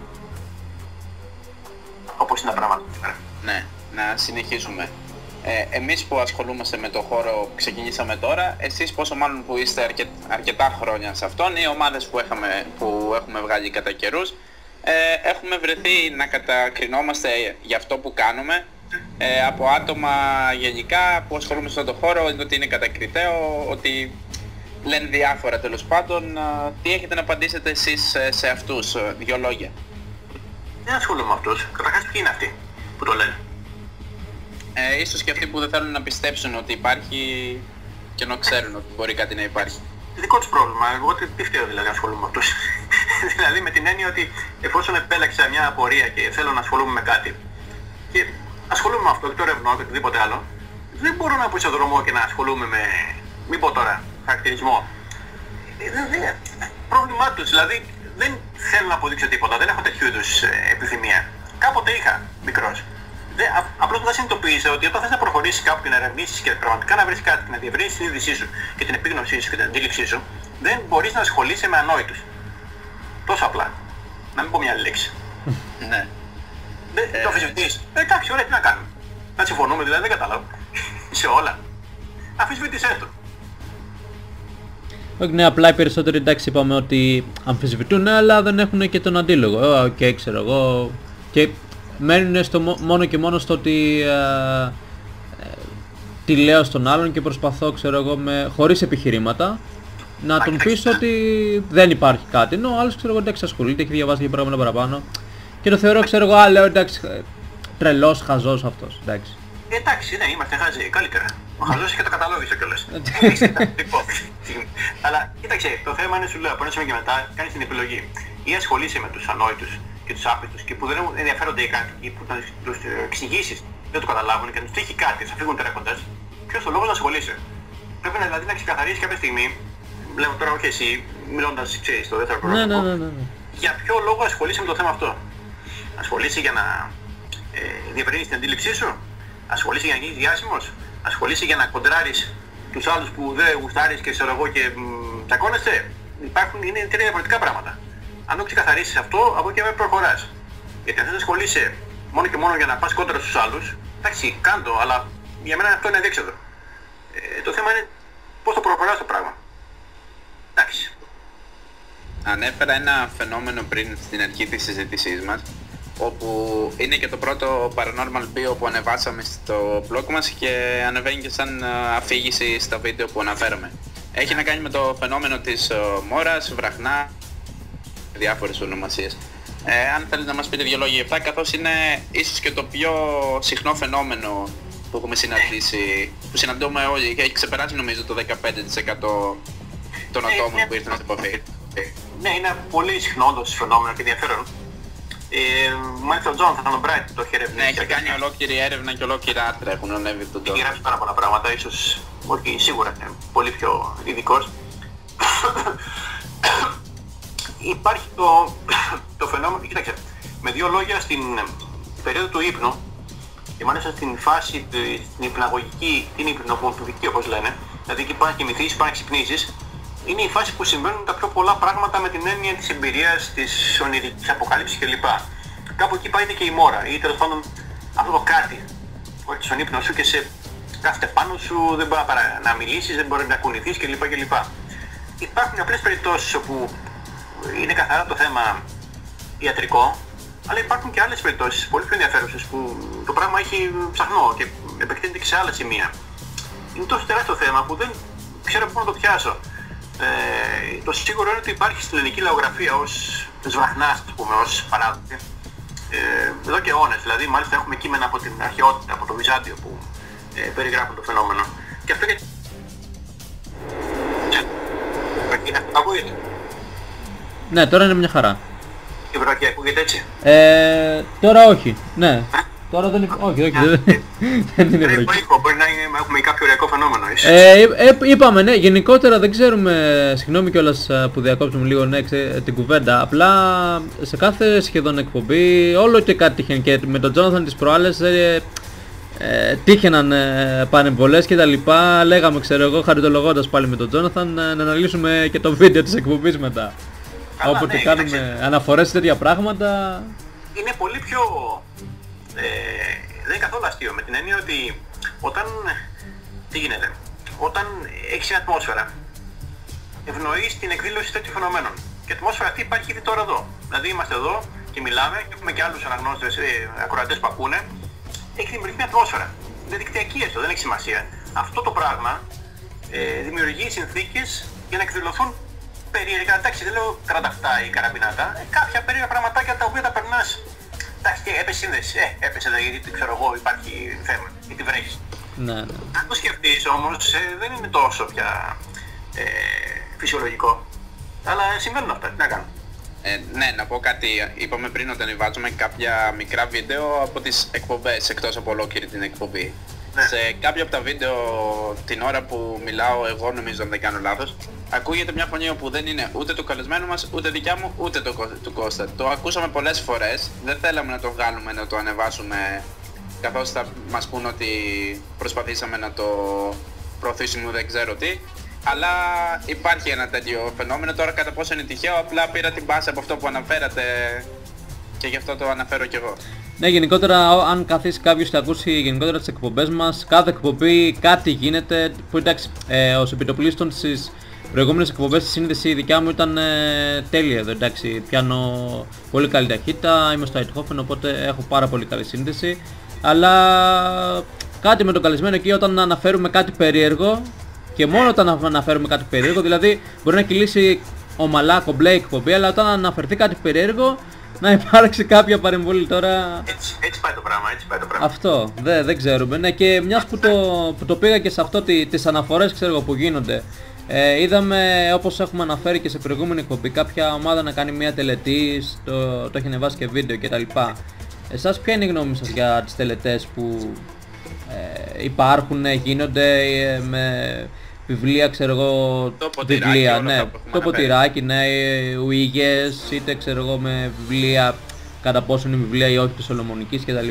Όπως είναι τα πράγματα σήμερα. Ναι, να συνεχίσουμε. Εμείς που ασχολούμαστε με το χώρο ξεκινήσαμε τώρα, εσείς πόσο μάλλον που είστε αρκετά χρόνια σε αυτόν, οι ομάδες που έχουμε βγάλει κατά καιρούς, έχουμε βρεθεί να κατακρινόμαστε για αυτό που κάνουμε από άτομα γενικά που ασχολούμαι σε αυτό το χώρο, ότι είναι κατακριτέο, ότι λένε διάφορα τέλος πάντων. Τι έχετε να απαντήσετε εσείς σε αυτούς, δύο λόγια? Δεν ασχολούμαι με αυτούς. Καταρχάς ποιοι είναι αυτοί που το λένε? Ίσως και αυτοί που δεν θέλουν να πιστέψουν ότι υπάρχει και ενώ ξέρουν ότι μπορεί κάτι να υπάρχει. Δικό τους πρόβλημα. Εγώ τι φταίω δηλαδή να ασχολούμαι με αυτούς? Δηλαδή με την έννοια ότι εφόσον επέλεξα μια απορία και θέλω να ασχολούμαι με κάτι και ασχολούμαι με αυτό και το ερευνώ και οτιδήποτε άλλο, δεν μπορώ να πω σε δρόμο και να ασχολούμαι με, μην πω τώρα, χαρακτηρισμό. Πρόβλημά τους, δηλαδή δεν θέλω να αποδείξω τίποτα, δεν έχω τέτοιου είδους επιθυμία. Κάποτε είχα μικρός. Απλώς δεν συνειδητοποίησα ότι όταν θες να προχωρήσεις κάπου και να ερευνήσεις και πραγματικά να βρεις κάτι και να διευρύνεις την είδησή σου και την επίγνωσή σου και την αντίληψή σου, δεν μπορείς να ασχολείσαι με ανόητους. Τόσο απλά. Να μην πω μια άλλη λέξη. Ναι. Το αμφισβητείς. Εντάξει, ωραία, τι να κάνουμε? Να συμφωνούμε δηλαδή, δεν κατάλαβα. Σε όλα. Αμφισβήτησές το. Όχι, ναι, απλά οι περισσότεροι, εντάξει, είπαμε ότι αμφισβητούν, αλλά δεν έχουν και τον αντίλογο. Οκ, ξέρω εγώ. Και μένουν μόνο και μόνο στο ότι τι λέω στον άλλον και προσπαθώ, ξέρω εγώ, χωρίς επιχειρήματα να τον πείσω ότι δεν υπάρχει κάτι. Ενώ ο άλλος, ξέρω εγώ, εντάξει, ασχολείται, έχει διαβάσει για πράγματα παραπάνω και το θεωρώ, ξέρω εγώ, λέω, εντάξει, τρελός, χαζός αυτός, εντάξει. Εντάξει, ναι, είμαστε χαζοί, καλύτερα. Ο χαζός και το καταλόγησε κιόλας. Αλλά κοίταξε, το θέμα είναι, σου λέω, από ένα σημείο και μετά κάνεις την επιλογή. Ή ασχολείσαι με τους ανόητους και τους άπλητους και που δεν ενδιαφέρονται για κάτι ή που τους εξηγήσεις δεν το καταλάβουν και τους τύχει κάτι, θα φύγουν τρέχοντας. Ποιος ο λόγος να ασχολείσαι? Πρέπει να, δηλαδή, να ξεκαθαρίσεις κάποια στιγμή, λέμε τώρα όχι εσύ, μιλώντας, ξέρεις, στο δεύτερο πρόσωπο, για ποιο λόγο ασχολείσαι με το θέμα αυτό. Ασχολείσαι για να διευρύνεις την αντίληψή σου? Ασχολείσαι για να γίνεις διάσημος? Ασχολείσαι για να κοντράρεις τους άλλους που δεν γουστάρεις και ξέρω εγώ και τσακώνεσαι? Είναι τρία διαφορετικά πράγματα. Αν το ξεκαθαρίσεις αυτό, από εκεί πέρα προχωράς. Γιατί αν θες να ασχολείσαι μόνο και μόνο για να πας κόντρα στους άλλους, εντάξει, κάντο, αλλά για μένα αυτό είναι αδιέξοδο. Το θέμα είναι πώς το προχωράς το πράγμα. Εντάξει. Ανέφερα ένα φαινόμενο πριν στην αρχή της συζήτησής μας, όπου είναι και το πρώτο Paranormal Bio που ανεβάσαμε στο blog μας και ανεβαίνει και σαν αφήγηση στα βίντεο που αναφέραμε. Έχει να κάνει με το φαινόμενο της μόρας, βραχνά, διάφορες ονομασίες. Αν θέλετε να μας πείτε δύο λόγια αυτά, καθώς είναι ίσως και το πιο συχνό φαινόμενο που έχουμε συναντήσει, που συναντούμε όλοι και έχει ξεπεράσει νομίζω το 15% των ατόμων που ήρθαν σε επαφή. Ναι, είναι πολύ συχνό όντως φαινόμενο και ενδιαφέρον. Μάλιστα ο Τζόναθαν Μπράιτ το έχει ερευνήσει. Ναι, έχει κάνει ολόκληρη έρευνα και ολόκληρα άρθρα έχουν ανέβει τον Τζόναθαν. Έχει γράψει πάρα πολλά πράγματα, ίσως, όχι σίγουρα είναι πολύ πιο ειδικός. Υπάρχει το φαινόμενο, κοίταξε, με δύο λόγια στην περίοδο του ύπνου Και μάλιστα στην φάση, την υπναγωγική, την υπνοπομπική όπως λένε, δηλαδή εκεί πάνε να κοιμηθείς, πάνε να ξυπνήσεις, είναι η φάση που συμβαίνουν τα πιο πολλά πράγματα με την έννοια της εμπειρίας, της ονειρικής αποκάλυψης κλπ. Κάπου εκεί πάει και η μόρα ή τέλος πάντων αυτό το κάτι. Όχι στον ύπνο σου και σε κάθεται πάνω σου, δεν μπορεί να μιλήσεις, δεν μπορεί να κουνηθείς κλπ. Υπάρχουν απλές περιπτώσεις όπου είναι καθαρά το θέμα ιατρικό, αλλά υπάρχουν και άλλες περιπτώσεις πολύ πιο ενδιαφέρουσες που το πράγμα έχει ψαχνό και επεκτείνεται και σε άλλα σημεία. Είναι τόσο τεράστιο θέμα που δεν ξέρω πού να το πιάσω. Το σίγουρο είναι ότι υπάρχει στην ελληνική λαογραφία ως σβραχνάς, ας πούμε, ως παράδοση. Εδώ και αιώνες, δηλαδή μάλιστα έχουμε κείμενα από την αρχαιότητα, από το Βυζάντιο που περιγράφουν το φαινόμενο. Και αυτό γιατί... Ακούγεται. Ναι, τώρα είναι μια χαρά. Η βροχή ακούγεται έτσι. Τώρα όχι, ναι. Τώρα δεν είναι... Όχι, δεν είναι βροχή. Μπορεί να έχουμε κάποιο ωριακό φαινόμενο, είπαμε, ναι, γενικότερα δεν ξέρουμε, συγγνώμη κιόλας που διακόπτουμε λίγο την κουβέντα, απλά σε κάθε σχεδόν εκπομπή όλο και κάτι τύχαινε και με τον Τζόναθαν τις προάλλες τύχαιναν πανεμβολές και τα λοιπά, λέγαμε, ξέρω εγώ, χαριτολογώντας πάλι με τον Τζόναθαν να αναλύσουμε και το βίντεο της εκπομπής μετά. Όποτε κάνουμε αναφορές σε τέτοια πράγματα... Είναι πολύ πιο... δεν είναι καθόλου αστείο με την έννοια ότι όταν... Τι γίνεται? Όταν έχεις μια ατμόσφαιρα, ευνοείς την εκδήλωση τέτοιων φαινομένων. Και η ατμόσφαιρα αυτή υπάρχει ήδη τώρα εδώ. Δηλαδή είμαστε εδώ και μιλάμε και έχουμε και άλλους αναγνώστες, ακροατές που ακούνε. Έχει δημιουργηθεί μια ατμόσφαιρα. Είναι δικτυακή έστω, δεν έχει σημασία. Αυτό το πράγμα δημιουργεί συνθήκες για να εκδηλωθούν περίεργα, εντάξει, δεν λέω κραταυτά ή καραμπινάτα, κάποια περίεργα πραγματάκια τα οποία τα περνάς. Εντάξει, έπεσε σύνδεση, έπεσε γιατί ξέρω εγώ υπάρχει θέμα, γιατί βρέχει. Ναι. Αν το σκεφτείς όμως, δεν είναι τόσο πια φυσιολογικό. Αλλά συμβαίνουν αυτά, τι να κάνω. Ναι, να πω κάτι. Είπαμε πριν ότι ανεβάζουμε κάποια μικρά βίντεο από τις εκπομπές, εκτός από ολόκληρη την εκπομπή. Ναι. Σε κάποια από τα βίντεο, την ώρα που μιλάω εγώ, νομίζω αν δεν κάνω λάθος, ακούγεται μια φωνή που δεν είναι ούτε του καλεσμένου μας, ούτε δικιά μου, ούτε του Κώστα. Το ακούσαμε πολλές φορές, δεν θέλαμε να το βγάλουμε, να το ανεβάσουμε, καθώς θα μας πούν ότι προσπαθήσαμε να το προωθήσουμε δεν ξέρω τι. Αλλά υπάρχει ένα τέτοιο φαινόμενο, τώρα κατά πόσο είναι τυχαίο, απλά πήρα την μπάση από αυτό που αναφέρατε και γι' αυτό το αναφέρω κι εγώ. Ναι, γενικότερα αν καθίσει κάποιος και ακούσει γενικότερα τις εκπομπές μας, κάθε εκπομπή κάτι γίνεται, που εντάξει, ως επιτοπλίστων στις προηγούμενες εκπομπές στη σύνδεση δικιά μου ήταν τέλεια εδώ, εντάξει, πιάνω πολύ καλή ταχύτητα, είμαι στο Eindhoven, οπότε έχω πάρα πολύ καλή σύνδεση, αλλά κάτι με τον καλεσμένο εκεί όταν αναφέρουμε κάτι περίεργο, και μόνο όταν αναφέρουμε κάτι περίεργο, δηλαδή μπορεί να κυλήσει ομαλά κομπλέ εκπομπή, αλλά όταν αναφερθεί κάτι περίεργο να υπάρξει κάποια παρεμβολή τώρα. Έτσι πάει το πράγμα, έτσι πάει το πράγμα. Αυτό, δεν ξέρουμε. Ναι, και μιας που το πήγα και σε αυτό τις αναφορές ξέρω εγώ που γίνονται, είδαμε όπως έχουμε αναφέρει και σε προηγούμενη εκπομπή κάποια ομάδα να κάνει μια τελετή, το έχει ανεβάσει και βίντεο κτλ. Εσάς ποια είναι η γνώμη σας για τις τελετές που υπάρχουν, γίνονται με βιβλία, ξέρω εγώ, βιβλία, ναι, το ποτηράκι, ναι, ουίγες, είτε ξέρω εγώ με βιβλία, κατά πόσο είναι βιβλία ή όχι της Σολομονικής κτλ.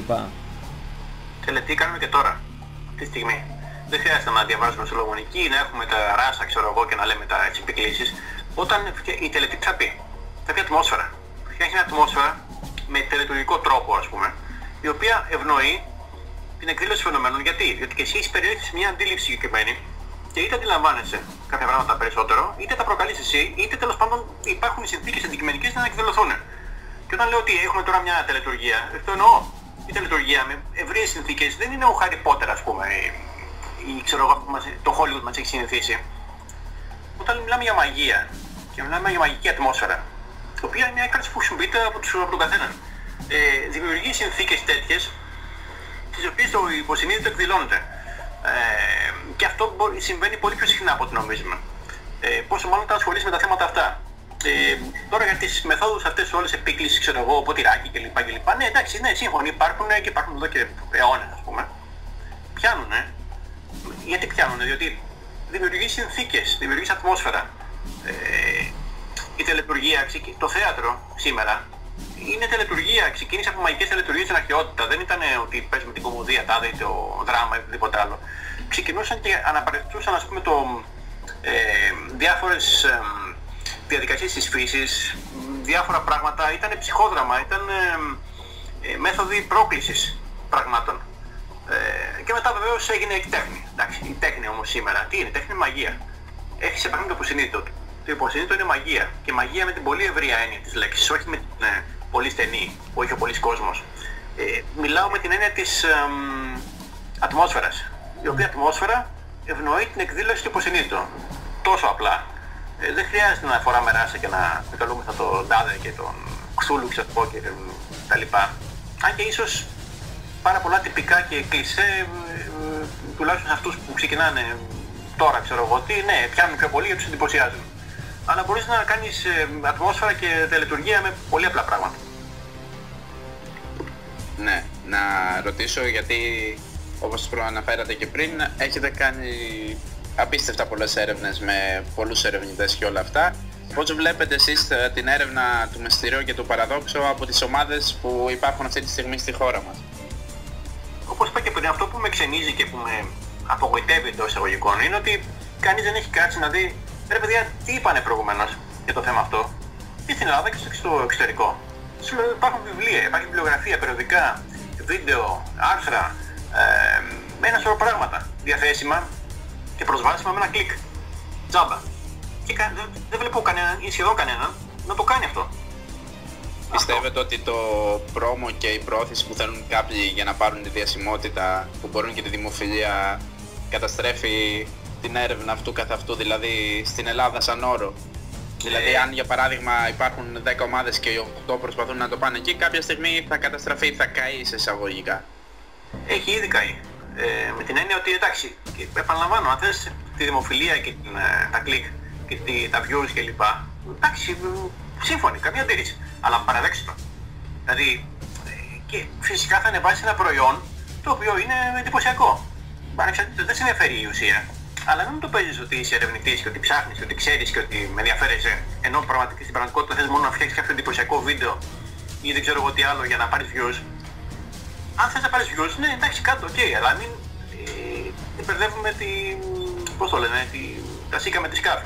Τελετή κάνουμε και τώρα, αυτή τη στιγμή. Δεν χρειάζεται να διαβάζουμε Σολομονική, να έχουμε τα ράσα, ξέρω εγώ, και να λέμε τα επικλήσεις. Όταν η τελετή θα πει ατμόσφαιρα. Φτιάχνει μια ατμόσφαιρα με τελετουργικό τρόπο, ας πούμε, η οποία ευνοεί την εκδήλωση φαινομένων. Γιατί και εσύ έχεις περιέλθει μια αντίληψη συγκεκριμένη και είτε αντιλαμβάνεσαι κάποια πράγματα περισσότερο, είτε τα προκαλείς εσύ, είτε τέλος πάντων υπάρχουν οι συνθήκες αντικειμενικές να εκδηλωθούν. Και όταν λέω ότι έχουμε τώρα μια τελετουργία, αυτό εννοώ. Η τελετουργία με ευρείες συνθήκες δεν είναι ο Χάρι Πότερ, ας πούμε, ή ξέρω εγώ, το Hollywood μας έχει συνηθίσει. Όταν μιλάμε για μαγεία και μιλάμε για μαγική ατμόσφαιρα, η οποία είναι μια έκφραση που χρησιμοποιείται από τον καθέναν, δημιουργεί συνθήκες τέτοιες, τις οποίες το υποσυνείδητο εκδηλώνεται. Και αυτό συμβαίνει πολύ πιο συχνά από ό,τι νομίζουμε. Πόσο μάλλον όταν ασχολείσαι με τα θέματα αυτά. Τώρα για τις μεθόδους αυτές όλες επίκλησης, ξέρω εγώ, ποτηράκι κλπ. Ναι, εντάξει, ναι, σύμφωνοι υπάρχουν και υπάρχουν εδώ και αιώνες, ας πούμε. Πιάνουνε. Γιατί πιάνουνε? Διότι δημιουργεί συνθήκες, δημιουργεί ατμόσφαιρα. Η τελετουργία, το θέατρο σήμερα είναι τελετουργία, ξεκίνησε από μαγικές τελετουργίες στην αρχαιότητα. Δεν ήταν ότι παίζουμε την κομμωδία, τάδε ή το δράμα ή οτιδήποτε άλλο. Ξεκινούσαν και αναπαριστούσαν, ας πούμε, διάφορες διαδικασίες της φύσης, διάφορα πράγματα. Ήταν ψυχόδραμα, ήταν μέθοδοι πρόκλησης πραγμάτων. Και μετά βεβαίως έγινε η τέχνη. Εντάξει, η τέχνη όμως σήμερα, τι είναι, τέχνη είναι μαγεία. Έχει σε επαφή με το υποσυνείδητο του. Το υποσυνείδητο είναι μαγεία. Και μαγεία με την πολύ ευρία έννοια της λέξης, όχι με την πολύ στενή που έχει ο πολύς κόσμος. Μιλάω με την έννοια της ατμόσφαιρας, η οποία ατμόσφαιρα ευνοεί την εκδήλωση του υποσυνείδητου. Τόσο απλά. Δεν χρειάζεται να φοράμε ράσα και να επικαλούμεθα τον τάδε και τον Κθούλου, ξέρω εγώ, και τα λοιπά. Αν και ίσως πάρα πολλά τυπικά και κλισέ, τουλάχιστον αυτούς που ξεκινάνε τώρα, ξέρω εγώ τι, ναι, πιάνουν πιο πολύ γιατί τους εντυπωσιάζουν. Αλλά μπορείς να κάνεις ατμόσφαιρα και τελετουργία με πολύ απλά πράγματα. Ναι, να ρωτήσω γιατί, όπως προαναφέρατε και πριν, έχετε κάνει απίστευτα πολλές έρευνες με πολλούς ερευνητές και όλα αυτά. Πώς βλέπετε εσείς την έρευνα του μυστηρίου και του παραδόξου από τις ομάδες που υπάρχουν αυτή τη στιγμή στη χώρα μας? Όπως είπα και πριν, αυτό που με ξενίζει και που με απογοητεύει εντός εισαγωγικών είναι ότι κανείς δεν έχει κάτσει να δει, ρε παιδιά, τι είπανε προηγουμένως για το θέμα αυτό και στην Ελλάδα και στο εξωτερικό. Υπάρχουν βιβλία, υπάρχει βιβλιογραφία, περιοδικά, βίντεο, άρθρα, με ένα σωρό πράγματα διαθέσιμα και προσβάσιμα με ένα κλικ. Τζάμπα. Και δεν βλέπω κανέναν ή σχεδόν κανέναν να το κάνει αυτό. Πιστεύετε ότι το πρόμο και η πρόθεση που θέλουν κάποιοι για να πάρουν τη διασημότητα, που μπορούν και τη δημοφιλία, καταστρέφει την έρευνα αυτού καθ' αυτού, δηλαδή στην Ελλάδα σαν όρο? Δηλαδή αν για παράδειγμα υπάρχουν 10 ομάδες και οι 8 προσπαθούν να το πάνε εκεί, κάποια στιγμή θα καταστραφεί, θα καεί σε εισαγωγικά. Έχει ήδη καεί. Με την έννοια ότι εντάξει, και επαναλαμβάνω, αν θες τη δημοφιλία και τα κλικ και τα views κλπ. Εντάξει, σύμφωνοι, καμία αντίρρηση. Αλλά παραδέξτε το. Δηλαδή, και φυσικά θα ανεβάσει ένα προϊόν το οποίο είναι εντυπωσιακό. Δεν σε ενδιαφέρει η ουσία. Αλλά μην το παίζεις ότι είσαι ερευνητής και ότι ψάχνεις και ότι ξέρεις και ότι με ενδιαφέρεσαι, ενώ στην πραγματικότητα θες μόνο να φτιάξεις κάποιο εντυπωσιακό βίντεο ή δεν ξέρω εγώ τι άλλο για να πάρεις views. Αν θες να πάρεις views, ναι, εντάξει, κάτω, ok, αλλά μην μπερδεύουμε πώς το λένε, τα σίκα με τη σκάφη.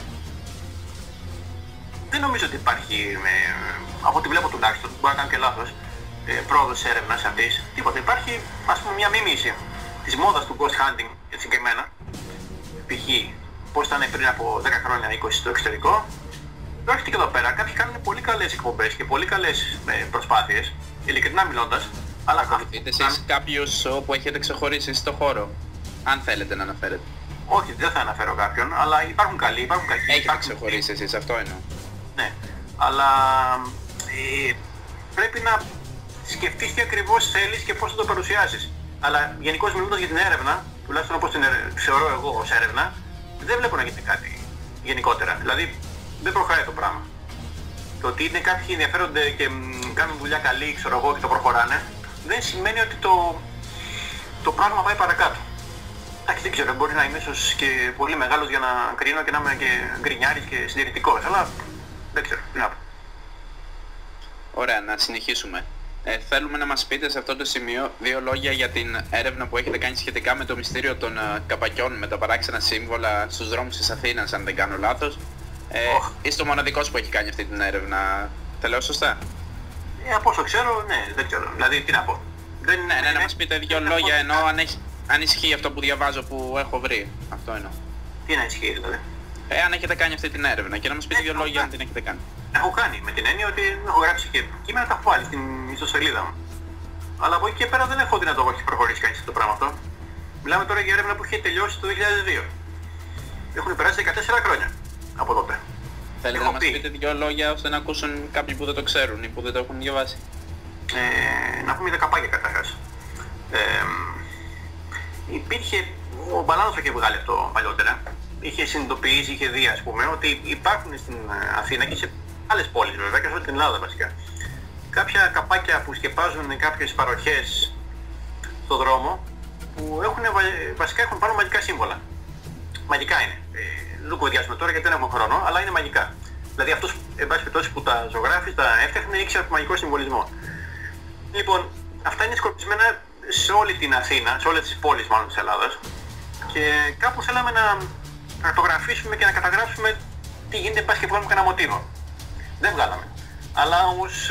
Δεν νομίζω ότι υπάρχει, από ό,τι βλέπω τουλάχιστον, μπορεί να κάνω και λάθος, πρόοδος έρευνας αυτής. Τίποτα. Υπάρχει, ας πούμε, μια μίμηση της μόδας του ghost hunting, συγκεκριμένα. Π.χ. πώς ήταν πριν από 10 χρόνια, 20 στο εξωτερικό. Έρχεται και εδώ πέρα. Κάποιοι κάνουν πολύ καλές εκπομπές και πολύ καλές προσπάθειες, ειλικρινά μιλώντας. Αλλά ακολουθείτε εσείς κάποιους όπου έχετε ξεχωρίσει στο χώρο, αν θέλετε να αναφέρετε? Όχι, δεν θα αναφέρω κάποιον, αλλά υπάρχουν καλοί, υπάρχουν κακοί. Έχετε ξεχωρίσει εσείς, αυτό εννοώ. Ναι, αλλά πρέπει να σκεφτείς τι ακριβώς θέλεις και πώς θα το παρουσιάσεις. Αλλά γενικώς μιλώντας για την έρευνα, τουλάχιστον όπως την θεωρώ εγώ ως έρευνα, δεν βλέπω να γίνεται κάτι γενικότερα. Δηλαδή δεν προχωράει το πράγμα. Το ότι είναι κάποιοι ενδιαφέρονται και κάνουν δουλειά καλή, ξέρω εγώ, και το προχωράνε, δεν σημαίνει ότι το πράγμα πάει παρακάτω. Εντάξει, δεν ξέρω, μπορεί να είμαι ίσως και πολύ μεγάλος για να κρίνω και να είμαι και γκρινιάρης και συντηρητικός, αλλά δεν ξέρω, τι να πω. Ωραία, να συνεχίσουμε. Θέλουμε να μας πείτε σε αυτό το σημείο 2 λόγια για την έρευνα που έχετε κάνει σχετικά με το μυστήριο των καπακιών με τα παράξενα σύμβολα στους δρόμους της Αθήνας, αν δεν κάνω λάθος. Είστε ο μοναδικός που έχει κάνει αυτή την έρευνα, τα λέω σωστά? Από όσο ξέρω, ναι, δεν ξέρω. Δηλαδή, τι να πω. Ναι, να μας πείτε 2 λόγια, ενώ αν ισχύει αυτό που διαβάζω που έχω βρει. Αυτό εννοώ. Τι να ισχύει δηλαδή? Αν έχετε κάνει αυτή την έρευνα και να μας πείτε 2 λόγια αν την έχετε κάνει. Έχω κάνει, με την έννοια ότι έχω γράψει και κείμενα, τα έχω βάλει στην ιστοσελίδα μου. Αλλά από εκεί και πέρα δεν έχω δει να το έχει προχωρήσει κανείς αυτό το πράγμα αυτό. Μιλάμε τώρα για έρευνα που είχε τελειώσει το 2002. Έχουν περάσει 14 χρόνια από τότε. Θέλετε να μας πείτε 2 λόγια ώστε να ακούσουν κάποιοι που δεν το ξέρουν ή που δεν το έχουν διαβάσει? Να πούμε για τα καπάκια καταρχάς. Υπήρχε, ο Μπαλάνος το είχε βγάλει αυτό παλιότερα. Είχε συνειδητοποιήσει, είχε δει, ας πούμε, ότι υπάρχουν στην Αθήνα και σε άλλες πόλεις βέβαια και σε όλη την Ελλάδα βασικά, κάποια καπάκια που σκεπάζουν κάποιες παροχές στο δρόμο που βασικά έχουν πάνω μαγικά σύμβολα. Μαγικά είναι. Δεν το κουβεντιάσουμε τώρα γιατί δεν έχουμε χρόνο, αλλά είναι μαγικά. Δηλαδή αυτός εν πάση περιπτώσει, που τα ζωγράφησε, τα έφτιαχνε, ήξερε από μαγικό συμβολισμό. Λοιπόν, αυτά είναι σκορπισμένα σε όλη την Αθήνα, σε όλες τις πόλεις μάλλον της Ελλάδας, και κάπου θέλαμε να χαρτογραφήσουμε και να καταγράψουμε τι γίνεται, πας και βγάλουμε κανένα μοτίβο. Δεν βγάλαμε. Αλλά όμως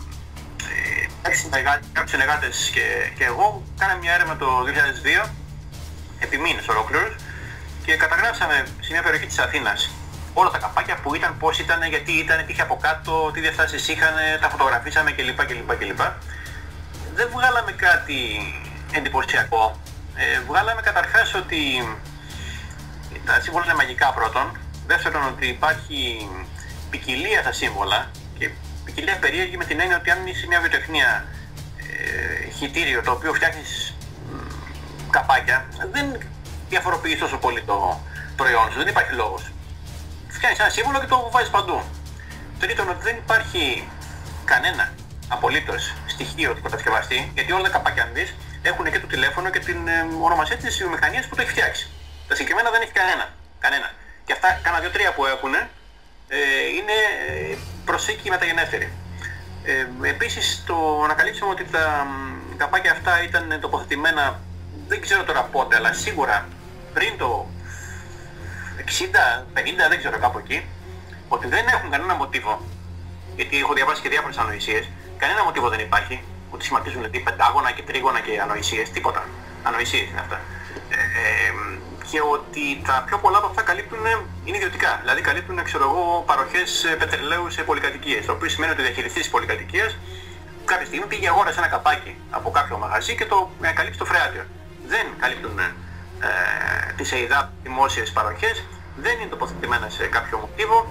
κάποιοι συνεργάτες και εγώ κάναμε μια έρευνα το 2002, επί μήνες ολόκληρους, και καταγράψαμε σε μια περιοχή της Αθήνας όλα τα καπάκια που ήταν, πώς ήταν, γιατί ήταν, τι είχε από κάτω, τι διαστάσεις είχαν, τα φωτογραφίσαμε κλπ. Δεν βγάλαμε κάτι εντυπωσιακό. Βγάλαμε καταρχάς ότι τα σύμβολα είναι μαγικά πρώτον. Δεύτερον, ότι υπάρχει ποικιλία στα σύμβολα, και ποικιλία περίεργη με την έννοια ότι αν είσαι μια βιοτεχνία, χυτήριο το οποίο φτιάχνεις καπάκια, δεν διαφοροποιείς τόσο πολύ το προϊόν σου, δεν υπάρχει λόγος. Φτιάχνεις ένα σύμβολο και το βάζεις παντού. Τρίτον, ότι δεν υπάρχει κανένα απολύτως στοιχείο του κατασκευαστή, γιατί όλα τα καπάκια αν δεις έχουν και το τηλέφωνο και την ονομασία της βιομηχανίας που το έχει φτιάξει. Τα συγκεκριμένα δεν έχει κανένα. Και αυτά, κάνα 2-3 που έχουν, είναι προσήκη μεταγενέστερη. Επίσης, το ανακαλύψαμε ότι τα καπάκια αυτά ήταν τοποθετημένα, δεν ξέρω τώρα πότε, αλλά σίγουρα πριν το 60-50, δεν ξέρω, κάπου εκεί, ότι δεν έχουν κανένα μοτίβο, γιατί έχω διαβάσει και διάφορες ανοησίες, κανένα μοτίβο δεν υπάρχει, ότι σχηματίζουν δηλαδή πεντάγωνα και τρίγωνα και ανοησίες, τίποτα. Ανοησίες είναι αυτά. Και ότι τα πιο πολλά από αυτά είναι ιδιωτικά. Δηλαδή καλύπτουν, ξέρω εγώ, παροχές πετρελαίου σε πολυκατοικίες. Το οποίο σημαίνει ότι ο διαχειριστής της πολυκατοικίας κάποια στιγμή πήγε αγόρασε ένα καπάκι από κάποιο μαγαζί και το καλύψει το φρεάτιο. Δεν καλύπτουν τις ΕΙΔΑ δημόσιες παροχές, δεν είναι τοποθετημένα σε κάποιο μοτίβο.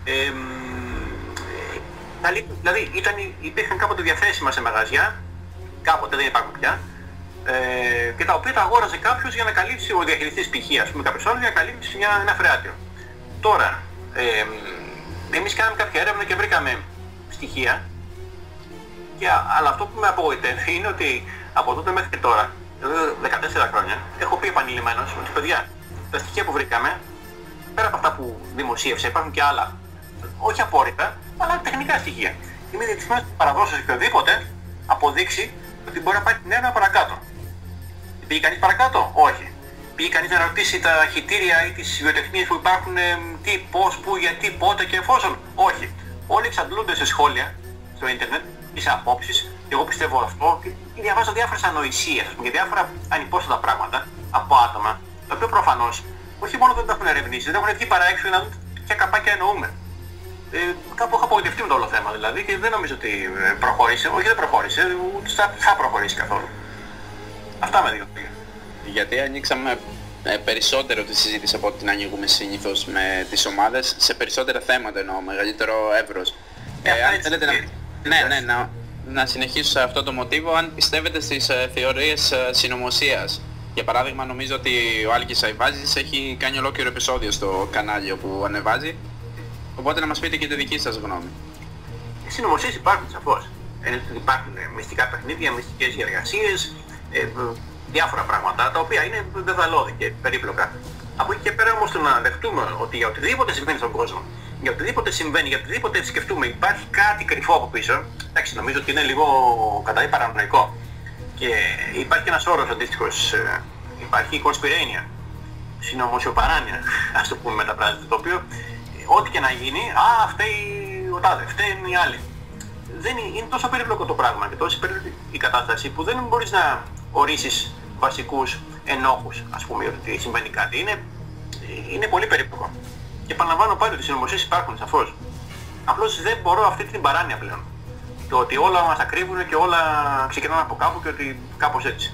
Δηλαδή υπήρχαν κάποτε διαθέσιμα σε μαγαζιά, κάποτε δεν υπάρχουν πια, και τα οποία τα αγόραζε κάποιος για να καλύψει, ο διαχειριστής π.χ. ας πούμε κάποιος άλλος, για να καλύψει ένα φρεάτιο. Τώρα, εμείς κάναμε κάποια έρευνα και βρήκαμε στοιχεία, αλλά αυτό που με απογοητεύει είναι ότι από τότε μέχρι τώρα, 14 χρόνια, έχω πει επανειλημμένως ότι παιδιά, τα στοιχεία που βρήκαμε, πέρα από αυτά που δημοσίευσε, υπάρχουν και άλλα, όχι απόρριτα, αλλά τεχνικά στοιχεία. Είμαι διατεθειμένος να παραδώσω σε οποιοδήποτε αποδείξει ότι μπορεί να πάει την έρευνα παρακάτω. Πήγε κανείς παρακάτω? Όχι. Πήγε κανείς να ρωτήσει τα χυτήρια ή τις βιοτεχνίες που υπάρχουν, τι, πώς, πού, γιατί, πότε και εφόσον? Όχι. Όλοι εξαντλούνται σε σχόλια στο ίντερνετ ή σε απόψεις, και εγώ πιστεύω αυτό, και διαβάζω διάφορες ανοησίες, ας πούμε, και διάφορα ανυπόστατα πράγματα από άτομα, τα οποία προφανώς όχι μόνο δεν τα έχουν ερευνήσει, δεν έχουν βγει παρά έξω να δουν ποια καπάκια εννοούμε. Κάπου έχω απογοητευτεί με το όλο θέμα δηλαδή, και δεν νομίζω ότι προχώρησε, όχι δεν προχώρησε, ούτε θα προχωρήσει καθόλου. Αυτά με δύο. Γιατί ανοίξαμε περισσότερο τη συζήτηση από ό,τι την ανοίγουμε συνήθως με τις ομάδες, σε περισσότερα θέματα εννοώ, μεγαλύτερο εύρος. Αν θέλετε να συνεχίσω σε αυτό το μοτίβο, αν πιστεύετε στις θεωρίες συνωμοσίας. Για παράδειγμα, νομίζω ότι ο Άλκης Αϊβάζης έχει κάνει ολόκληρο επεισόδιο στο κανάλι όπου ανεβάζει. Οπότε να μας πείτε και τη δική σας γνώμη. Οι συνωμοσίες υπάρχουν σαφώς. Υπάρχουν μυστικά παιχνίδια, μυστικές διαργασίες, διάφορα πράγματα τα οποία είναι δεδαλώδη και περίπλοκα. Από εκεί και πέρα όμως το να δεχτούμε ότι για οτιδήποτε συμβαίνει στον κόσμο, για οτιδήποτε συμβαίνει, για οτιδήποτε σκεφτούμε υπάρχει κάτι κρυφό από πίσω, εντάξει, νομίζω ότι είναι λίγο κατά ή παρανοϊκό. Και υπάρχει ένας όρος αντίστοιχος, υπάρχει conspirania, συνωμοσιοπαράνοια, ας το πούμε μεταφράζεται, το οποίο ό,τι και να γίνει, φταίει ο τάδε, φταίει οι άλλοι. Είναι τόσο περίπλοκο το πράγμα και τόσο περίπλοκη η κατάσταση που δεν μπορείς να ορίσεις βασικούς ενόχους, ας πούμε, ότι συμβαίνει κάτι. Είναι πολύ περίπλοκο. Και επαναλαμβάνω πάλι ότι οι συνωμοσίες υπάρχουν σαφώς. Απλώς δεν μπορώ αυτή την παράνοια πλέον. Το ότι όλα μας ακρίβουν και όλα ξεκινάνε από κάπου και ότι κάπως έτσι.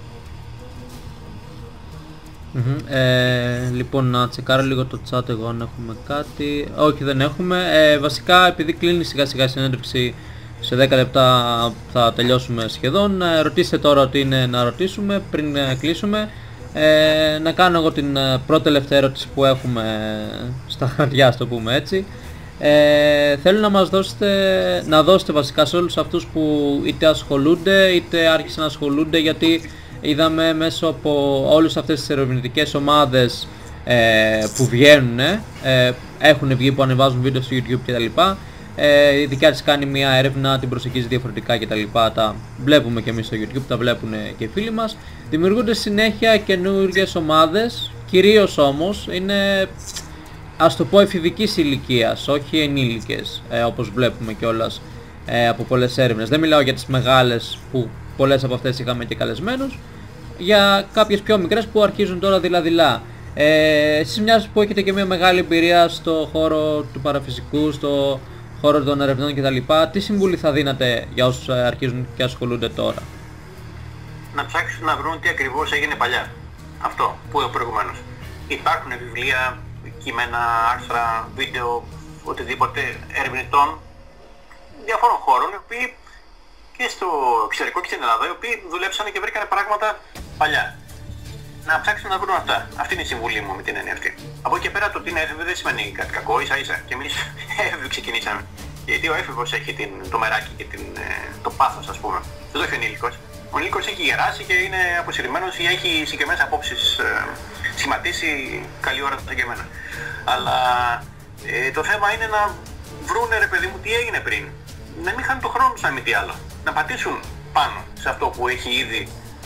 Λοιπόν, να τσεκάρω λίγο το chat εγώ αν έχουμε κάτι. Όχι, δεν έχουμε. Βασικά, επειδή κλείνει σιγά σιγά η συνέντευξη, σε 10 λεπτά θα τελειώσουμε σχεδόν. Ρωτήστε τώρα ό,τι είναι να ρωτήσουμε πριν κλείσουμε. Να κάνω εγώ την πρώτη τελευταία ερώτηση που έχουμε στα χαρτιά, ας το πούμε έτσι. Θέλω να μας δώσετε βασικά σε όλους αυτούς που είτε ασχολούνται είτε άρχισαν να ασχολούνται, γιατί είδαμε μέσω από όλες αυτές τις ερευνητικές ομάδες που βγαίνουν, έχουν βγει που ανεβάζουν βίντεο στο YouTube κτλ. Η δικιά της κάνει μια έρευνα, την προσεγγίζει διαφορετικά κτλ. Τα βλέπουμε και εμείς στο YouTube, τα βλέπουν και οι φίλοι μας. Δημιουργούνται συνέχεια καινούργιες ομάδες, κυρίως όμως είναι, ας το πω, εφηβικής ηλικίας, όχι ενήλικες, όπως βλέπουμε κιόλας από πολλές έρευνες. Δεν μιλάω για τις μεγάλες που πολλές από αυτές είχαμε και καλεσμένους, για κάποιες πιο μικρές που αρχίζουν τώρα δειλά-δειλά. Εσείς μοιάζει που έχετε και μια μεγάλη εμπειρία στο χώρο του παραφυσικού, στο χώρο των ερευνών κτλ. Τι συμβουλή θα δίνατε για όσους αρχίζουν και ασχολούνται τώρα? Να ψάξουν να βρουν τι ακριβώς έγινε παλιά. Αυτό που είπα προηγουμένως. Υπάρχουν βιβλία, κείμενα, άρθρα, βίντεο, οτιδήποτε ερευνητών διαφόρων χώρων, οι οποίοι και στο εξωτερικό και στην Ελλάδα, οι οποίοι δουλέψαν και βρήκαν πράγματα παλιά. Να ψάξουν να βρουν αυτά. Αυτή είναι η συμβουλή μου με την έννοια αυτή. Από εκεί και πέρα το ότι είναι έφηβοι δεν σημαίνει κάτι κακό, ίσα ίσα. Και εμείς έφηβοι ξεκινήσαμε. Γιατί ο έφηβος έχει το μεράκι και το πάθος, ας πούμε. Δεν το έχει ο ενήλικος. Ο ενήλικος έχει γεράσει και είναι αποσυρμένος ή έχει συγκεκριμένες απόψεις σχηματίσει καλή ώρα για μένα. Αλλά το θέμα είναι να βρούνε, ρε παιδί μου, τι έγινε πριν. Να μην χάνουν το χρόνο τους, αν μη τι άλλο. Να πατήσουν πάνω σε αυτό που έχει ήδη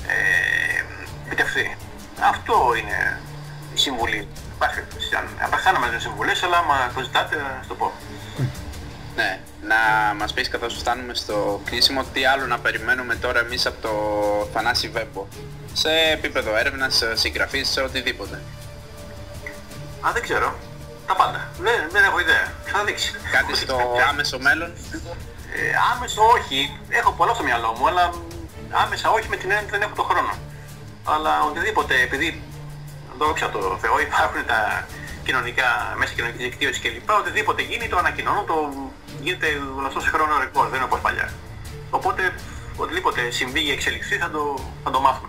επιτευχθεί. Αυτό είναι η συμβουλή. Απεχθάνομαι με συμβουλές, αλλά άμα το ζητάτε, να το πω. Ναι, να μας πεις καθώς φτάνουμε στο κλείσιμο τι άλλο να περιμένουμε τώρα εμείς από το Θανάση Βέμπο. Σε επίπεδο έρευνας, συγγραφής, σε οτιδήποτε. Δεν ξέρω. Τα πάντα. Δεν έχω ιδέα. Θα δείξει. Κάτι στο άμεσο μέλλον? Άμεσο όχι. Έχω πολλά στο μυαλό μου, αλλά άμεσα όχι με την έννοια ότι δεν έχω το χρόνο. Αλλά οτιδήποτε, επειδή δόξα τω Θεώ υπάρχουν τα κοινωνικά, μέσα κοινωνικής δικτύωσης κλπ. Οτιδήποτε γίνει το ανακοινώνω, γίνεται γνωστό σε χρόνο ρεκόρ, δεν είναι όπως παλιά. Οπότε οτιδήποτε συμβεί ή εξελιχθεί θα το μάθουμε.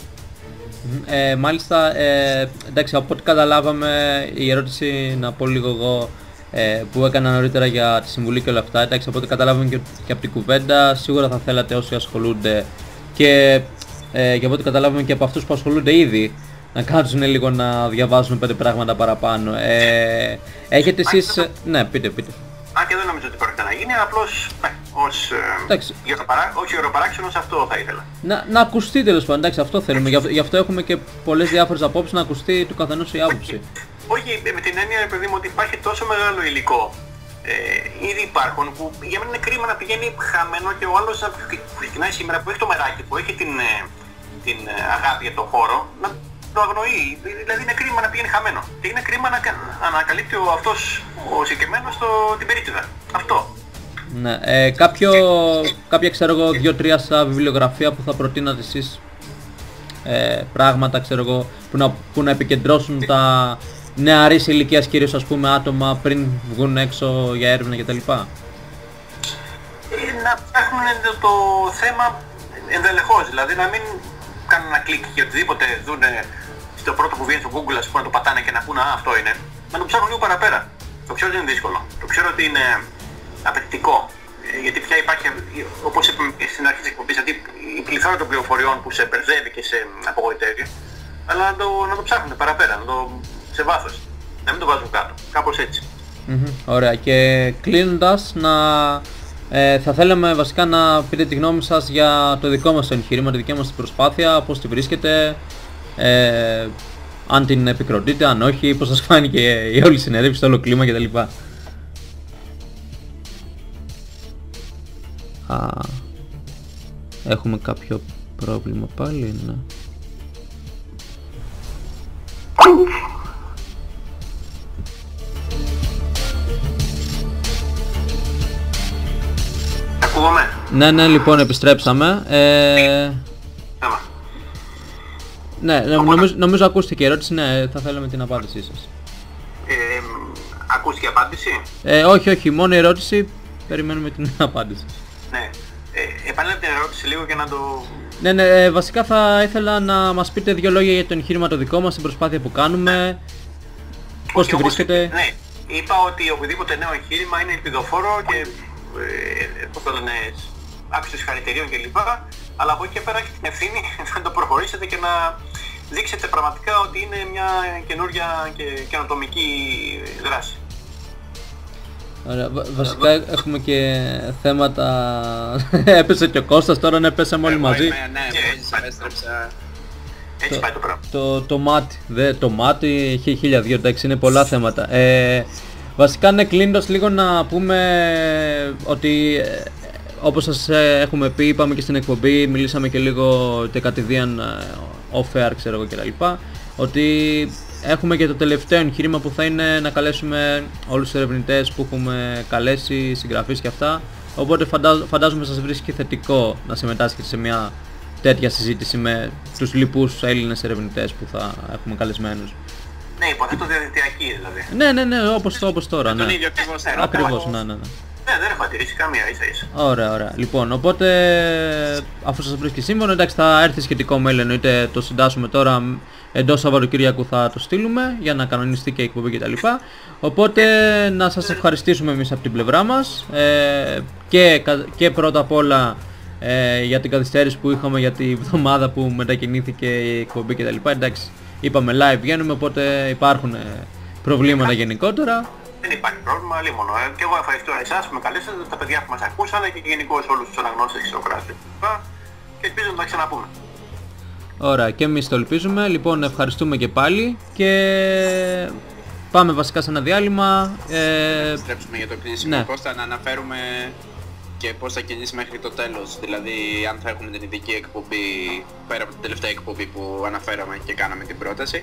Μάλιστα, εντάξει, από ό,τι καταλάβαμε η ερώτηση, να πω λίγο εγώ, που έκανα νωρίτερα για τη συμβουλή και όλα αυτά, εντάξει, από ό,τι καταλάβαμε και από την κουβέντα, σίγουρα θα θέλατε όσοι ασχολούνται και από ό,τι καταλάβαμε και από αυτούς που ασχολούνται ήδη, να κάτσουν λίγο να διαβάζουν 5 πράγματα παραπάνω. Έχετε εσείς... Ναι, πείτε. Αν και δεν νομίζω ότι πρόκειται να γίνει, απλώς ως γεωροπαράξενος αυτό θα ήθελα. Να ακουστεί τέλος πάντων, εντάξει, αυτό θέλουμε. Γι' αυτό έχουμε και πολλές διάφορες απόψεις, να ακουστεί του καθενός η άποψη. Όχι, με την έννοια, παιδί μου, ότι υπάρχει τόσο μεγάλο υλικό. Ήδη υπάρχουν που για μένα είναι κρίμα να πηγαίνει χαμένο και ο άλλος που ξεκινάει σήμερα, που έχει το μεράκι, που έχει την αγάπη για τον χώρο, να το αγνοεί. Δηλαδή είναι κρίμα να πηγαίνει χαμένο. Και είναι κρίμα να ανακαλύπτει αυτός ο συγκεκριμένος την περίτιδα. Αυτό. Ναι, κάποια ξέρω εγώ 2-3 στα βιβλιογραφία που θα προτείνατε εσείς, πράγματα ξέρω εγώ που να επικεντρώσουν τα νεαρής ηλικίας κυρίως, ας πούμε, άτομα πριν βγουν έξω για έρευνα κτλ. Να ψάχνουν το θέμα ενδελεχώς, δηλαδή να μην κάνουν ένα κλικ και οτιδήποτε δουν στο πρώτο που βγαίνει στο Google, ας πούμε, να το πατάνε και να πούνε αυτό είναι. Να το ψάχνουν λίγο παραπέρα. Το ξέρω ότι είναι δύσκολο. Το ξέρω ότι είναι απαιτητικό. Γιατί πια υπάρχει, όπως είπαμε στην αρχή της εκπομπής, δηλαδή η πληθώρα των πληροφοριών που σε μπερδεύει και σε απογοητεύει, αλλά να το ψάχνουν παραπέρα, σε βάθος. Να μην το βάζουν κάτω. Κάπως έτσι. Ωραία. Και κλείνοντας, θα θέλαμε βασικά να πείτε τη γνώμη σας για το δικό μας εγχείρημα, τη δική μας προσπάθεια, πώς τη βρίσκετε, αν την επικροτείτε, αν όχι, πώς σας φάνηκε η όλη συνέντευξη, το όλο κλίμα κτλ. Έχουμε κάποιο πρόβλημα πάλι, ναι. Ακούγομαι. Ναι, λοιπόν, επιστρέψαμε. Ναι, νομίζω ακούστηκε η ερώτηση, ναι, θα θέλαμε την απάντησή σας. Ακούστηκε η απάντηση? Όχι, μόνο η ερώτηση, περιμένουμε την απάντηση. Ναι, επανέλαβε την ερώτηση λίγο για να το... Ναι, βασικά θα ήθελα να μας πείτε 2 λόγια για το εγχείρημα το δικό μας, την προσπάθεια που κάνουμε, πώς τη βρίσκετε. Ναι, είπα ότι οποιοδήποτε νέο εγχείρημα είναι ελπιδοφόρο και πώς το λένε, άξιος χαρακτηρίων κλπ. Αλλά από εκεί και πέρα έχει την ευθύνη να το προχωρήσετε και να δείξετε πραγματικά ότι είναι μια καινούργια και καινοτομική δράση. Ωραία. Βασικά έχουμε και θέματα. Έπεσε και ο Κώστας, τώρα ναι, πέσαμε όλοι μαζί. Ναι, επέστρεψα. Έτσι πάει το πράγμα. Το μάτι. Το μάτι έχει 1002, εντάξει, είναι πολλά θέματα. Βασικά ναι, κλείνοντας λίγο να πούμε ότι όπως σας έχουμε πει, είπαμε και στην εκπομπή, μιλήσαμε και λίγο κατηδίαν off-air, ξέρω εγώ κτλ. Ότι έχουμε και το τελευταίο εγχείρημα που θα είναι να καλέσουμε όλους τους ερευνητές που έχουμε καλέσει, συγγραφείς και αυτά. Οπότε φαντάζομαι σας βρίσκει θετικό να συμμετάσχετε σε μια τέτοια συζήτηση με τους λοιπούς Έλληνες ερευνητές που θα έχουμε καλεσμένους. Ναι, υποθέτω διαδικτυακή δηλαδή. Ναι, όπως τώρα. Τον Ναι. ίδιο Ακριβώς, ναι. Ναι, δεν έχω αντιρρήσει καμία, ίσα-ίσα. Ωραία. Λοιπόν, οπότε αφού σας βρίσκει σύμφωνο, εντάξει, θα έρθει σχετικό mail, εννοείται το συντάσσουμε τώρα, εντός Σαββατοκύριακου θα το στείλουμε για να κανονιστεί και η εκπομπή κτλ. Οπότε να σας ευχαριστήσουμε εμείς από την πλευρά μας και πρώτα απ' όλα για την καθυστέρηση που είχαμε για τη βδομάδα που μετακινήθηκε η εκπομπή κτλ. Εντάξει, είπαμε live βγαίνουμε, οπότε υπάρχουν προβλήματα γενικότερα. Δεν υπάρχει πρόβλημα, λίμωνο. Και εγώ ευχαριστώ εσάς που με καλέσατε, τα παιδιά που μας ακούσανε και γενικώς όλους τους αναγνώστες της Σοκράτη. Και ελπίζω να τα ξαναπούμε. Ωραία, και εμείς το ελπίζουμε. Λοιπόν, ευχαριστούμε και πάλι και πάμε βασικά σε ένα διάλειμμα. Να επιστρέψουμε για το κλείσιμο. Ναι. Κώστα, να αναφέρουμε και πώς θα κινήσει μέχρι το τέλος. Δηλαδή, αν θα έχουμε την ειδική εκπομπή πέρα από την τελευταία εκπομπή που αναφέραμε και κάναμε την πρόταση.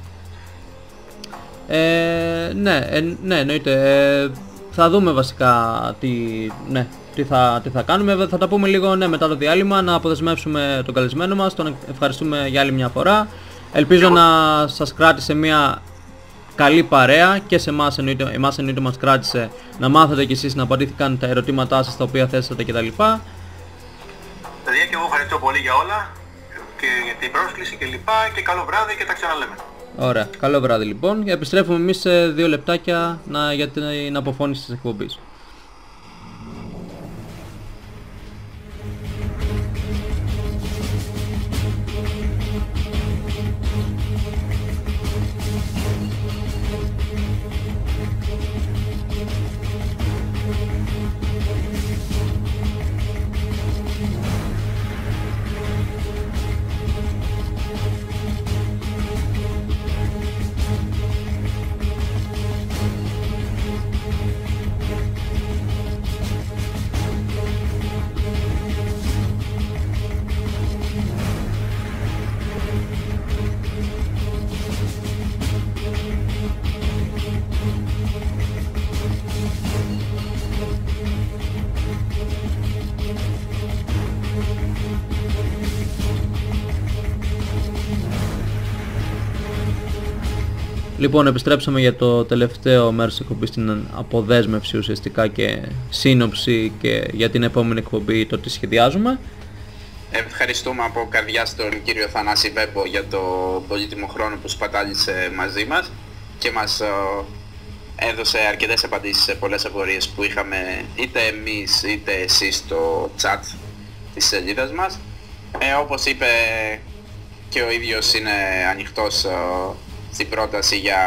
Ναι, εννοείται. Θα δούμε βασικά τι θα κάνουμε. Θα τα πούμε λίγο μετά το διάλειμμα, να αποδεσμεύσουμε τον καλεσμένο μας, τον ευχαριστούμε για άλλη μια φορά. Ελπίζω να σας κράτησε μια καλή παρέα και σε εμάς εννοείται μας κράτησε, να μάθετε κι εσείς να απαντήθηκαν τα ερωτήματά σας τα οποία θέσατε κτλ. Παιδιά, και εγώ ευχαριστώ πολύ για όλα και για την πρόσκληση και λοιπά και καλό βράδυ και τα ξαναλέμε. Ωραία, καλό βράδυ λοιπόν. Επιστρέφουμε εμείς σε 2 λεπτάκια για την αποφώνηση της εκπομπής. Λοιπόν, επιστρέψαμε για το τελευταίο μέρος της εκπομπής, την αποδέσμευση ουσιαστικά και σύνοψη και για την επόμενη εκπομπή το τι σχεδιάζουμε. Ευχαριστούμε από καρδιά στον κύριο Θανάση Βέμπο για το πολύτιμο χρόνο που σπατάλησε μαζί μας και μας έδωσε αρκετές απαντήσεις σε πολλές απορίες που είχαμε είτε εμείς είτε εσείς στο chat της σελίδας μας. Όπως είπε και ο ίδιος, είναι ανοιχτός στην πρόταση για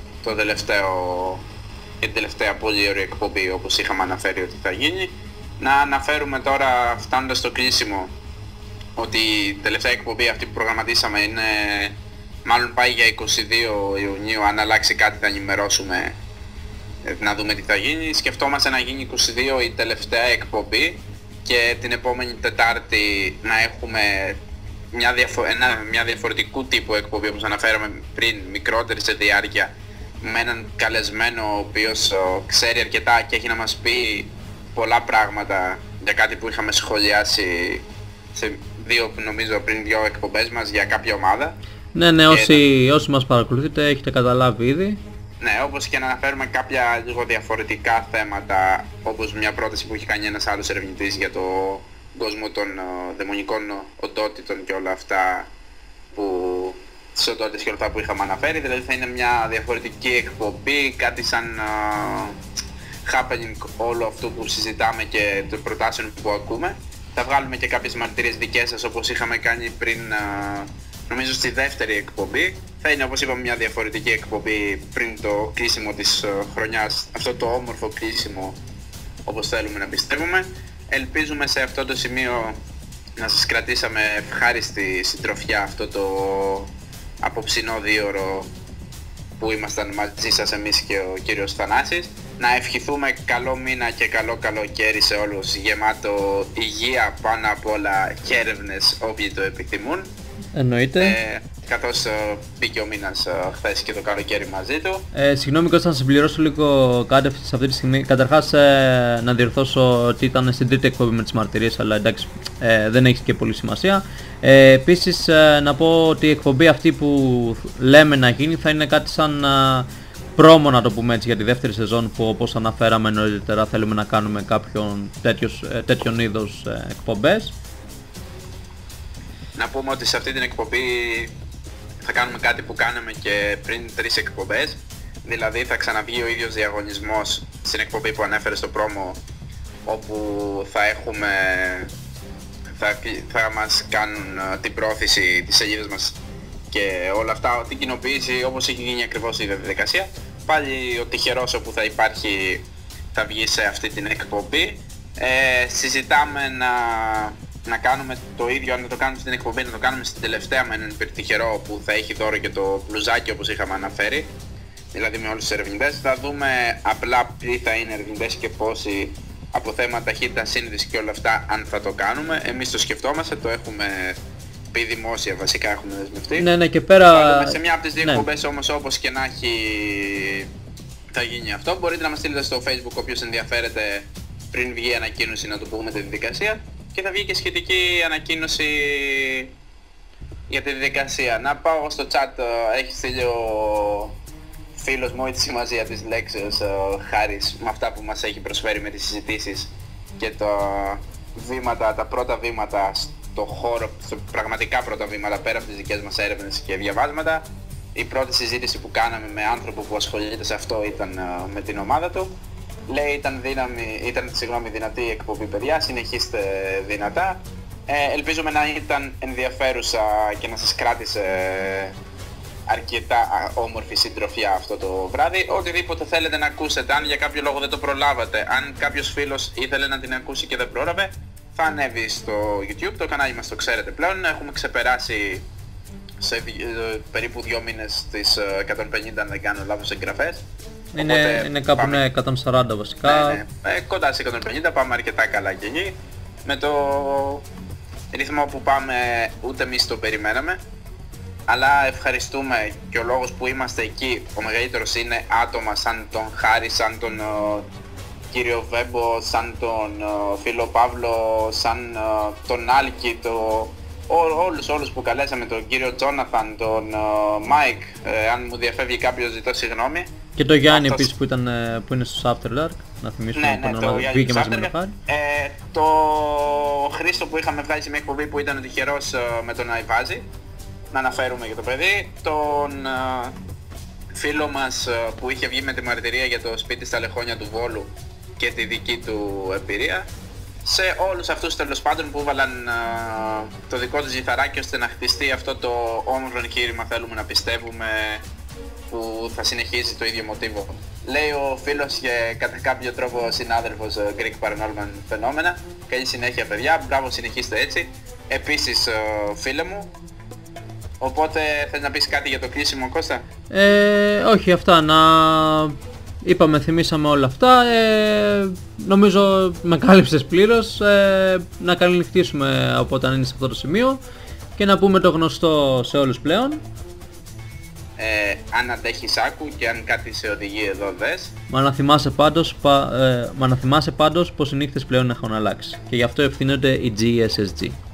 την τελευταία πολύ ωραία εκπομπή, όπως είχαμε αναφέρει ότι θα γίνει. Να αναφέρουμε τώρα, φτάνοντας στο κλείσιμο, ότι η τελευταία εκπομπή αυτή που προγραμματίσαμε μάλλον πάει για 22 Ιουνίου. Αν αλλάξει κάτι θα ενημερώσουμε, να δούμε τι θα γίνει. Σκεφτόμαστε να γίνει 22 η τελευταία εκπομπή και την επόμενη Τετάρτη να έχουμε μια διαφορετικού τύπου εκπομπή, όπως αναφέραμε πριν, μικρότερη σε διάρκεια, με έναν καλεσμένο ο οποίος ξέρει αρκετά και έχει να μας πει πολλά πράγματα για κάτι που είχαμε σχολιάσει σε πριν δύο εκπομπές μας για κάποια ομάδα. Ναι, όσοι μας παρακολουθείτε έχετε καταλάβει ήδη. Ναι, όπως και να αναφέρουμε κάποια λίγο διαφορετικά θέματα, όπως μια πρόταση που έχει κάνει ένας άλλος ερευνητής για το κόσμο των δαιμονικών οντότητων και όλα αυτά, τις οντότητες και όλα αυτά που είχαμε αναφέρει. Δηλαδή θα είναι μια διαφορετική εκπομπή, κάτι σαν happening όλο αυτό που συζητάμε και των προτάσεων που ακούμε. Θα βγάλουμε και κάποιες μαρτυρίες δικές σας, όπως είχαμε κάνει πριν νομίζω στη δεύτερη εκπομπή. Θα είναι, όπως είπαμε, μια διαφορετική εκπομπή πριν το κλείσιμο της χρονιάς, αυτό το όμορφο κλείσιμο όπως θέλουμε να πιστεύουμε. Ελπίζουμε σε αυτό το σημείο να σας κρατήσαμε ευχάριστη συντροφιά αυτό το απόψινό 2ωρο που ήμασταν μαζί σας εμείς και ο κύριος Θανάσης. Να ευχηθούμε καλό μήνα και καλό καλοκαίρι σε όλους, γεμάτο υγεία πάνω απ' όλα και έρευνες όποιοι το επιθυμούν. Εννοείται. Καθώς μπήκε ο μήνας χθες και το καλοκαίρι μαζί του. Συγγνώμη Κώστα, να συμπληρώσω λίγο κάτι σε αυτή τη στιγμή. Καταρχάς να διορθώσω ότι ήταν στην τρίτη εκπομπή με τις μαρτυρίες, αλλά εντάξει δεν έχει και πολύ σημασία. Επίσης να πω ότι η εκπομπή αυτή που λέμε να γίνει θα είναι κάτι σαν πρόμο, να το πούμε έτσι, για τη δεύτερη σεζόν, που όπως αναφέραμε νωρίτερα θέλουμε να κάνουμε κάποιον τέτοιον είδος εκπομπές. Να πούμε ότι σε αυτή την εκπομπή θα κάνουμε κάτι που κάναμε και πριν 3 εκπομπές. Δηλαδή θα ξαναβγεί ο ίδιος διαγωνισμός στην εκπομπή που ανέφερε στο πρόμο, όπου θα μας κάνουν την πρόθεση της σελίδας μας και όλα αυτά, την κοινοποίηση όπως έχει γίνει ακριβώς η διαδικασία. Πάλι ο τυχερός όπου θα υπάρχει θα βγει σε αυτή την εκπομπή. Συζητάμε να κάνουμε το ίδιο, αν δεν το κάνουμε στην εκπομπή, να το κάνουμε στην τελευταία με έναν υπερτυχερό που θα έχει δώρο και το μπλουζάκι όπως είχαμε αναφέρει, δηλαδή με όλους τους ερευνητές. Θα δούμε απλά ποιοι θα είναι ερευνητές και πόσοι από θέματα ταχύτητα σύνδεση και όλα αυτά, αν θα το κάνουμε. Εμείς το σκεφτόμαστε, το έχουμε πει δημόσια, βασικά έχουμε δεσμευτεί. Ναι, και πέρα... Σε μια από τις δύο εκπομπές όμως, όπως και να έχει, θα γίνει αυτό. Μπορείτε να μας στείλετε στο Facebook όποιος ενδιαφέρεται πριν βγει η ανακοίνωση, να του πούμε τη διαδικασία. Και θα βγει και σχετική ανακοίνωση για τη διαδικασία. Να πάω στο chat, έχει στείλει ο φίλος μου τη σημασία της λέξης χάρης με αυτά που μας έχει προσφέρει με τις συζητήσεις και τα πρώτα βήματα στο χώρο, πραγματικά πρώτα βήματα πέρα από τις δικές μας έρευνες και διαβάσματα. Η πρώτη συζήτηση που κάναμε με άνθρωπο που ασχολείται σε αυτό ήταν με την ομάδα του. Λέει ήταν δυνατή η εκπομπή, παιδιά, συνεχίστε δυνατά. Ελπίζουμε να ήταν ενδιαφέρουσα και να σας κράτησε αρκετά όμορφη συντροφιά αυτό το βράδυ. Οτιδήποτε θέλετε να ακούσετε, αν για κάποιο λόγο δεν το προλάβατε, αν κάποιος φίλος ήθελε να την ακούσει και δεν πρόλαβε, θα ανέβει στο YouTube, το κανάλι μας το ξέρετε πλέον. Έχουμε ξεπεράσει σε περίπου 2 μήνες τις 150, αν δεν κάνω λάθος, εγγραφές. Είναι κάπου πάμε... 140 βασικά. Ναι. Κοντά σε 150, πάμε αρκετά καλά και εκεί. Με το ρυθμό που πάμε ούτε εμείς το περιμέναμε. Αλλά ευχαριστούμε, και ο λόγος που είμαστε εκεί ο μεγαλύτερος είναι άτομα σαν τον Χάρη, σαν τον κύριο Βέμπο, σαν τον φίλο Παύλο, σαν τον Άλκη, όλους που καλέσαμε, τον κύριο Τζόναθαν, τον Μάικ, αν μου διαφεύγει κάποιος ζητώ συγγνώμη. Και το Γιάννη επίσης που είναι στο After Dark, να θυμίσουμε που το βγήκε μαζί με το Χάρη. Το Χρήστο που είχαμε βγάλει σε μια εκπομπή που ήταν ο τυχερός με τον Αϊβάζη, να αναφέρουμε για το παιδί. Τον φίλο μας που είχε βγει με τη μαρτυρία για το σπίτι στα Λεχόνια του Βόλου και τη δική του εμπειρία. Σε όλους αυτούς τέλος πάντων που έβαλαν το δικό τους ζυθαράκι ώστε να χτιστεί αυτό το όμορφο εγχείρημα, θέλουμε να πιστεύουμε, που θα συνεχίζει το ίδιο μοτίβο. Λέει ο φίλος και κατά κάποιο τρόπο συνάδελφος Greek Paranormal Phenomena. Καλή συνέχεια, παιδιά, μπράβο, συνεχίστε έτσι. Επίσης φίλε μου. Οπότε θες να πεις κάτι για το κλείσιμο, Κώστα? Όχι, αυτά θυμήσαμε όλα αυτά. Νομίζω με κάλυψες πλήρως. Να καληνυχτήσουμε από όταν είναι σε αυτό το σημείο και να πούμε το γνωστό σε όλους πλέον. Αν αντέχεις άκου και αν κάτι σε οδηγεί εδώ δες. Μα να θυμάσαι πάντως πως οι νύχτες πλέον έχουν αλλάξει και γι' αυτό ευθύνονται οι GSSG.